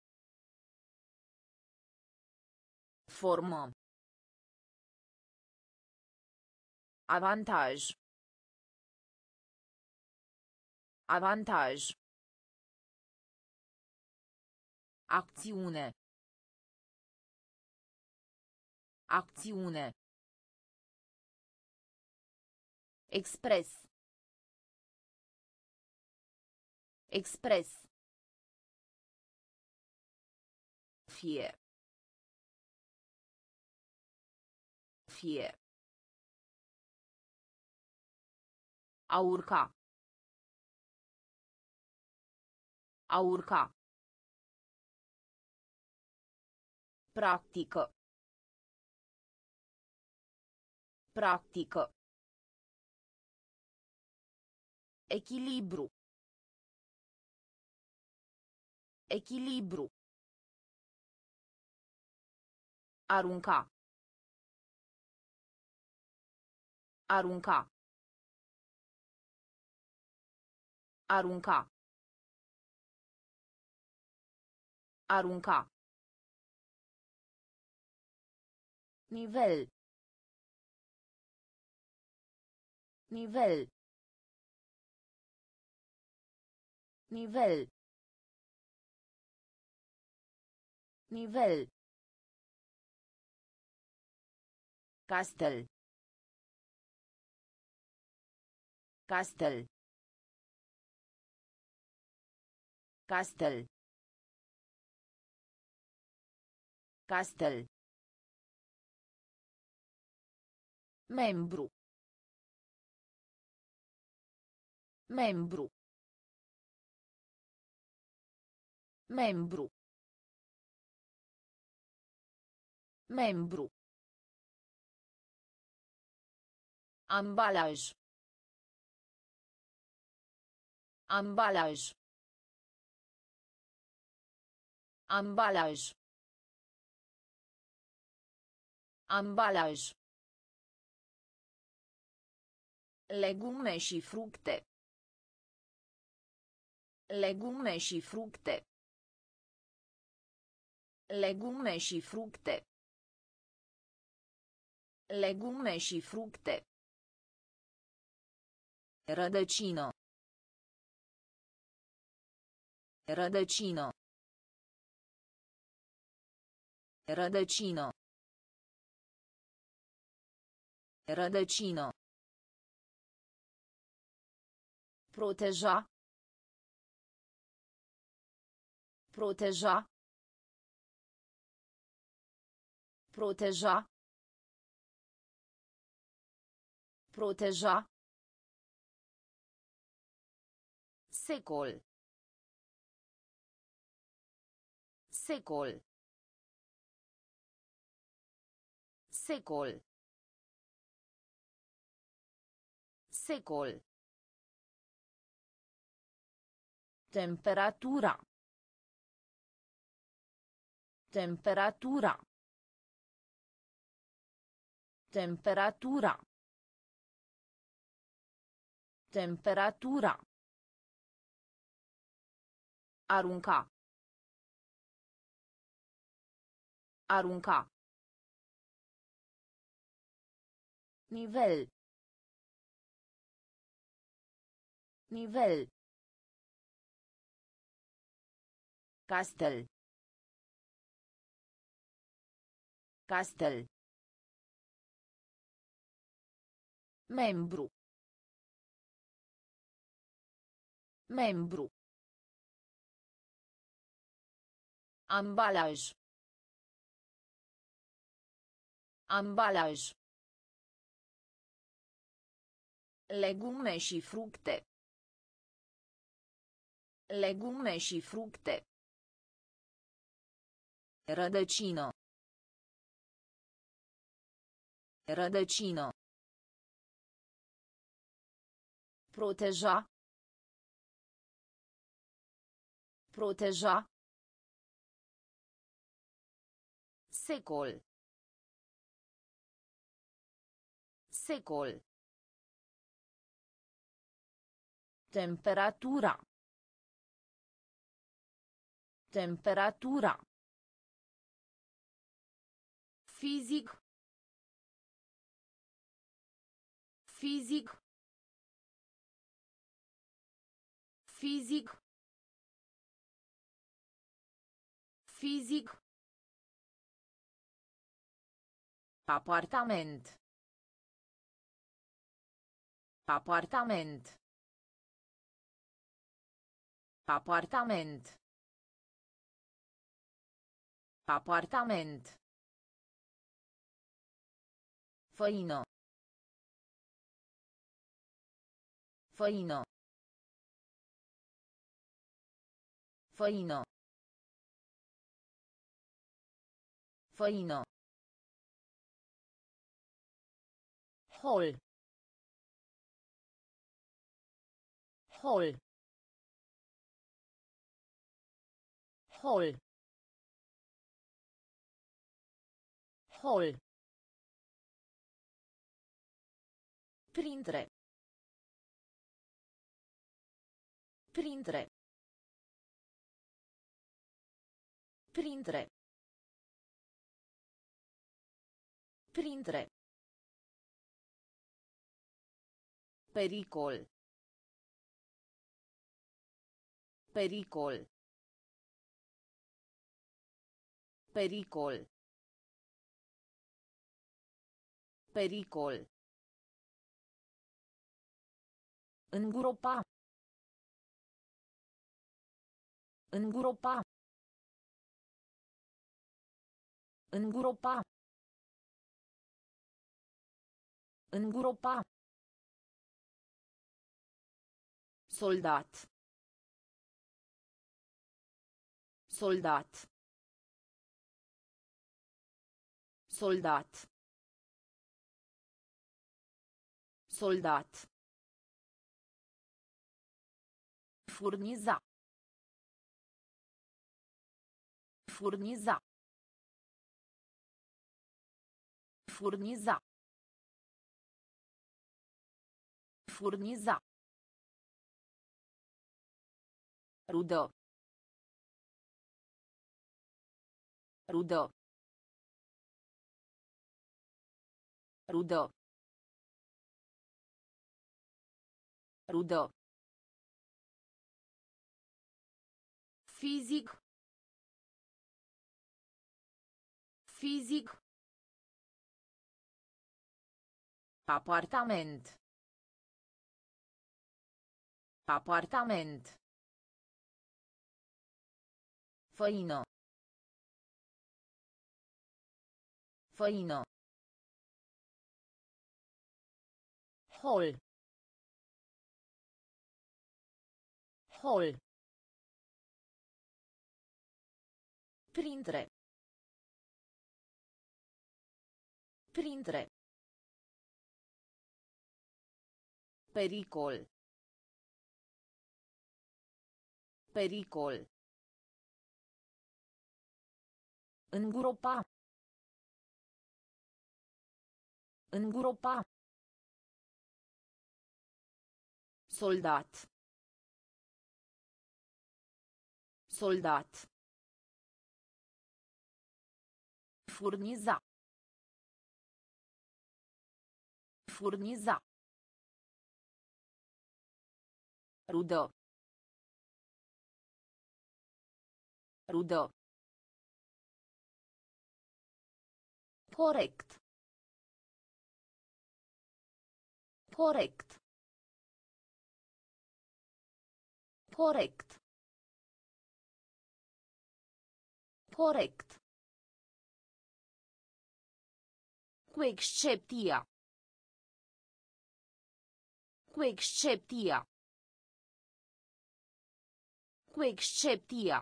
Formă. Avantaj. Avantaj. Acțiune. Acțiune. Expres. Expres. Fie. Fie. A urca. A urca. Practică. Practică. Echilibru. Echilibru. Arunca. Arunca. Arunca. Arunca. Nivel. Nivel. Nivel. Nivel. Castel. Castel. Castel. Castel. Membru. Membru. Membru. Membru. Ambalaj. Ambalaj. Ambalaj. Ambalaj. Legume și fructe. Legume și fructe. Legume și fructe. Legume și fructe. Rădăcină. Rădăcină. Rădăcină. Rădăcină. Proteja. Proteja. Proteja. Proteja. Secol. Secol. Secol. Secol. Temperatura. Temperatura. Temperatura. Temperatura. Arunca. Arunca. Nivel. Nivel. Castel. Castel. Membru. Membru. Ambalaj. Ambalaj. Legume și fructe. Legume și fructe. Rădăcină. Rădăcină. Proteja. Proteja. Secol. Secol. Temperatura. Temperatura. Fizic. Fizic. Fizic. Fizic. Apartament. Apartament. Apartament. Apartament. Făină. Făină. Făină. Făină. Hol. Hol. Hol. Hol. Printre. Printre. Printre. Printre. Pericol. Pericol. Pericol. Pericol. Îngropa. Îngropa. Îngropa. Îngropa. Soldat. Soldat. Soldat. Soldat. Furniza. Furniza. Furniza. Furniza. Rudă. Rudă. Rudă. Rudă. Fizic. Fizic. Apartament. Apartament. Făină. Făină. Hol. Hol. Printre. Printre. Pericol. Pericol. Îngropa. Îngropa. Soldat. Soldat. Furniza. Furniza. Rudă. Rudă. Corect. Corect. Corect. Corect. Cu excepția. Cu excepția. Cu excepția.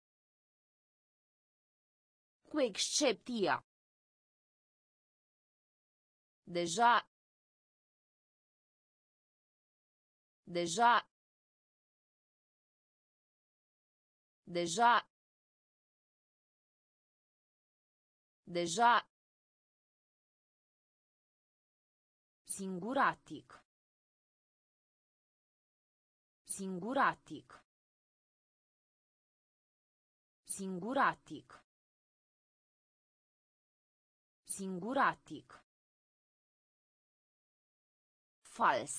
Cu excepția. Deja. Deja. Deja. Deja. Singuratic. Singuratic. Singuratic. Singuratic. Fals.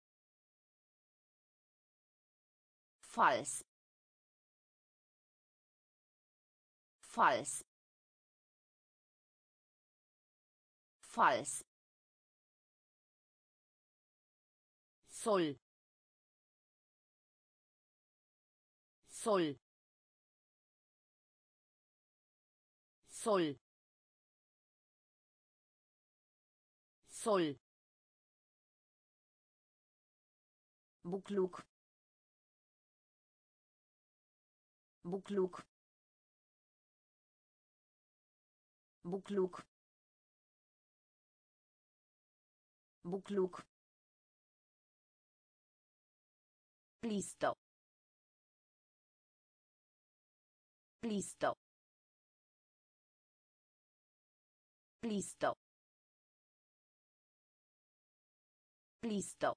Fals. Fals. Fals. Sol. Sol. Sol. Sol. Bucluc. Bucluc. Bucluc. Bucluc. Listă. Listă. Plisto. Plisto.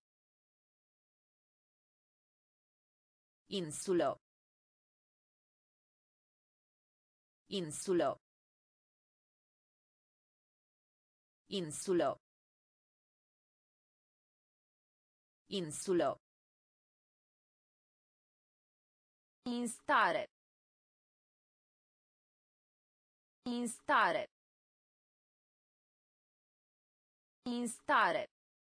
Insulo. Insulo. Insulo. Insulo. Instare. Instare. Instare.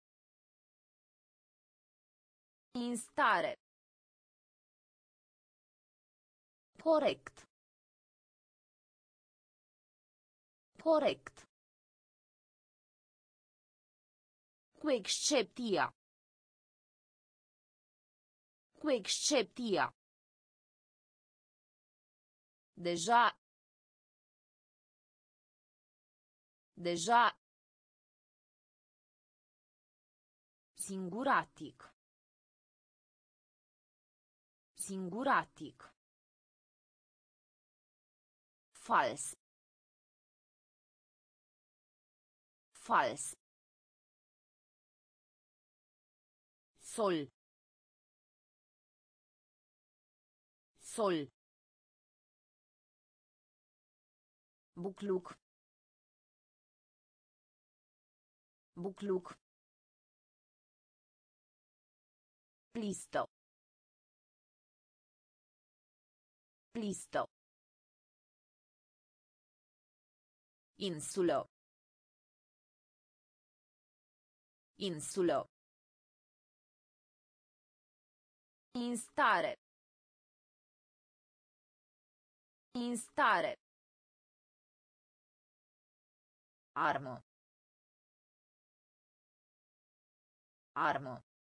Instare. Corect. Corect. Cu excepția. Cu excepția. Deja. Deja. Singuratic. Singuratic. Fals. Fals. Sol. Sol. Bucluc. Bucluc. Plisto. Plisto. Insulo. Insulo. Instare. Instare. Armă. Armă.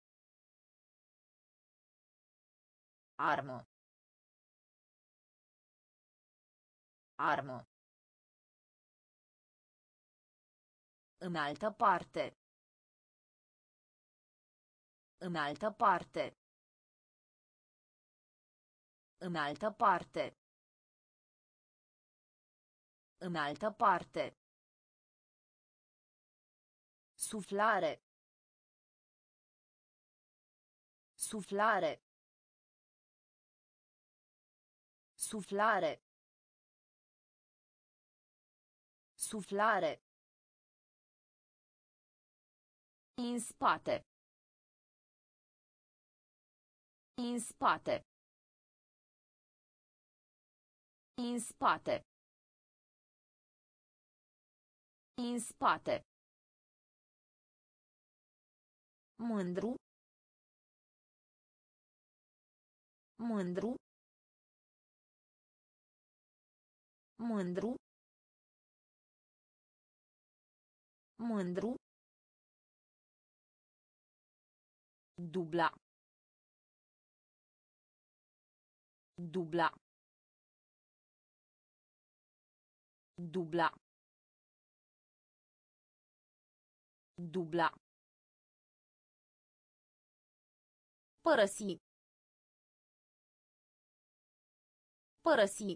Armă. Armă. În altă parte. În altă parte. În altă parte. În altă parte. Suflare. Suflare. Suflare. Suflare. In spate. In spate. In spate. In spate. Mândru. Mândru. Mândru. Mândru. Dubla. Dubla. Dubla. Dubla. Părăsi. Părăsi.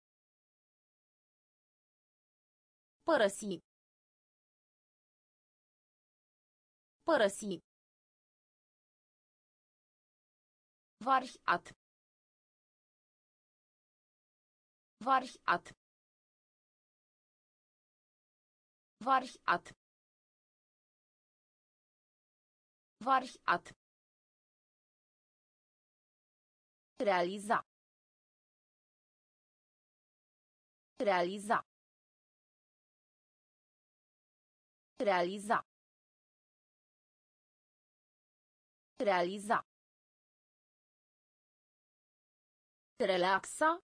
Părăsi. Părăsi. Variat. Variat. Variat. Variat. Realiza. Realiza. Realiza. Realiza. Relaxa.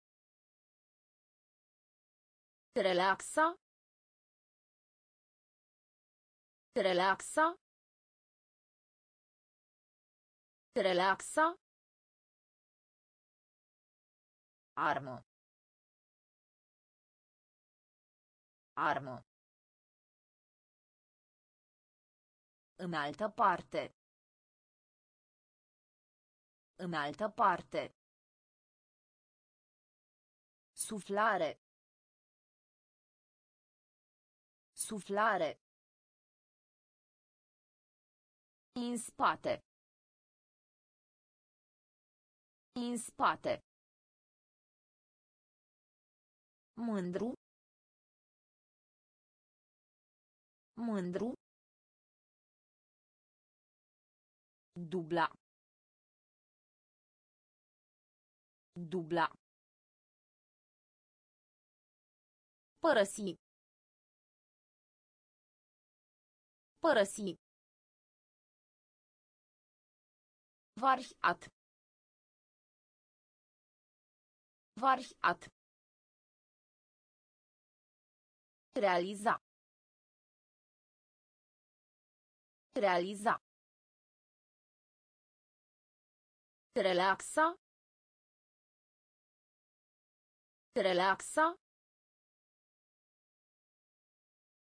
Relaxa. Relaxa. Relaxa. Armă. Armă. În altă parte. În altă parte. Suflare. Suflare. În spate. În spate. Mândru. Mândru. Dubla. Dubla. Părăsi. Părăsi. Variat. Variat. Realiza. Realiza. Relaxa. Relaxa.